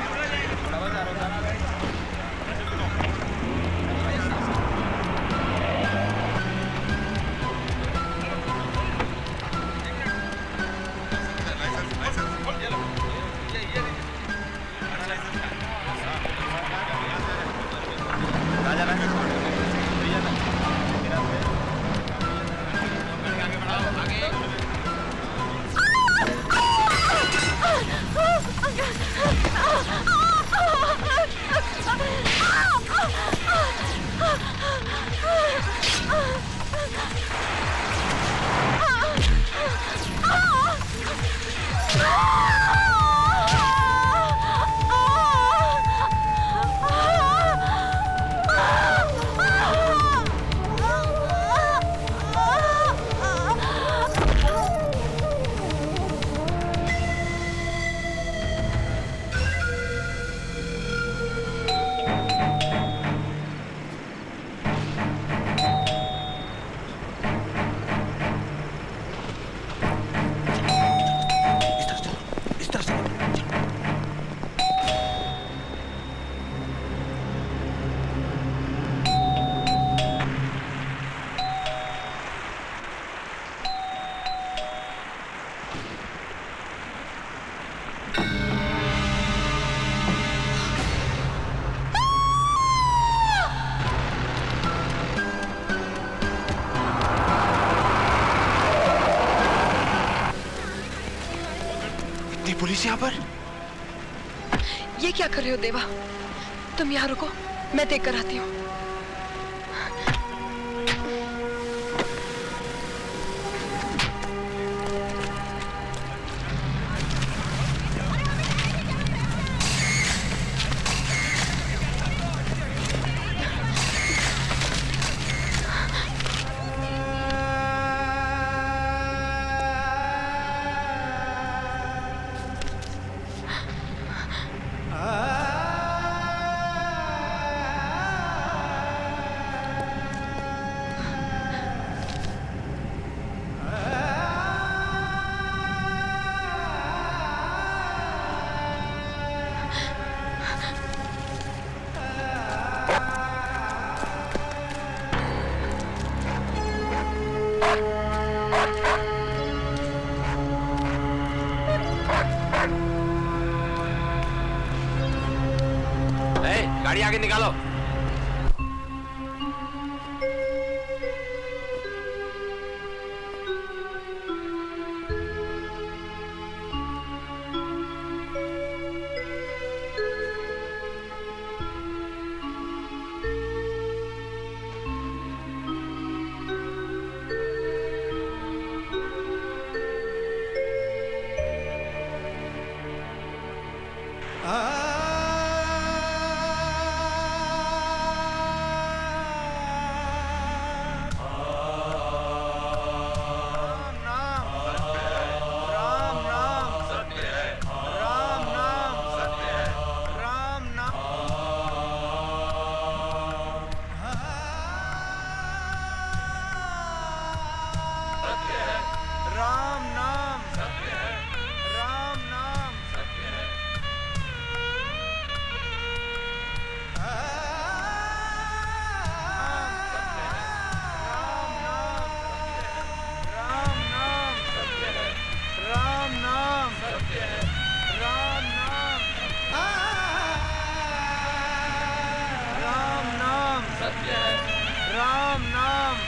पुलिस यहाँ पर? ये क्या कर रहे हो देवा? तुम यहाँ रुको, मैं देख कर आती हूँ। गाड़ी आगे निकालो।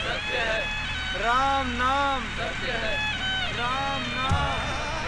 सत्य है। राम नाम सत्य है। राम नाम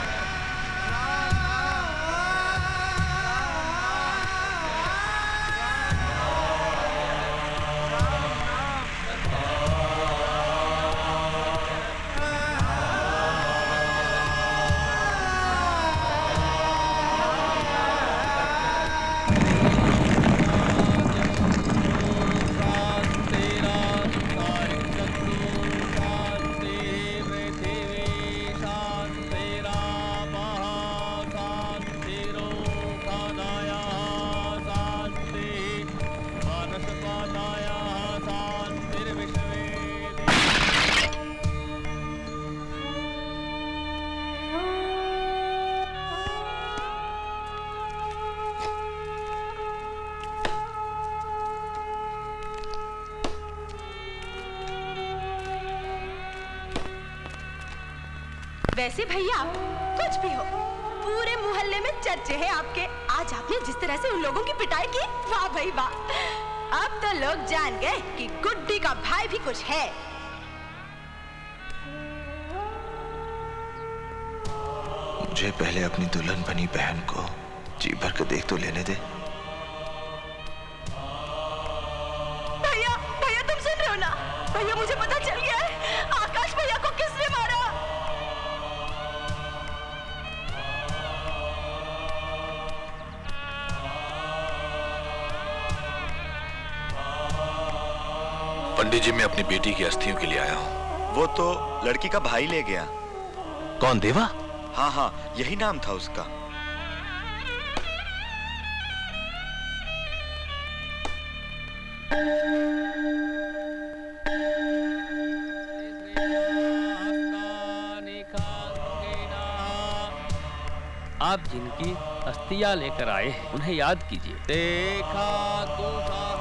वैसे भैया कुछ भी हो, पूरे मोहल्ले में चर्चे हैं आपके। आज आपने जिस तरह से उन लोगों की पिटाई की, वाह भाई वाह। अब तो लोग जान गए कि गुड्डी का भाई भी कुछ है। मुझे पहले अपनी दुल्हन बनी बहन को जी भर के देख तो लेने दे। भैया भैया तुम सुन रहे हो ना? भैया मुझे पता चल गया है, आकाश भैया को किसने मारा। पंडित जी, मैं अपनी बेटी की अस्थियों के लिए आया हूँ। वो तो लड़की का भाई ले गया। कौन, देवा? हाँ हाँ, यही नाम था उसका। आप जिनकी अस्थियां लेकर आए हैं उन्हें याद कीजिए। देखा तो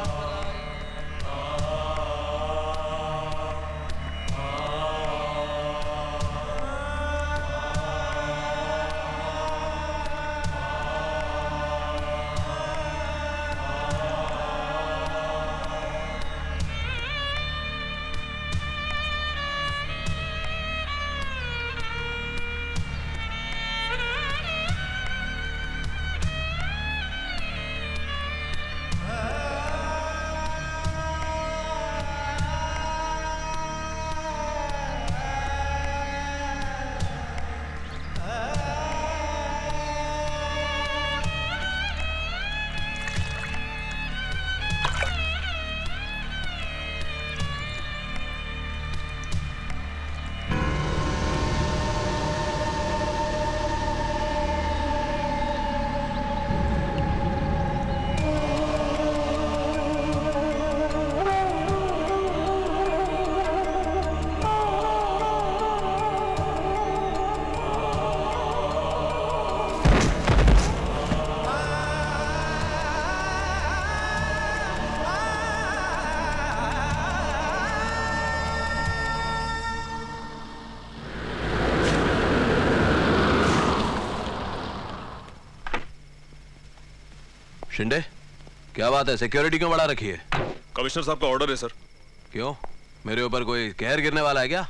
शिंदे, क्या बात है? सिक्योरिटी क्यों बढ़ा रखी है? कमिश्नर साहब का ऑर्डर है सर। क्यों, मेरे ऊपर कोई कहर गिरने वाला है क्या?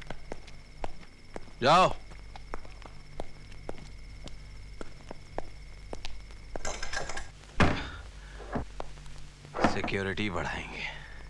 जाओ। सिक्योरिटी बढ़ाएंगे।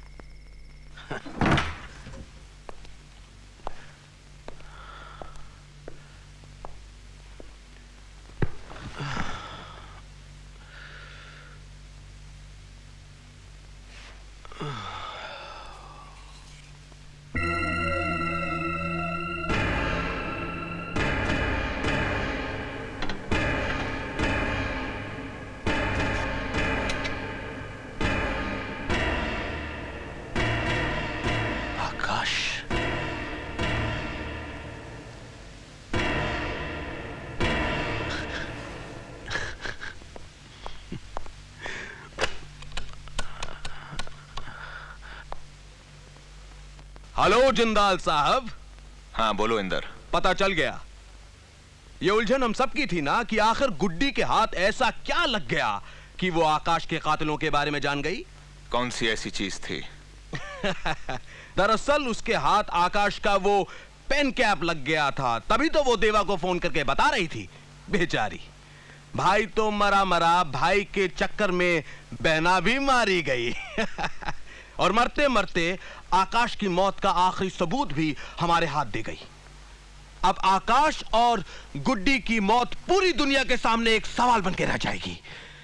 हेलो जिंदाल साहब। हाँ बोलो इंदर। पता चल गया। ये उलझन हम सब की थी ना कि आखिर गुड्डी के हाथ ऐसा क्या लग गया कि वो आकाश के कातिलों के बारे में जान गई। कौन सी ऐसी चीज थी? दरअसल उसके हाथ आकाश का वो पेन कैप लग गया था, तभी तो वो देवा को फोन करके बता रही थी। बेचारी, भाई तो मरा मरा, भाई के चक्कर में बहना भी मारी गई। और मरते मरते आकाश की मौत का आखिरी सबूत भी हमारे हाथ दे गई। अब आकाश और गुड्डी की मौत पूरी दुनिया के सामने एक सवाल बन के रह जाएगी।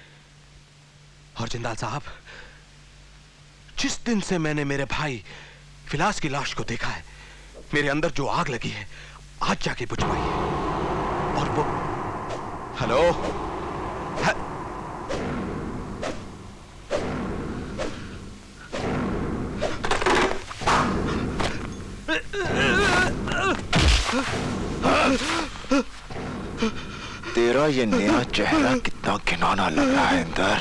और जिंदाल साहब, जिस दिन से मैंने मेरे भाई फिलास की लाश को देखा है, मेरे अंदर जो आग लगी है आज जाके बुझवाई है। और वो हेलो तेरा ये नया चेहरा कितना घिनौना लग रहा है इंदर।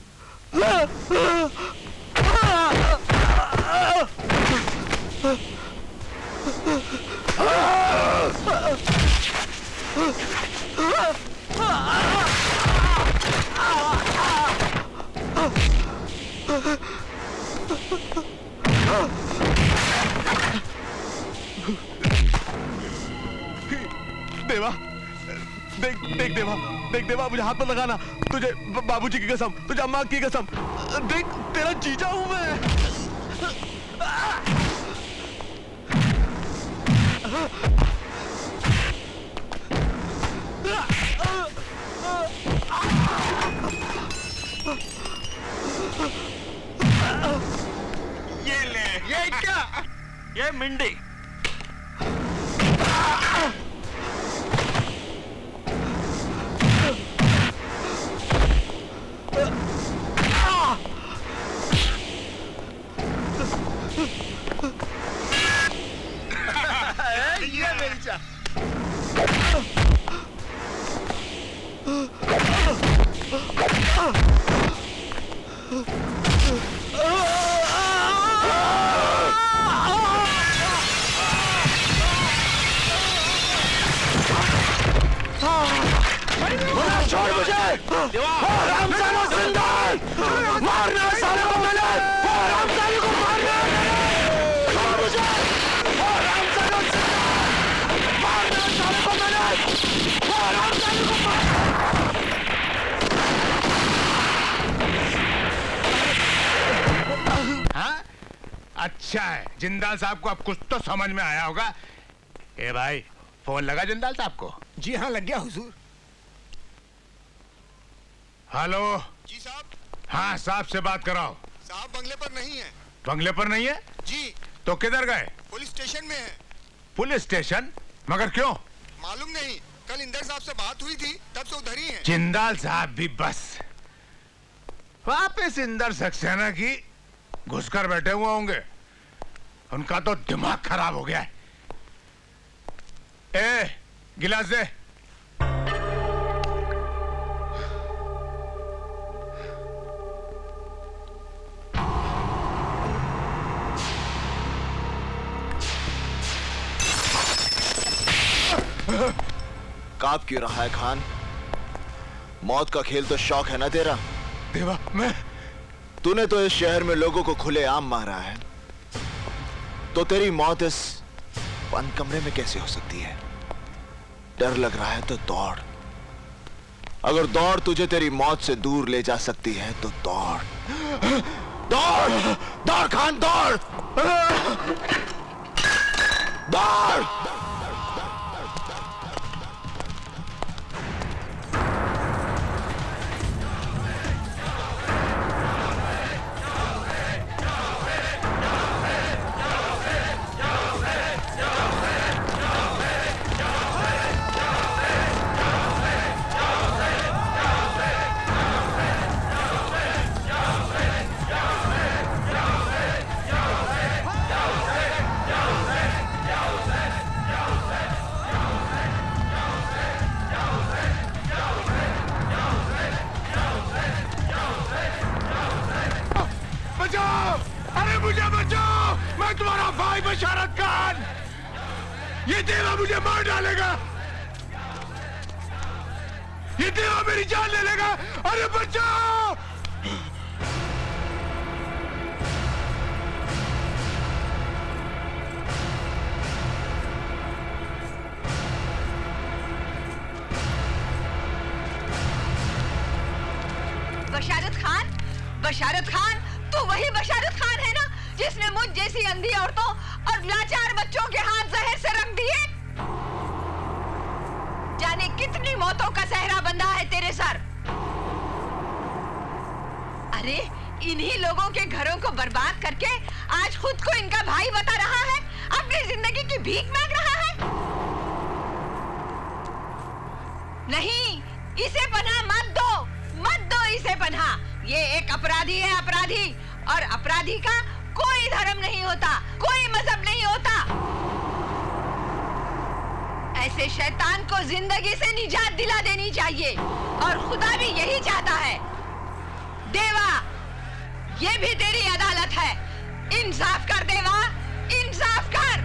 देवा, देख देवा, देख देवा, मुझे हाथ मत लगाना। तुझे बाबूजी की कसम, तुझे अम्मा की कसम, देख तेरा जीजा हूं मैं। ये ले, ये क्या? ये मिंडी। ये मेरी चा। छोड़ मुझे! हरामजादा जिंदा है! मारना है साले को मैंने! हरामजादे को मारना है! छोड़ मुझे! हरामजादा जिंदा है! मारना है साले को मैंने! हरामजादे को मारना! हाँ? अच्छा है, जिंदाल साहब को अब कुछ तो समझ में आया होगा। ए भाई, फोन लगा जिंदाल साहब को? जी हाँ, लग गया हुजूर। हेलो जी साहब। हाँ, साहब से बात कराओ। साहब बंगले पर नहीं है। बंगले पर नहीं है? जी। तो किधर गए? पुलिस स्टेशन में है। Police station? मगर क्यों? मालूम नहीं, कल इंदर साहब से बात हुई थी, तब से उधर ही है। जिंदाल साहब भी बस वापस इंदर सक्सेना की घुसकर बैठे हुए होंगे। उनका तो दिमाग खराब हो गया है। ए, गिलास दे। कांप क्यों रहा है खान? मौत का खेल तो शौक है ना तेरा? देवा, मैं तूने तो इस शहर में लोगों को खुलेआम मारा है, तो तेरी मौत इस बंद कमरे में कैसे हो सकती है? डर लग रहा है तो दौड़। अगर दौड़ तुझे तेरी मौत से दूर ले जा सकती है तो दौड़। दौड़, दौड़ खान, दौड़, दौड़। बशारत खान, ये देवा मुझे मार डालेगा। ये देवा मेरी जान ले लेगा। अरे बचाओ! बशारत खान, तू वही बशारत खान है ना जिसने मुझ जैसी अंधी औरतों और लाचार बच्चों के हाथ जहर से रख दिए? जाने कितनी मौतों का सहरा बंधा है तेरे सर। अरे इन्हीं लोगों के घरों को बर्बाद करके आज खुद को इनका भाई बता रहा है, अपनी जिंदगी की भीख मांग रहा है। नहीं, इसे पनाह मत दो इसे पनाह। ये एक अपराधी है, अपराधी, और अपराधी का कोई धर्म नहीं होता, कोई मजहब नहीं होता। ऐसे शैतान को जिंदगी से निजात दिला देनी चाहिए, और खुदा भी यही चाहता है। देवा, ये भी तेरी अदालत है, इंसाफ कर देवा, इंसाफ कर।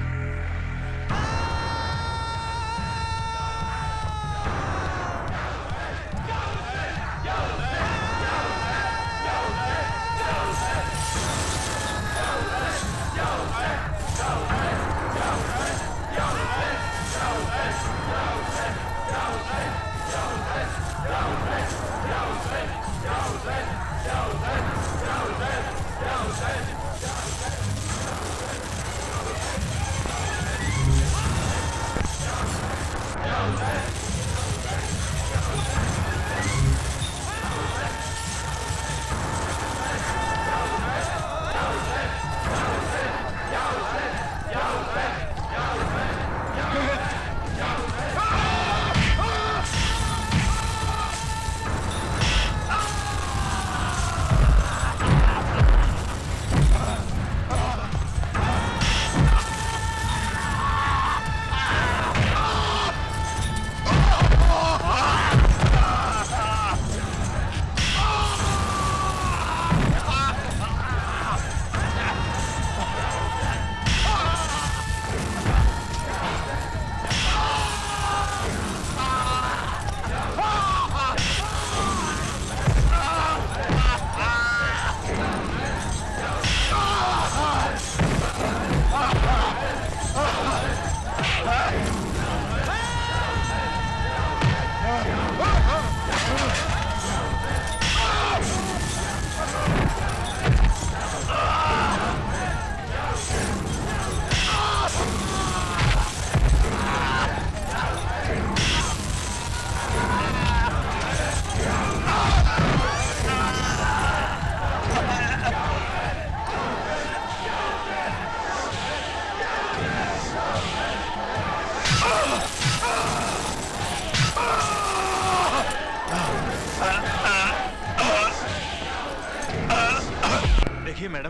मैडम,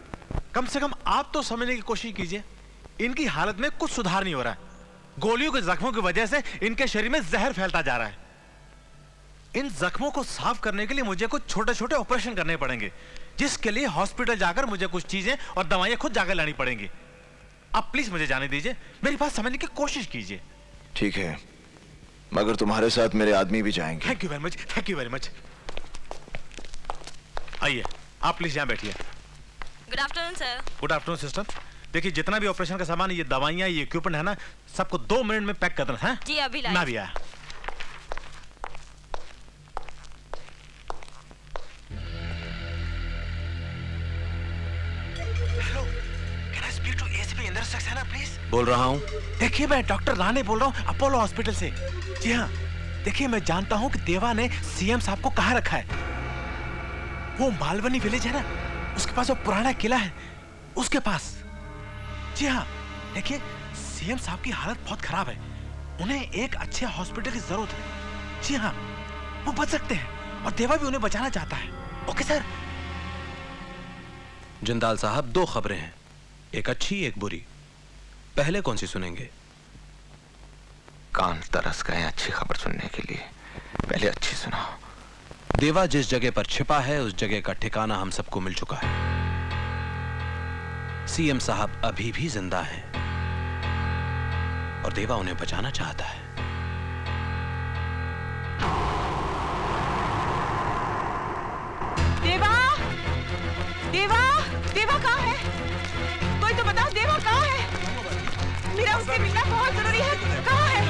कम से कम आप तो समझने की कोशिश कीजिए, इनकी हालत में कुछ सुधार नहीं हो रहा है। गोलियों के जख्मों की वजह से इनके शरीर में जहर फैलता जा रहा है। इन जख्मों को साफ करने के लिए मुझे कुछ छोटे छोटे ऑपरेशन करने पड़ेंगे, जिसके लिए हॉस्पिटल जाकर मुझे कुछ चीजें और दवाइयां खुद जाकर लानी पड़ेंगी। आप प्लीज मुझे जाने दीजिए, मेरी बात समझने की कोशिश कीजिए। ठीक है, मगर तुम्हारे साथ मेरे आदमी भी जाएंगे। Thank you very much, thank you very much. आइए, आप प्लीज यहाँ बैठिए। Good afternoon sir. Good afternoon sister. देखिए, जितना भी ऑपरेशन का सामान, ये दवाइयाँ, ये इक्विपमेंट है ना, सबको 2 मिनट में पैक कर देना है। जी अभी लाइए। मैं भी आया। Hello, can I speak to ACP Inder Saxena please? बोल रहा हूँ। देखिए, मैं डॉक्टर राणे बोल रहा हूँ, अपोलो हॉस्पिटल से। जी हाँ, देखिए, मैं जानता हूँ कि देवा ने सीएम साहब को कहाँ रखा है। वो मालवनी विलेज है ना, उसके पास वो पुराना किला है, उसके पास। जी हाँ, देखिए, सीएम साहब की हालत बहुत खराब है, उन्हें एक अच्छे हॉस्पिटल की जरूरत है। जी हाँ, वो बच सकते हैं और देवा भी उन्हें बचाना चाहता है। Okay sir. जिंदाल साहब, 2 खबरें हैं, एक अच्छी एक बुरी। पहले कौन सी सुनेंगे? कान तरस गए अच्छी खबर सुनने के लिए, पहले अच्छी सुनाओ। देवा जिस जगह पर छिपा है, उस जगह का ठिकाना हम सबको मिल चुका है। सीएम साहब अभी भी जिंदा हैं और देवा उन्हें बचाना चाहता है। देवा, देवा, देवा कहाँ है? कोई तो बताओ, देवा कहाँ है? मेरा उससे मिलना बहुत जरूरी है। कहाँ है?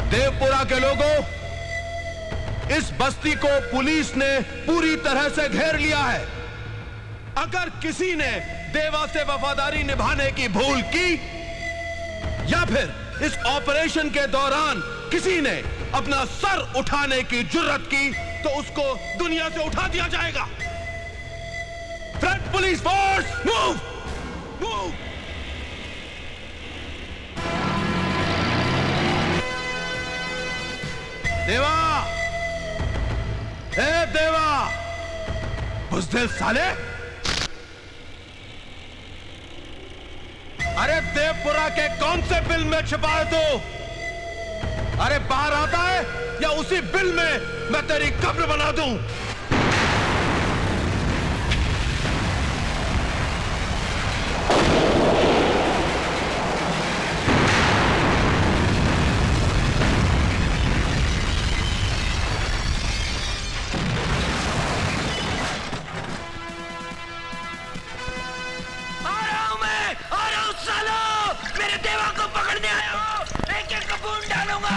देवपुरा के लोगों, इस बस्ती को पुलिस ने पूरी तरह से घेर लिया है। अगर किसी ने देवा से वफादारी निभाने की भूल की या फिर इस ऑपरेशन के दौरान किसी ने अपना सर उठाने की जुर्रत की तो उसको दुनिया से उठा दिया जाएगा। Front police force move move. Deva, ए देवा, बुज़दिल साले, अरे देवपुरा के कौन से बिल में छिपा है तू? अरे बाहर आता है या उसी बिल में मैं तेरी कब्र बना दूं? मेरे देवा को पकड़ने आया हूं, एक एक को खून डालूंगा।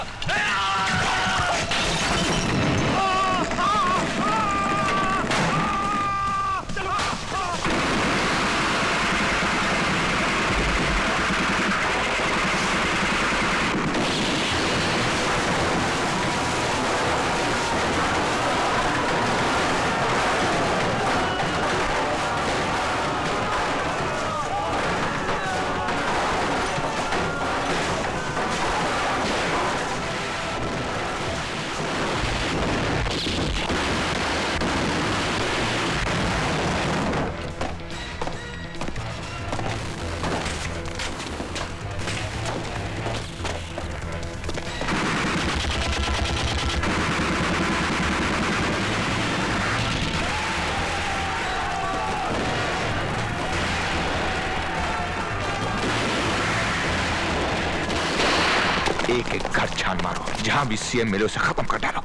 एक एक घर छान मारो, जहां भी सीएम मिले उसे खत्म कर डालो।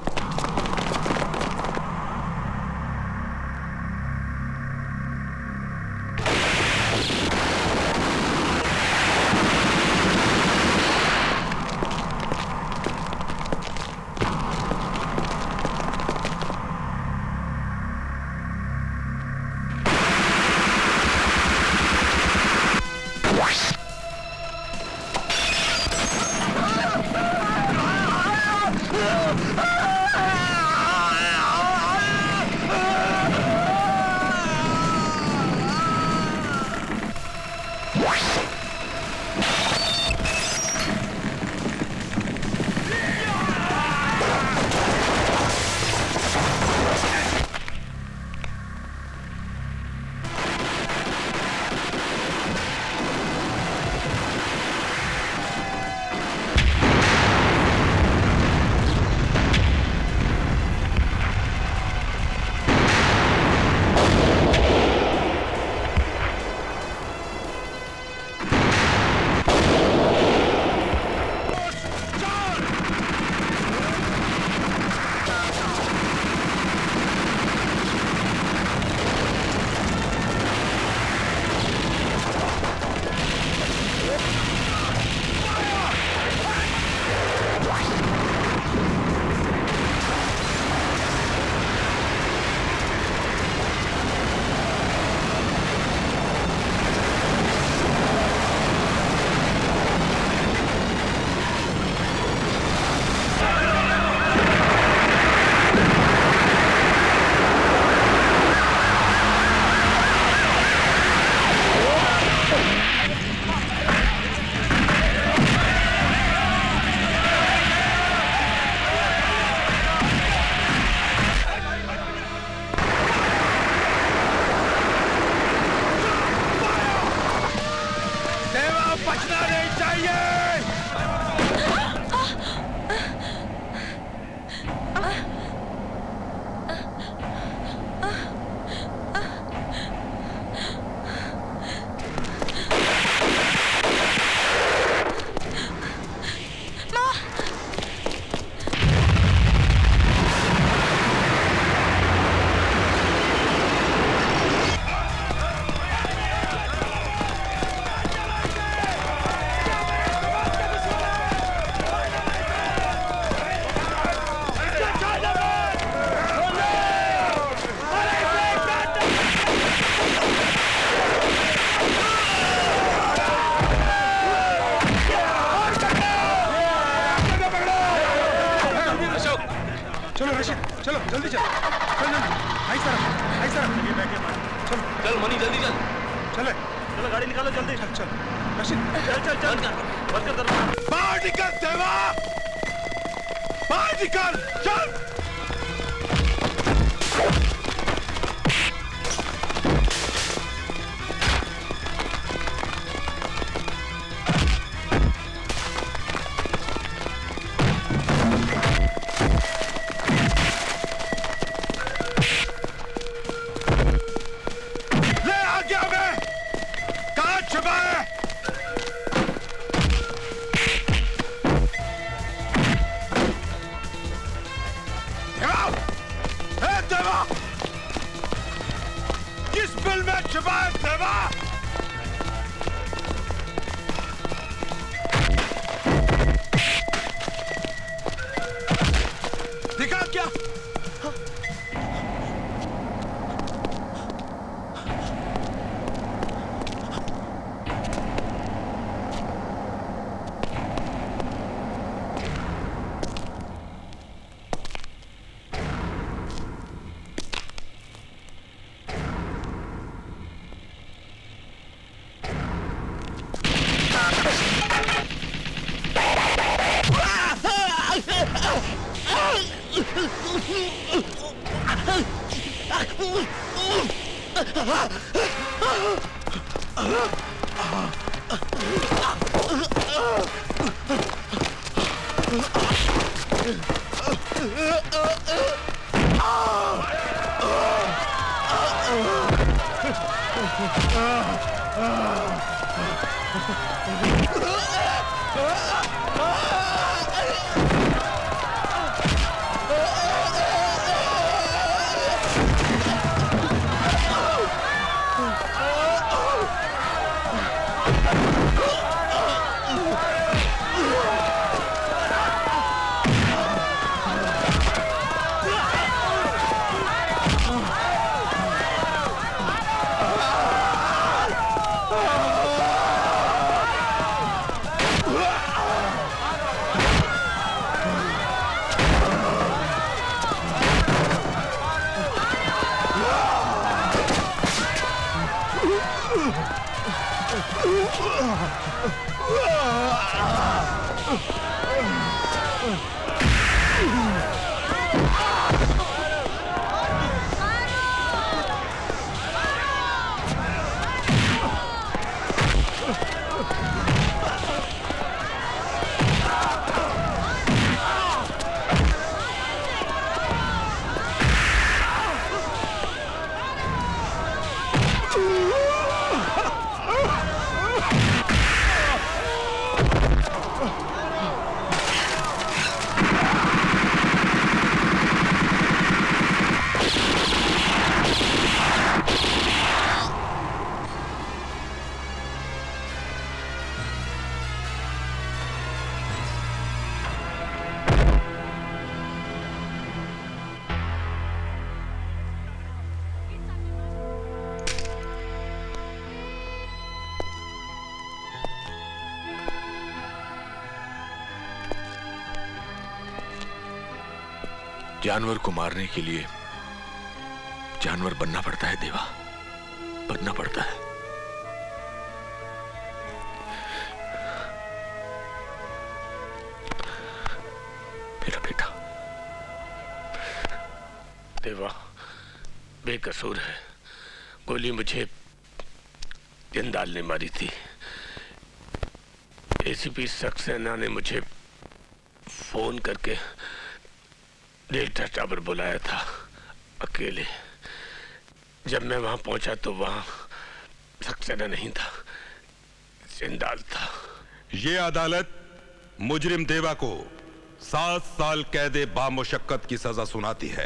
जल्दी चल आई सर चल चल मनी जल्दी चल। चले चलो गाड़ी निकालो जल्दी। चल चल रशीद चल बंद कर दरवाजा। बाहर निकल देवा, बाहर निकल, चल। जानवर को मारने के लिए जानवर बनना पड़ता है देवा, बनना पड़ता है। मेरा बेटा देवा बेकसूर है, गोली मुझे जिंदाल ने मारी थी। एसीपी सक्सेना ने मुझे फोन करके डेल्टा टावर बुलाया था अकेले। जब मैं वहां पहुंचा तो वहां सक्सेना नहीं था, जिंदाल था। ये अदालत मुजरिम देवा को 7 साल कैद बामुशक्कत की सजा सुनाती है।